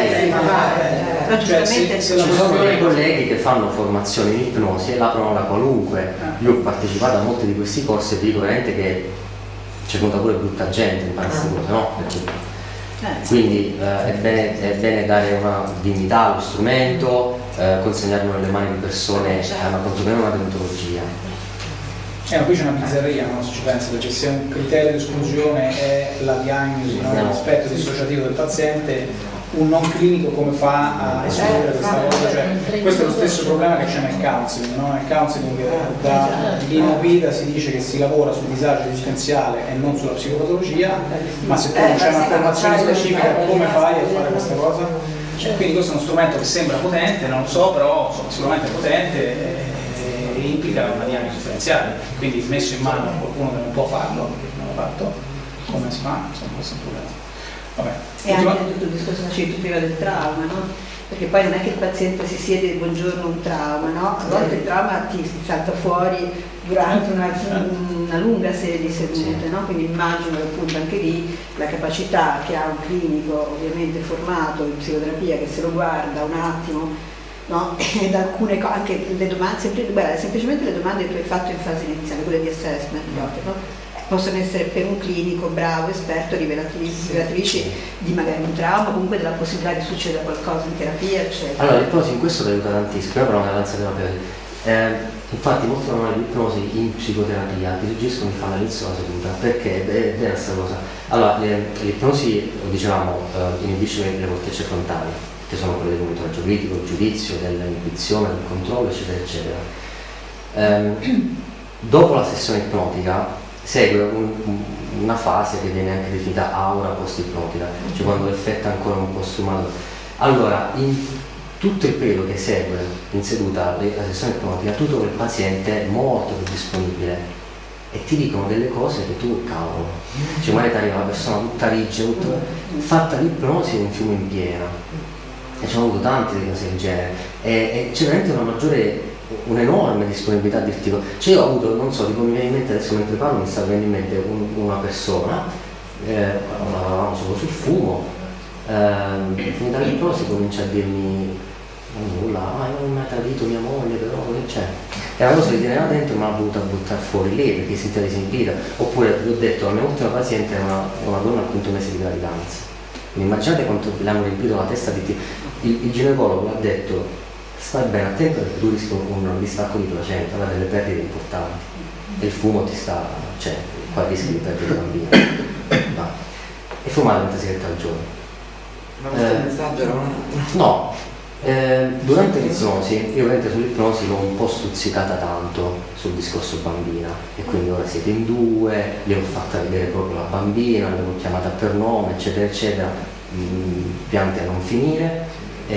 ci sono dei colleghi che fanno formazione in ipnosi e l'aprono la qualunque. Io ho partecipato a molti di questi corsi e vi dico veramente che c'è venuta pure brutta gente in queste cose, no? Quindi è bene dare una dignità allo strumento, consegnarlo nelle mani di persone che hanno quantomeno una deontologia.
Ma qui c'è una bizzarria, no? Se ci pensi, perché se un criterio di esclusione è la diagnosi, l'aspetto dissociativo del paziente, un non clinico come fa a escludere questa cosa? Cioè, questo è lo stesso problema che c'è nel counseling, no? Nel counseling da linea guida si dice che si lavora sul disagio esistenziale e non sulla psicopatologia, ma se poi non c'è una formazione specifica come fai a fare questa cosa? Quindi questo è uno strumento che sembra potente, non lo so, però sicuramente è potente e implica una diagnosi differenziale, quindi messo in mano a qualcuno che non può farlo, perché non l'ha fatto, come si fa? Insomma, questo è un problema. Vabbè.
E anche tutto il discorso che facevi tu prima del trauma, no? Perché poi non è che il paziente si siede e buongiorno un trauma, no? A volte il trauma ti salta fuori durante una lunga serie di sedute, no? Quindi immagino che appunto anche lì la capacità che ha un clinico ovviamente formato in psicoterapia che se lo guarda un attimo, no? Ed alcune cose, anche le domande, semplicemente le domande che tu hai fatto in fase iniziale, quelle di assessment, no? Possono essere per un clinico bravo, esperto, rivelatrici di magari un trauma, comunque della possibilità che succeda qualcosa in terapia, eccetera.
Allora l'ipnosi in questo ti aiuta tantissimo, però non è l'avanza terapeutica. Infatti molti manuali di ipnosi in psicoterapia ti suggeriscono di fare all'inizio la seduta, perché è vera questa cosa. Allora, l'ipnosi, lo dicevamo, inibisce le cortecce frontali, che sono quelle del monitoraggio critico, il giudizio, dell'inibizione, del controllo, eccetera, eccetera. Dopo la sessione ipnotica segue una fase che viene anche definita aura post-ipnotica, cioè quando l'effetto è ancora un po' sfumato. Allora, in tutto il periodo che segue in seduta la sessione ipnotica, tutto quel paziente è molto più disponibile e ti dicono delle cose che tu, cavolo, cioè magari ti arriva una persona tutta rigida, fatta l'ipnosi un fiume in piena, e ci hanno avuto tante cose del genere, e c'è veramente un'enorme disponibilità di dirti. Cioè io ho avuto, non so, tipo mi viene in mente adesso mentre parlo, mi sta venendo in mente una persona, lavoravamo solo sul fumo, finita l'ipnosi comincia a dirmi nulla, io non ho mai tradito mia moglie, però che c'è? E la cosa che teneva dentro me l'ha voluta buttare fuori lei perché si sentiva disinibita. Oppure vi ho detto, la mia ultima paziente è una donna al quinto mese di gravidanza. Quindi immaginate quanto le hanno riempito la testa di il ginecologo l'ha detto, stai bene attento perché tu rischi un distacco di placenta, avere delle perdite importanti. E il fumo ti sta, cioè, qua rischi di perdere il bambino. E fumare 20 sigarette al giorno.
Ma questo messaggio era
no. Durante l'ipnosi, io ovviamente sull'ipnosi l'ho un po' stuzzicata tanto sul discorso bambina e quindi ora siete in due, le ho fatta vedere proprio la bambina, l'avevo chiamata per nome, eccetera eccetera, piante a non finire,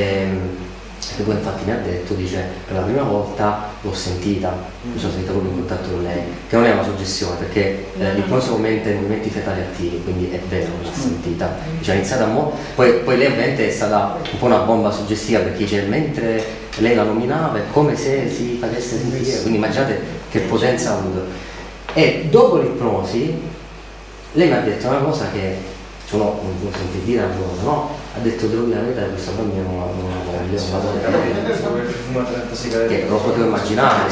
e poi infatti mi ha detto, dice, per la prima volta l'ho sentita, mi sono sentita proprio in contatto con lei, che non è una suggestione perché l'ipnosi aumenta i movimenti fetali attivi, quindi è vero, l'ho sentita, cioè, è iniziata poi lei ovviamente è stata un po' una bomba suggestiva perché dice, mentre lei la nominava è come se si facesse sentire, quindi immaginate che potenza ha avuto. E dopo l'ipnosi lei mi ha detto una cosa che non sentite dire a loro, no? Ha detto, devo dire la verità, questa bambina non la voglio, che lo potevo immaginare,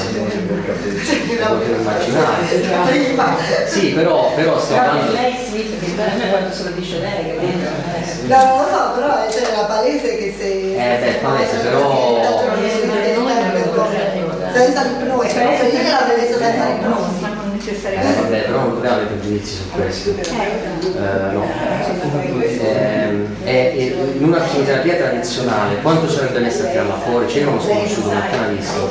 sì, però stiamo parlando.
Lei sì, perché a me quando se lo dice lei, capito?
No, non lo so, però c'era palese che se
palese, però
senza l'ipnosi, io l'avevo detto senza l'ipnosi.
Vabbè, però non poteva avere pregiudizi su questo. No. In una chemioterapia tradizionale, quanto ci sarebbe messo a tirarla fuori? Cioè io non ho sconosciuto, non ho appena visto.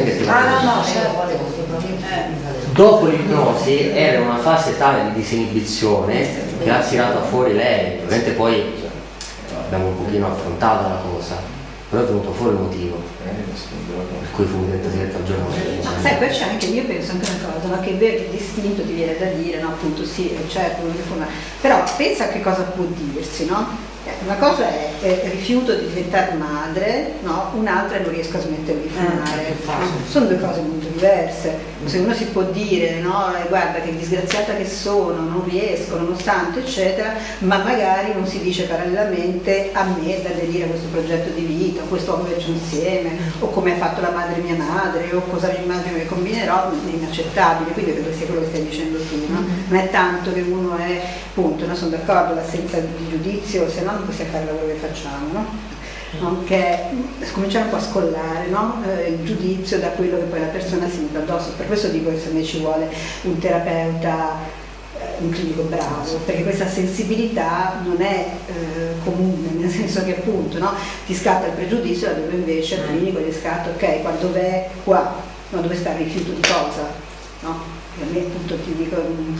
Dopo l'ipnosi era una fase tale di disinibizione che ha tirato fuori lei. Ovviamente poi abbiamo un pochino affrontato la cosa, però è venuto fuori il motivo per cui fumo 30 sigarette al giorno.
Sai, poi c'è anche, io penso anche una cosa, no? Che vedi distinto ti viene da dire, no? Appunto sì, certo, non fumare, però pensa a che cosa può dirsi, no? Una cosa è rifiuto di diventare madre, no? Un'altra è non riesco a smettere di fumare. Sono due cose molto diverse. Se uno si può dire, no? Guarda che disgraziata che sono, non riesco, nonostante, eccetera, ma magari non si dice parallelamente a me da aderire a questo progetto di vita, questo che faccio insieme, o come ha fatto la madre mia madre, o cosa mi immagino che combinerò, è inaccettabile. Quindi credo sia quello che stai dicendo tu, no? Non è tanto che uno è, appunto, no? Sono d'accordo, l'assenza di giudizio, se no non possiamo fare il lavoro che facciamo, no? Che cominciare un po' a scollare, no? Il giudizio da quello che poi la persona si mette addosso. Per questo dico che secondo me ci vuole un terapeuta, un clinico bravo, perché questa sensibilità non è comune, nel senso che appunto, no? Ti scatta il pregiudizio laddove invece il clinico gli scatta, ok, qua dov'è? Qua, no? Dove sta il rifiuto di cosa? No? A me appunto ti dico,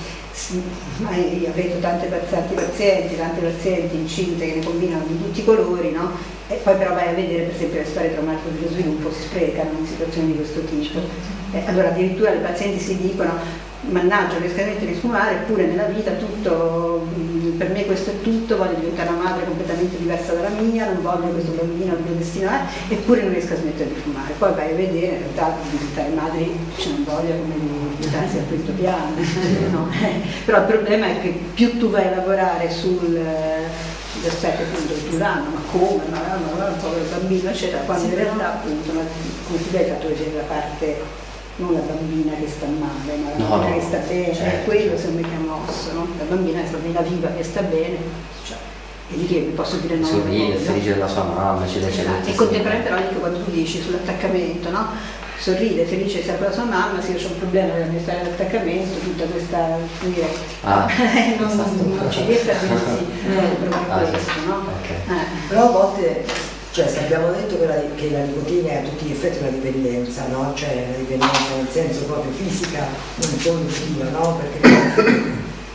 io vedo tanti pazienti incinte che ne combinano di tutti i colori, no? E poi però vai a vedere per esempio le storie traumatiche dello sviluppo si sprecano in situazioni di questo tipo. Allora addirittura le pazienti si dicono, mannaggia, riesco a smettere di fumare, eppure nella vita tutto, per me questo è tutto, voglio diventare una madre completamente diversa dalla mia, non voglio questo bambino, il mio destino è, eppure non riesco a smettere di fumare. Poi vai a vedere, in realtà diventare madri c'è non voglia come di buttarsi al quinto piano, no? Però il problema è che più tu vai a lavorare sull'aspetto appunto più l'anno, ma come, un povero bambino, eccetera, quando in realtà appunto, come tu hai fatto vedere la parte, non la bambina che sta male, ma la bambina che sta bene, certo, è quello secondo me che ha mosso, no? La bambina viva che sta bene, cioè, e di che mi posso dire no?
Sorride, felice della sua mamma, eccetera, eccetera.
E contemporaneamente però anche quando tu dici sull'attaccamento, no? sorride, felice di stare con la sua mamma, se io ho un problema nella mia storia dell'attaccamento, tutta questa, come dire, non ci riesco a dirsi proprio questo, no?
Okay.
Però a volte, cioè se abbiamo detto che la nicotina è a tutti gli effetti una dipendenza, no? Cioè una dipendenza nel senso proprio fisica, non solo emotiva, no? Perché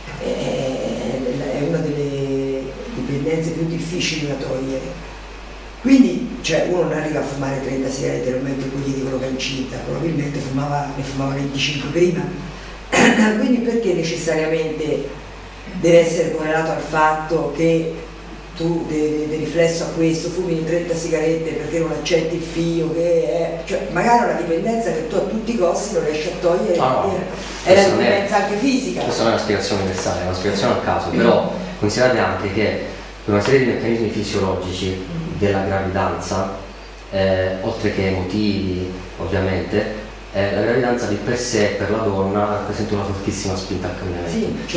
è una delle dipendenze più difficili da togliere. Quindi cioè, uno non arriva a fumare 30 sigarette nel momento in cui gli dicono che è incinta, probabilmente ne fumava 25 prima. Quindi perché necessariamente deve essere correlato al fatto che tu di riflesso a questo fumi 30 sigarette perché non accetti il figlio che è, cioè magari è una dipendenza che tu a tutti i costi non riesci a togliere, è una dipendenza anche fisica.
Questa non è una spiegazione universale, è una spiegazione a caso, però considerate anche che per una serie di meccanismi fisiologici della gravidanza, oltre che emotivi ovviamente, la gravidanza di per sé per la donna rappresenta una fortissima spinta al cambiamento.
Sì,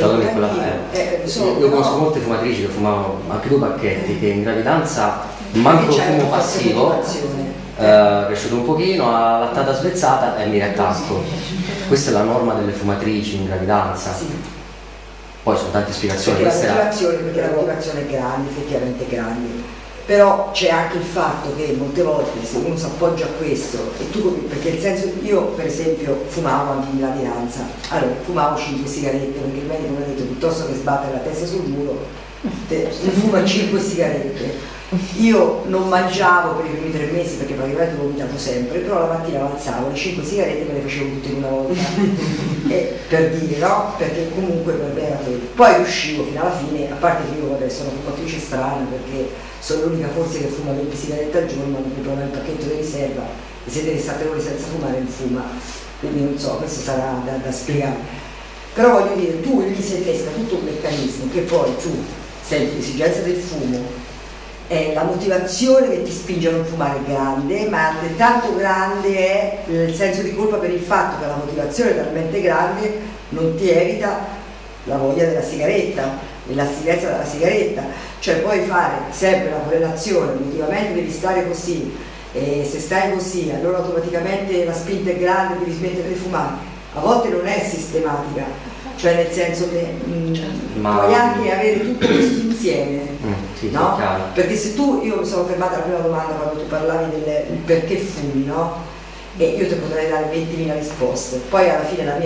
io conosco molte fumatrici che fumavano anche 2 pacchetti, che in gravidanza manco fumo passivo, cresciuto un pochino, a lattata svezzata e mi riattacco. Questa è la norma delle fumatrici in gravidanza.
Sì.
Poi sono tante spiegazioni.
Perché la motivazione è grande, effettivamente grande. Però c'è anche il fatto che molte volte se uno si appoggia a questo e tu, perché il senso, io per esempio fumavo anche in gravidanza, allora fumavo 5 sigarette perché il medico mi ha detto piuttosto che sbattere la testa sul muro fuma 5 sigarette. Io non mangiavo per i primi 3 mesi perché praticamente ho vomitato sempre, però la mattina avanzavo, le 5 sigarette me le facevo tutte in una volta per dire, no? Perché comunque per me era quello. Poi riuscivo fino alla fine, a parte che io vabbè, sono fumatrice strana perché sono l'unica forse che fuma 20 sigarette al giorno, ma mi prova il pacchetto di riserva e se deve stare ore senza fumare non fuma, quindi non so, questo sarà da spiegare. Però voglio dire, tu gli si innesca tutto un meccanismo che poi tu senti l'esigenza del fumo, la motivazione che ti spinge a non fumare è grande, ma altrettanto grande è il senso di colpa per il fatto che la motivazione è talmente grande non ti evita la voglia della sigaretta e l'astinenza dalla sigaretta, cioè puoi fare sempre la correlazione, emotivamente devi stare così e se stai così allora automaticamente la spinta è grande, devi smettere di fumare. A volte non è sistematica, cioè nel senso che puoi anche avere tutto questo insieme,
sì,
no? Perché se io mi sono fermata alla prima domanda quando tu parlavi del perché fumi, no? E io ti potrei dare 20.000 risposte, poi alla fine la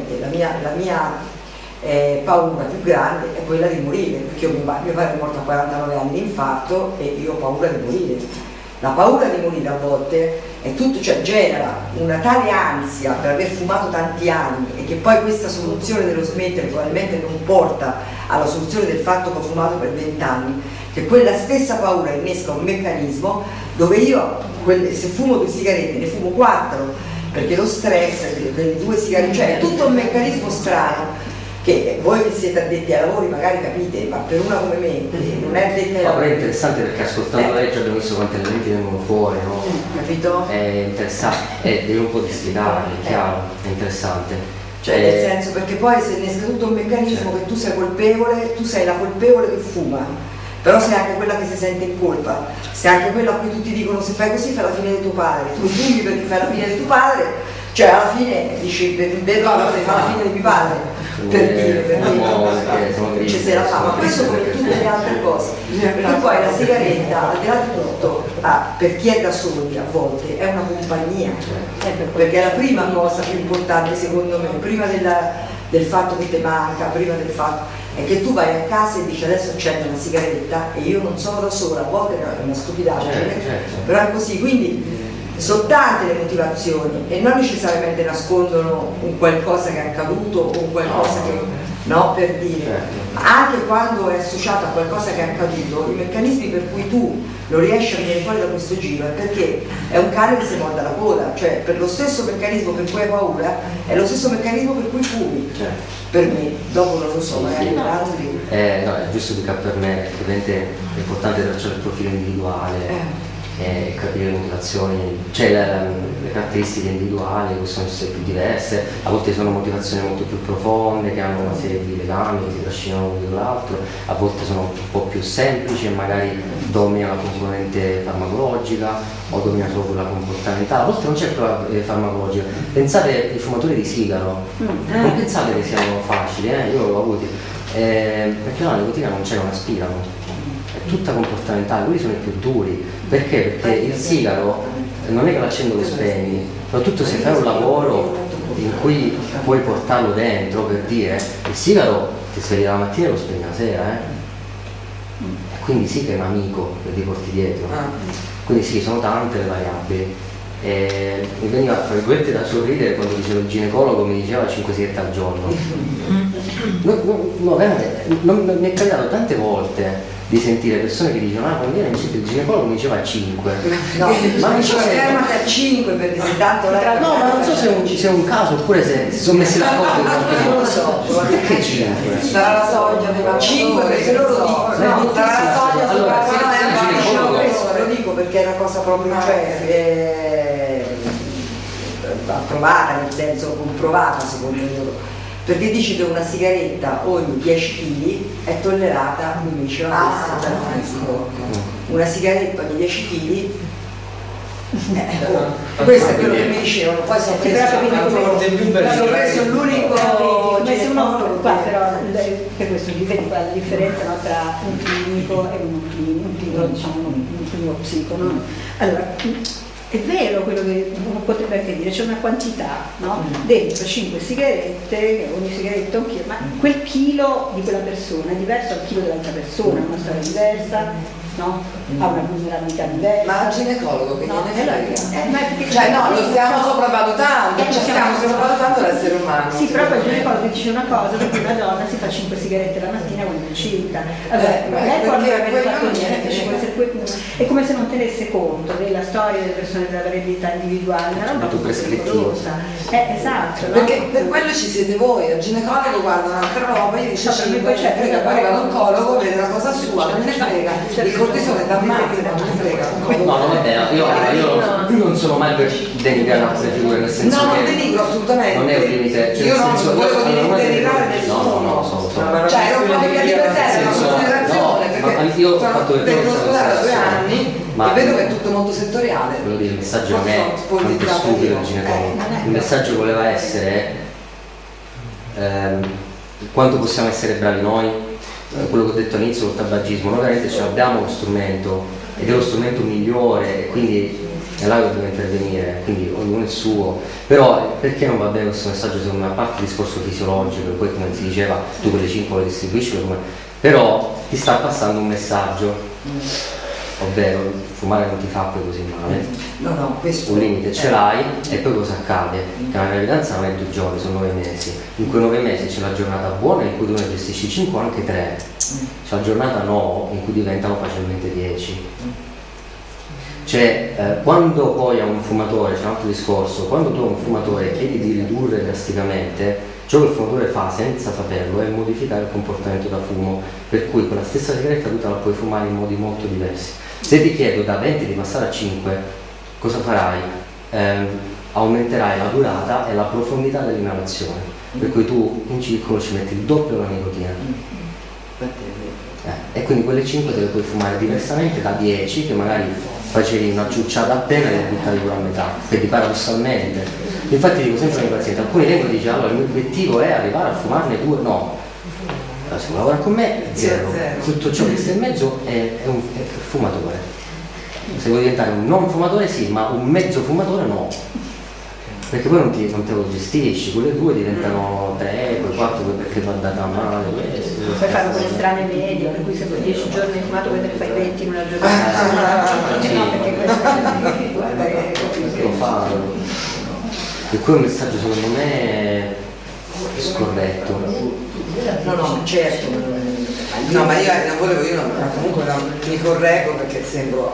mia paura più grande è quella di morire, perché mio padre è morto a 49 anni di infarto e io ho paura di morire. La paura di morire a volte è tutto, cioè genera una tale ansia per aver fumato tanti anni e che poi questa soluzione dello smettere probabilmente non porta alla soluzione del fatto che ho fumato per 20 anni, che quella stessa paura innesca un meccanismo dove io se fumo 2 sigarette ne fumo 4 perché lo stress delle 2 sigarette, cioè è tutto un meccanismo strano che voi che siete addetti ai lavori magari capite, ma per una come me non è addetta ai lavori.
È interessante perché ascoltando lei già abbiamo visto quanti elementi vengono fuori, no?
Capito?
È interessante, devi un po' districarli, chiaro, è interessante.
Cioè nel senso, perché poi se innesca tutto un meccanismo che tu sei colpevole, tu sei la colpevole che fuma, però sei anche quella che si sente in colpa, sei anche quella a cui tutti dicono se fai così fai la fine di tuo padre, tu fuggi perché fai la fine di tuo padre, cioè alla fine dici vedo allora fa la fine di mio padre. Per dire, c'è se la fa, ma questo come tutte le altre cose. Perché poi la sigaretta, al di là di tutto, per chi è da soli a volte è una compagnia, perché è la prima cosa più importante secondo me, prima del fatto che ti manca, prima del fatto è che tu vai a casa e dici adesso accendo una sigaretta e io non sono da sola, a volte è una stupidaggine, però è così, quindi sono tante le motivazioni e non necessariamente nascondono un qualcosa che è accaduto o un qualcosa che, no, per dire, ma anche quando è associato a qualcosa che è accaduto, i meccanismi per cui tu lo riesci a venire fuori da questo giro è perché è un cane che si morda la coda, cioè per lo stesso meccanismo per cui hai paura è lo stesso meccanismo per cui fumi, per me, dopo non lo so, magari per altri.
No, è giusto che per me ovviamente è importante tracciare il profilo individuale. e capire le motivazioni, cioè le caratteristiche individuali possono essere più diverse, a volte sono motivazioni molto più profonde che hanno una serie di legami che si trascinano l'uno dall'altro, a volte sono un po' più semplici e magari domina la componente farmacologica o domina solo quella comportamentale, a volte non c'è quella farmacologica. Pensate ai fumatori di sigaro, non pensate che siano facili, io l'ho avuti, perché la nicotina non c'è, non aspirano. È tutta comportamentale, quelli sono i più duri. Perché? Perché il sigaro non è che l'accendo lo spegni, soprattutto se fai un lavoro in cui puoi portarlo dentro, per dire, il sigaro ti svegli la mattina e lo spegni la sera, quindi sì che è un amico che ti porti dietro. Quindi sì, sono tante le variabili. Mi veniva tra virgolette da sorridere quando dicevo il ginecologo mi diceva 5 sigarette al giorno. No, veramente, mi è capitato tante volte di sentire persone che dicono quando viene il ginecologo mi diceva 5.
No,
ma non so se
fermati a 5 perché se tanto
no, ma non so se è un caso oppure se si sono messi d'accordo.
Non lo so,
perché 5?
sarà la soglia dei 5 perché loro dicono sarà la soglia
allora,
lo dico perché è una cosa proprio approvata, nel senso comprovata secondo loro. Perché dici che una sigaretta ogni 10 kg è tollerata, mi diceva una sigaretta ogni 10 kg, questo è quello che mi dicevano, poi sono preso l'unico
qua però per questo vedi qua la differenza tra un clinico e un clinico, diciamo un clinico psico, no? Allora è vero quello che uno potrebbe anche dire, c'è una quantità, no? Dentro 5 sigarette, ogni sigaretta un chilo, ma quel chilo di quella persona è diverso dal chilo dell'altra persona, ha una storia diversa, no? Ha una vulnerabilità diversa.
Ma al ginecologo che
no,
cioè no, lo stiamo sopravvalutando, stiamo sopravvalutando l'essere umano.
Sì, però il ginecologo dice una cosa, perché una donna si fa 5 sigarette la mattina quando è incinta. Allora, lei quando aveva fatto niente, è come se non tenesse conto della storia delle persone, della variabilità individuale, una roba molto pericolosa. Esatto.
Perché no? Per quello ci siete voi, al ginecologo guarda un'altra roba, io dice poi frega, poi arriva l'oncologo, vede la cosa sua, non ne frega, il cortisone da ammazza, non ne frega.
No, vabbè, io non sono mai per denigrare altre figure, nel senso
che... No, non
che
denigro assolutamente.
Non è un limite.
Io non volevo denigrare nessuno.
No.
Cioè, non proprio che di per sé è una considerazione, perché
io ho fatto
devo scusare da 2 anni e vedo che è tutto molto settoriale.
Volevo dire, il messaggio non è tanto stupido il ginecologo. Il messaggio voleva essere quanto possiamo essere bravi noi. Quello che ho detto all'inizio col tabagismo, noi veramente ce l'abbiamo lo strumento ed è lo strumento migliore e quindi è là che dobbiamo intervenire, quindi ognuno è il suo, però perché non va bene questo messaggio secondo me, a parte il discorso fisiologico, e poi come si diceva tu quelle 5 le distribuisci, però ti sta passando un messaggio, ovvero fumare non ti fa poi così male,
no, questo
un limite ce l'hai e poi cosa accade? Che una gravidanza non è 2 giorni, sono 9 mesi, in quei 9 mesi c'è la giornata buona in cui tu ne gestisci 5 o anche 3, c'è la giornata no in cui diventano facilmente 10. Cioè quando poi a un fumatore, c'è un altro discorso, quando tu a un fumatore chiedi di ridurre drasticamente, ciò che il fumatore fa senza saperlo è modificare il comportamento da fumo, per cui quella stessa sigaretta tu te la puoi fumare in modi molto diversi. Se ti chiedo da 20 di passare a 5, cosa farai? Aumenterai la durata e la profondità dell'inalazione, per cui tu in circolo ci metti il doppio della nicotina. E quindi quelle 5 te le puoi fumare diversamente da 10 che magari facevi una ciucciata appena e le buttavi pure a metà, quindi paradossalmente. Infatti dico sempre ai miei pazienti, alcuni vengono e dicono allora il mio obiettivo è arrivare a fumarne 2, no. Allora, se lavora con me è 0, tutto ciò che sta in mezzo è fumatore. Se vuoi diventare un non fumatore sì, ma un mezzo fumatore no. Perché poi non te lo gestisci, quelle 2 diventano 3, poi 4 perché va andata male.
Poi fanno quelle strane medie, per cui se poi 10 giorni hai fumato poi te ne fai 20 in una giornata. No, perché
lo fanno. E qui un messaggio secondo me scorretto.
No, certo.
No, ma io non volevo, comunque mi correggo perché sembro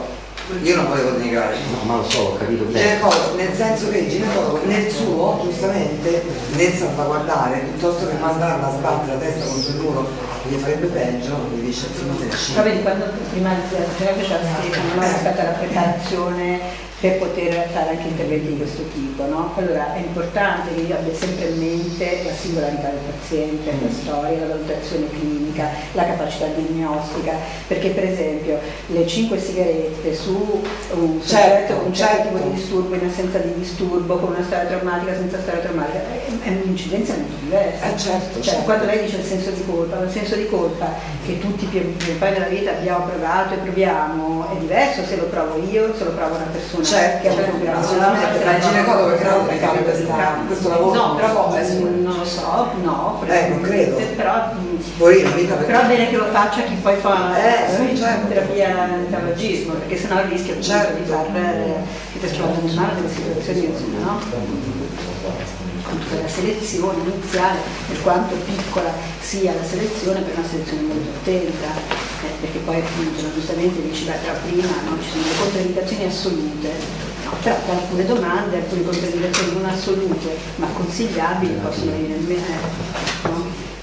Io non volevo negare.
No, ma lo so, ho capito bene.
Ginecologo, nel senso che il ginecologo nel suo, giustamente, nel salvaguardare, piuttosto che mandarla a sbattere la testa contro il muro, che gli farebbe peggio, gli dice insomma te ne scegli.
Però vedi, quando prima faceva no, aspetta la preparazione per poter fare anche interventi di questo tipo, no? Allora è importante che io abbia sempre in mente la singolarità del paziente, la storia, la valutazione clinica, la capacità diagnostica, perché per esempio le 5 sigarette su un soggetto con un certo tipo di disturbo, in assenza di disturbo, con una storia traumatica, senza storia traumatica, è un'incidenza molto diversa. Cioè, quando lei dice il senso di colpa che tutti più poi nella vita abbiamo provato e proviamo, è diverso se lo provo io, se lo provo una persona che ha provato.
Assolutamente, ma il ginecologo che credo che fa questo lavoro.
No, però non lo so, no,
non credo.
Però
però
è bene che lo faccia chi poi fa terapia di tabagismo, perché sennò il rischio di far che ti esplodano in mano delle situazioni, insomma, no? La selezione iniziale, per quanto piccola sia la selezione, per una selezione molto attenta, perché poi appunto giustamente diceva prima, no? Ci sono le controindicazioni assolute, no? Però alcune domande, alcune controindicazioni non assolute ma consigliabili possono venire in mente, no?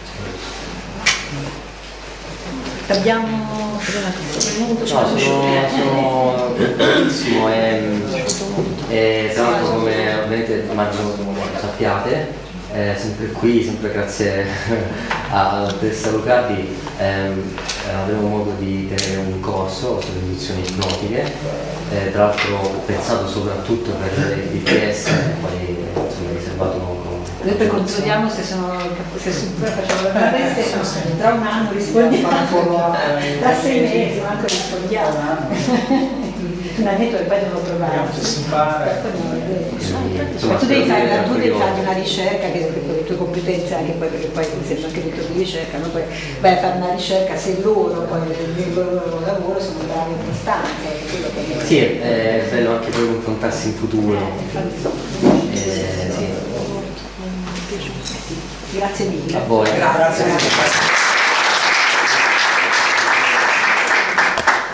Abbiamo
sono benissimo e tra l'altro, come ovviamente immagino sappiate, sempre qui, sempre grazie alla dottoressa Lucardi, avremo modo di tenere un corso sulle induzioni ipnotiche, tra l'altro pensato soprattutto per il DPS, poi insomma riservato.
Noi poi controlliamo se facciamo la testa, tra un anno rispondiamo, tra 6 mesi anche rispondiamo. Finalmente poi devo provare. Tu devi fare una ricerca che per le tue competenze, anche poi perché poi mi sembra anche dottor di ricerca, no? Poi vai a fare una ricerca se loro poi nel loro lavoro sono bravi in costanza.
Sì, è bello anche poi confrontarsi in futuro.
Grazie mille.
A voi.
Grazie.